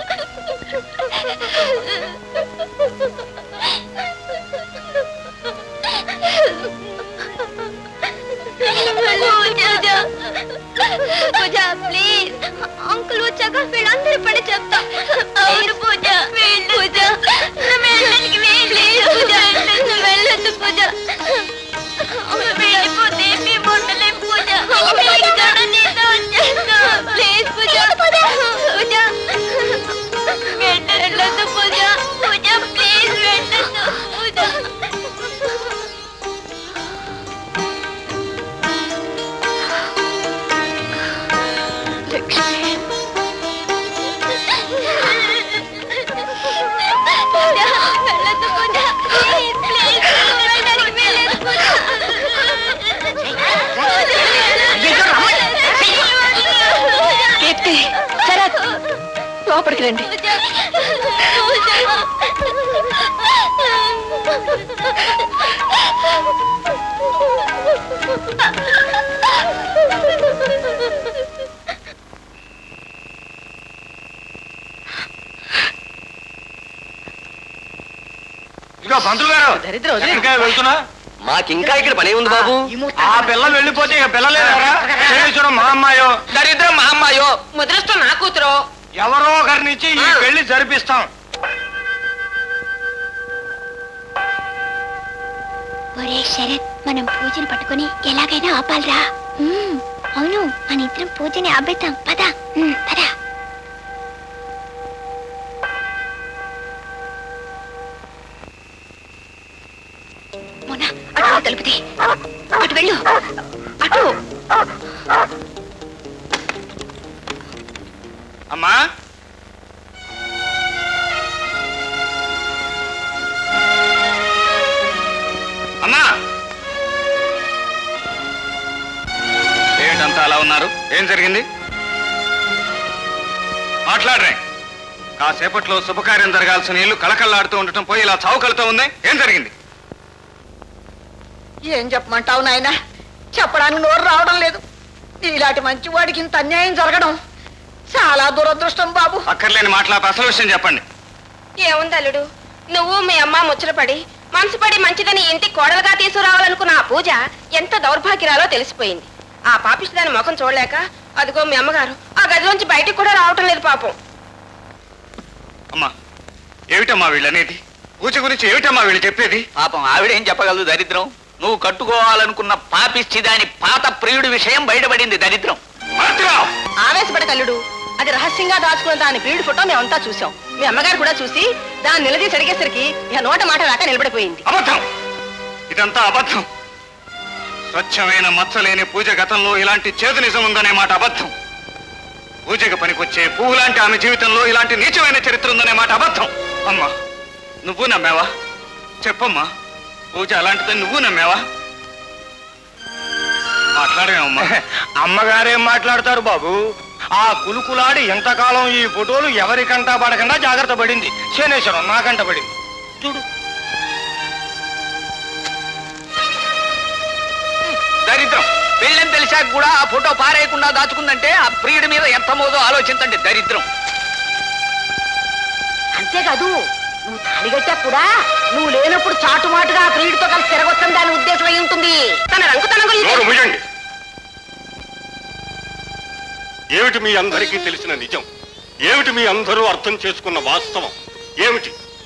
పూజ ప్లీజ్, అంకుల్ వచ్చాక వీళ్ళందరూ పడి చెప్తా. అవును పూజ పూజ వెళ్ళడానికి ప్లీజ్ పూజ వెళ్ళొద్దు పూజ. వెళ్ళిపోతే మేము ఉండలేం పూజ. ప్లీజ్ పూజ పూజ వెళ్ళొద్దు పూజ. పూజ ప్లీజ్ వెళ్ళొద్దు పూజ. లోపలికి రండి. ఇదిగో పంతులు గారు, దరిద్రం వెళ్తున్నా. మాకింకా ఇక్కడ పని ఉంది బాబు. ఆ పిల్ల వెళ్ళిపోతే ఇక పిల్లలేరా? శనేశ్వరం మా అమ్మాయో, దరిద్రం మా అమ్మాయో, ముద్రస్తో నా కూతురు. ఎవరో ఒకరినిచ్చి ఈ పెళ్లి జరిపిస్తాం. ఒరే శరత్, మనం పూజను పట్టుకుని ఎలాగైనా ఆపాలిరా. అవును, మన ఇద్దరం పూజని ఆపేద్దాం. పద పద. మోనా అటు తలుపుది, అటు వెళ్ళు, అటు. అమ్మా అమ్మా, ఏంటంతా అలా ఉన్నారు? ఏం జరిగింది? మాట్లాడరే. కాసేపట్లో శుభకార్యం జరగాల్సిన ఇల్లు కళకళలాడుతూ ఉండటం పోయి ఇలా చౌకలతో ఉంది. ఏం జరిగింది? ఏం చెప్పమంటావు నాయన? చెప్పడానికి నోరు రావడం లేదు. ఇలాంటి మంచి వాడికి ఇంత అన్యాయం జరగడం చాలా దురదృష్టం బాబు. అక్కర్లేని మాట్లాప అసలు విషయం చెప్పండి. ఏముంది అల్లుడు, నువ్వు మీ అమ్మ ముచ్చటపడి మనసుపడి మంచిదని ఇంటి కోడలుగా తీసుకురావాలనుకున్న ఆ పూజ ఎంత దౌర్భాగ్యరాలో తెలిసిపోయింది. ఆ పాపిష్టి దాని ముఖం చూడలేక అదిగో మీ అమ్మగారు ఆ గదిలోంచి బయటికి కూడా రావటం లేదు పాపం. అమ్మా, ఏమిటమ్మా వీళ్ళనేది? పూజ గురించి ఏమిటమ్మా వీళ్ళు చెప్పేది? పాపం ఆవిడేం చెప్పగలదు దరిద్రం. నువ్వు కట్టుకోవాలనుకున్న పాపిష్టి దాని పాత ప్రియుడి విషయం బయటపడింది దరిద్రం. ఆవేశపడ కల్లుడు, అది రహస్యంగా దాచుకున్న దాని ప్రియుడి ఫోటో మేమంతా చూసాం. మీ అమ్మగారు కూడా చూసి దాన్ని నిలదీసి అడిగేసరికి ఇక నోట మాట రాక నిలబడిపోయింది. అబద్ధం, ఇదంతా అబద్ధం. స్వచ్ఛమైన మచ్చలేని పూజ గతంలో ఇలాంటి చేదు నిజం ఉందనే మాట అబద్ధం. పూజకు పనికొచ్చే పువ్వు లాంటి ఆమె జీవితంలో ఇలాంటి నీచమైన చరిత్ర ఉందనే మాట అబద్ధం. అమ్మా, నువ్వు నమ్మావా? చెప్పమ్మా, పూజ అలాంటిదని నువ్వు నమ్మావా? మాట్లాడేమమ్మా. అమ్మగారేం మాట్లాడతారు బాబు? ఆ కులుకులాడి ఎంతకాలం ఈ ఫోటోలు ఎవరికంటా పడకుండా జాగ్రత్త పడింది. శనేశ్వరం నాకంట పడింది చూడు. దరిద్రం. పెళ్ళని తెలిసాక కూడా ఆ ఫోటో పారేయకుండా దాచుకుందంటే ఆ ప్రియుడి మీద ఎంత మోదో ఆలోచించండి. దరిద్రం. అంతేకాదు, నువ్వు తాడిగట్టా కూడా నువ్వు లేనప్పుడు చాటుమాటుగా ఆ ప్రియుడితో కలిసి తిరగొచ్చని దాని ఉద్దేశం అయి ఉంటుంది. తన రంగుతనం నోరు మూయండి. ఏమిటి మీ అందరికీ తెలిసిన నిజం? ఏమిటి మీ అందరూ అర్థం చేసుకున్న వాస్తవం ఏమిటి?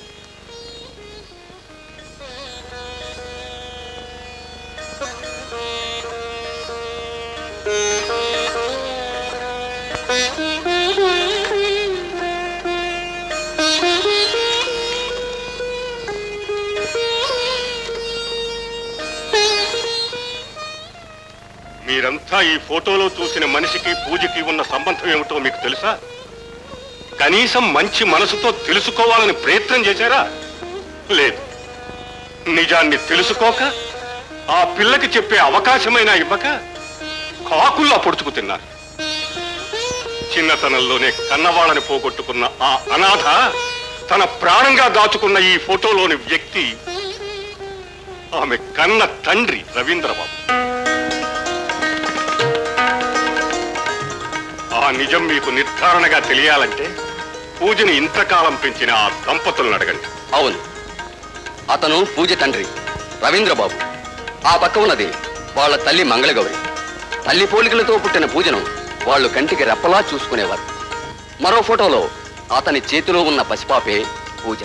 మీరంతా ఈ ఫోటోలో చూసిన మనిషికి పూజకి ఉన్న సంబంధం ఏమిటో మీకు తెలుసా? కనీసం మంచి మనసుతో తెలుసుకోవాలని ప్రయత్నం చేశారా? లేదు. నిజాన్ని తెలుసుకోక ఆ పిల్లకి చెప్పే అవకాశమైనా ఇవ్వక కాకుల్లా పొడుచుకు తిన్నారు. చిన్నతనంలోనే కన్నవాళ్ళని పోగొట్టుకున్న ఆ అనాథ తన ప్రాణంగా దాచుకున్న ఈ ఫోటోలోని వ్యక్తి ఆమె కన్న తండ్రి రవీంద్రబాబు. ఆ నిజం మీకు నిర్ధారణగా తెలియాలంటే పూజని ఇంతకాలం పెంచిన ఆ దంపతులను అడగండి. అవును, అతను పూజ తండ్రి రవీంద్రబాబు. ఆ పక్క ఉన్నది వాళ్ళ తల్లి మంగళగౌరి. తల్లి పోలికలతో పుట్టిన పూజను వాళ్ళు కంటికి రెప్పలా చూసుకునేవారు. మరో ఫోటోలో అతని చేతిలో ఉన్న పసిపాపే పూజ.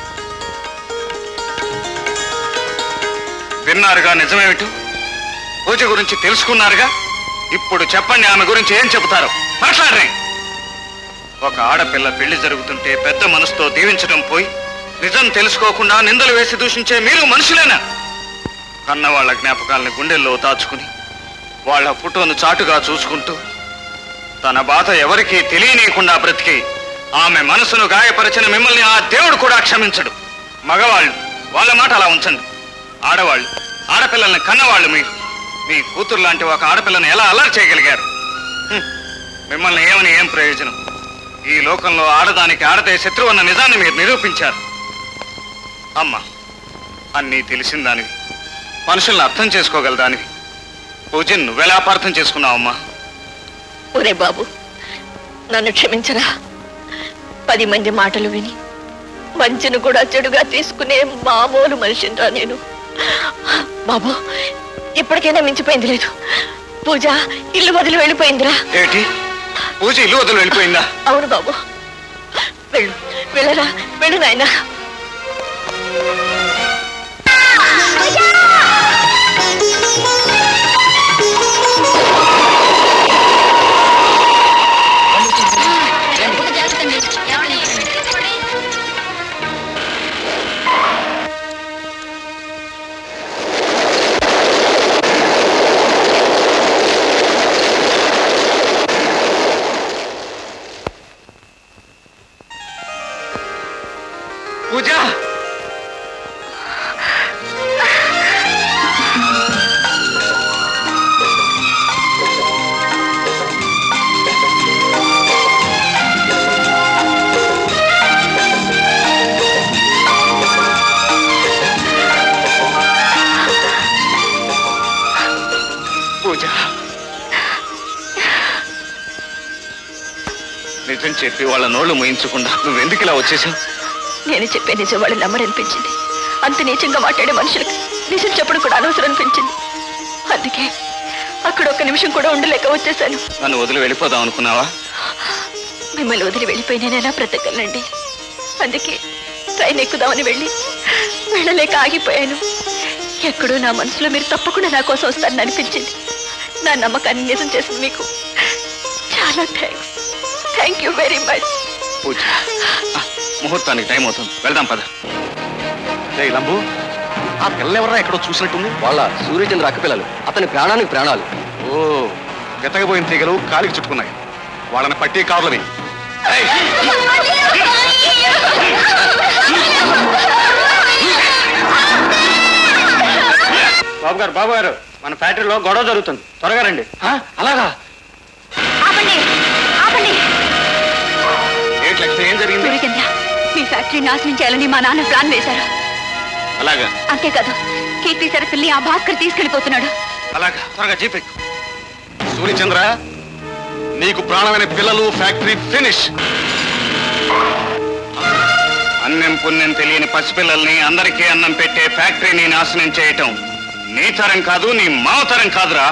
విన్నారుగా నిజమేమిటి? పూజ గురించి తెలుసుకున్నారుగా. ఇప్పుడు చెప్పండి, ఆమె గురించి ఏం చెబుతారు? మాట్లాడరే. ఒక ఆడపిల్ల పెళ్లి జరుగుతుంటే పెద్ద మనసుతో దీవించడం పోయి నిజం తెలుసుకోకుండా నిందలు వేసి దూషించే మీరు మనుషులేనా? కన్న వాళ్ళ జ్ఞాపకాలని గుండెల్లో దాచుకుని వాళ్ళ ఫోటోను చాటుగా చూసుకుంటూ తన బాధ ఎవరికీ తెలియనీయకుండా బ్రతికి ఆమె మనసును గాయపరిచిన మిమ్మల్ని ఆ దేవుడు కూడా క్షమించడు. మగవాళ్ళు వాళ్ళ మాట అలా ఉంచండి. ఆడవాళ్ళు, ఆడపిల్లల్ని కన్నవాళ్ళు మీరు. మీ కూతురు లాంటి ఒక ఆడపిల్లని ఎలా అల్లరి చేయగలిగారు? మిమ్మల్ని ఏమని ఏం ప్రయోజనం? ఈ లోకంలో ఆడదానికి ఆడదే శత్రువు అన్న నిజాన్ని మీరు నిరూపించారు. అమ్మా, అన్నీ తెలిసిన దానివి, మనుషుల్ని అర్థం చేసుకోగలదానివి. పూజను నువ్వెలా అపార్థం చేసుకున్నావమ్మా? ఒరే బాబు, నన్ను క్షమించరా. పది మంది మాటలు విని మంచిని కూడా చెడుగా తీసుకునే మామూలు మనిషిరా నేను. బాబు, ఇప్పటికైనా మించిపోయింది లేదు. పూజ ఇల్లు వదిలి వెళ్ళిపోయిందిరా. ఏంటి? పూజ ఇల్లు వదిలి వెళ్ళిపోయిందా? అవును బాబు. వెళ్ళు, వెళ్ళరా, వెళ్ళు నాయనా. పూజ, నిజం చెప్పి వాళ్ళ నోళ్లు మోయించకుండా నువ్వెందుకు ఇలా వచ్చేసావు? నేను చెప్పే నిజం వాళ్ళు నమ్మరనిపించింది. అంత నీచంగా మాట్లాడే మనుషులకు నిజం చెప్పడం కూడా అనవసరం అనిపించింది. అందుకే అక్కడ ఒక్క నిమిషం కూడా ఉండలేక వచ్చేసాను. నన్ను వదిలి వెళ్ళిపోదాం అనుకున్నావా? మిమ్మల్ని వదిలి వెళ్ళిపోయి నేను ఎలా బ్రతకగలనండి? అందుకే ట్రైన్ ఎక్కుదామని వెళ్ళి వెళ్ళలేక ఆగిపోయాను. ఎక్కడో నా మనసులో మీరు తప్పకుండా నా కోసం వస్తారని అనిపించింది. నా నమ్మకాన్ని నిజం చేసింది మీకు చాలా thanks. Thank you very much. Pooja, ముహూర్తానికి టైం అవుతుంది, వెళ్దాం పద. రే లంబు, ఆ పిల్ల ఎవరా ఎక్కడో చూసినట్టుంది? వాళ్ళ సూర్యచంద్ర అక్క పిల్లలు, అతని ప్రాణానికి ప్రాణాలు. ఓ, వెతకబోయిన తీగలు కాలికి చుట్టుకున్నాయి. వాళ్ళని పట్టి కారులని. బాబు గారు బాబు గారు మన ఫ్యాక్టరీలో గొడవ జరుగుతుంది, త్వరగా రండి. అలాగా? ఆపండి ఆపండి. ఏంటి లక్ష్మి, ఏం జరిగింది? సూర్యచంద్ర, మీ ఫ్యాక్టరీ నాశనం చేయాలని మా నాన్న ప్లాన్ వేశారు. అలాగా? అంతేకాదు, కీర్తి సరస్సుల్ని ఆ భాస్కర్ తీసుకెళ్లిపోతున్నాడు. అలాగా, త్వరగా జీప్ ఎక్కు. సూర్యచంద్ర, నీకు ప్రాణమైన పిల్లలు, ఫ్యాక్టరీ ఫినిష్. అన్నం పుణ్యం తెలియని పసిపిల్లల్ని అందరికీ అన్నం పెట్టే ఫ్యాక్టరీని నాశనం చేయటం నీ తరం కాదు, నీ మావ తరం కాదురా.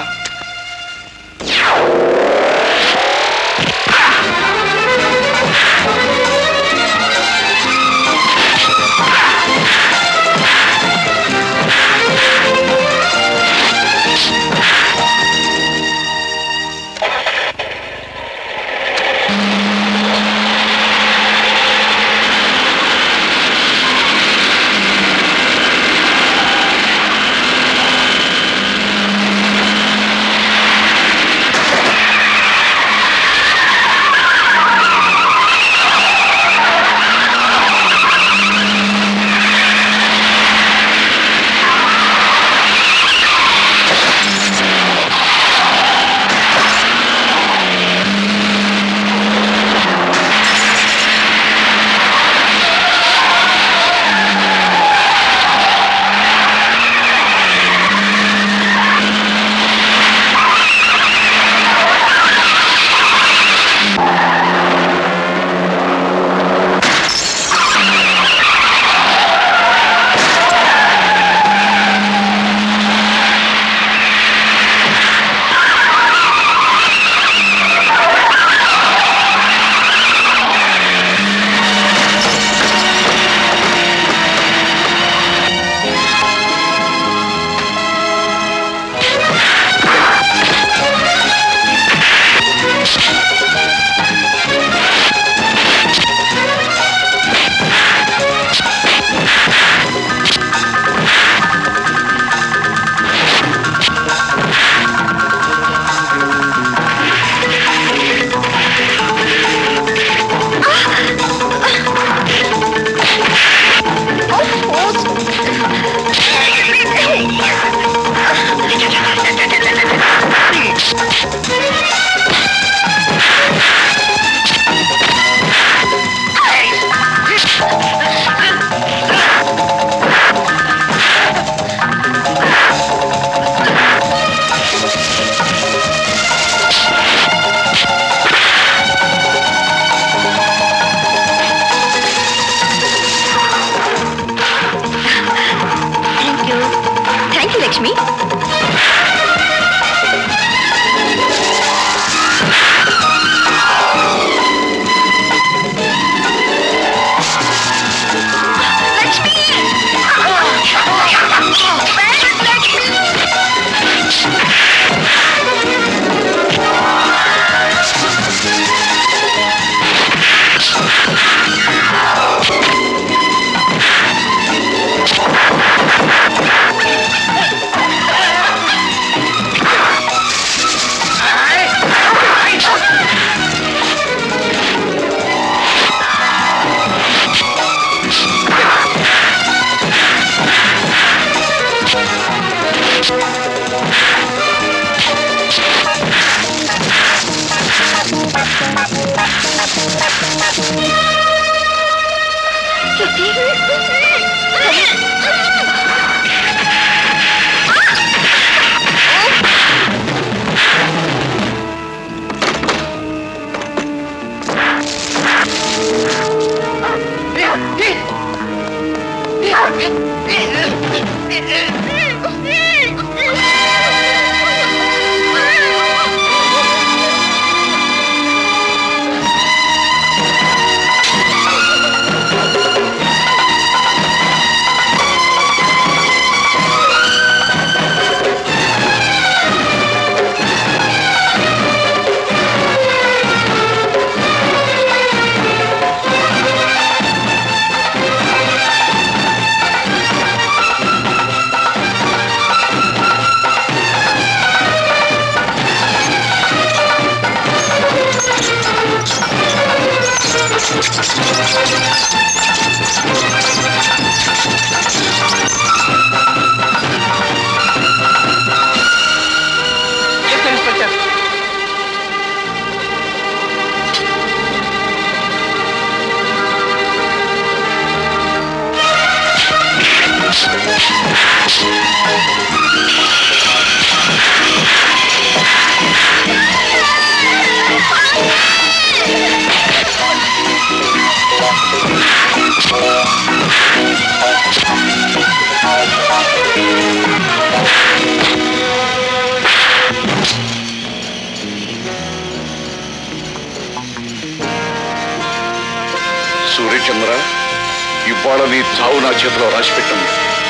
సూర్యచంద్ర, ఇవాళ నీ చావు నా చేతిలో రాసి పెట్టింది.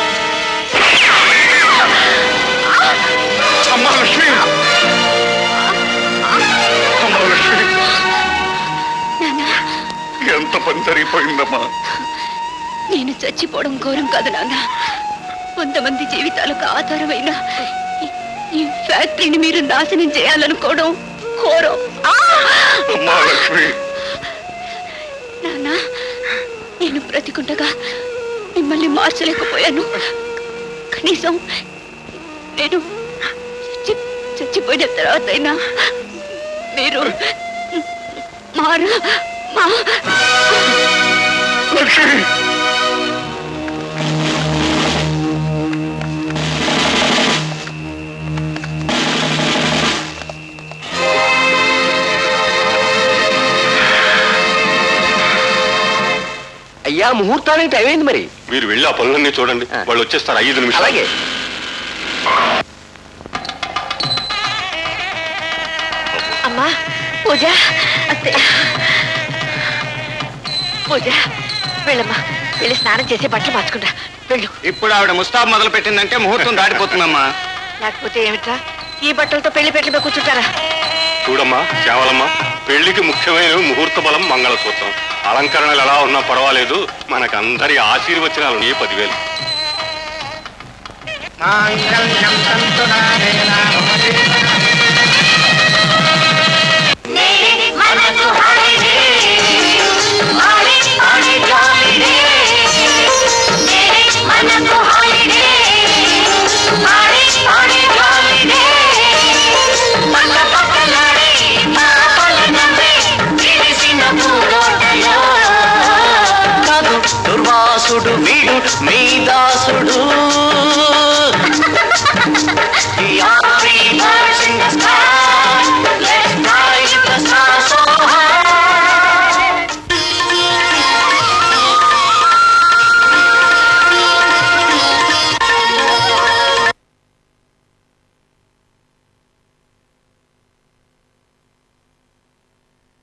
అమ్మా లక్ష్మి, అమ్మా లక్ష్మి, ఎంత పని జరిగిపోయిందమ్మా. నేను చచ్చిపోవడం ఘోరం కాదు నాన్న. కొంతమంది జీవితాలకు ఆధారమైన ఈ- ఈ ఫ్యాక్టరీని మీరు నాశనం చేయాలనుకోవడం ఘోరం. అమ్మా లక్ష్మి, నాన్న, నేను బ్రతికుండగా మిమ్మల్ని మార్చలేకపోయాను. కనీసం నేను చచ్చి చచ్చిపోయిన తర్వాత అయినా మీరు మారు మా లక్ష్మి, అయ్యా ముహూర్తానికి టైం అయింది మరి. మీరు వెళ్ళి ఆ పనులన్నీ చూడండి, వాళ్ళు వచ్చేస్తారు ఐదు నిమిషాలు. అలాగే. అమ్మా పూజ, అత్తే పూజ, వెళ్ళమ్మా, వెళ్ళి స్నానం చేసి బట్టలు మార్చుకుంటా వెళ్ళు. ఇప్పుడు ఆవిడ ముస్తాబు మొదలు పెట్టిందంటే ముహూర్తం దాటిపోతుందమ్మా. లేకపోతే ఏమిట్రా, ఈ బట్టలతో పెళ్లి పెట్టి కూర్చుంటారా? చూడమ్మా కేవలమ్మా, పెళ్లికి ముఖ్యమైన ముహూర్త బలం మంగళసూత్రం. అలంకరణలు ఎలా ఉన్నా పర్వాలేదు, మనకందరి ఆశీర్వచనాలు ఏ పదివేలు. దుర్వాసుడు వీడు మీ దాసుడు.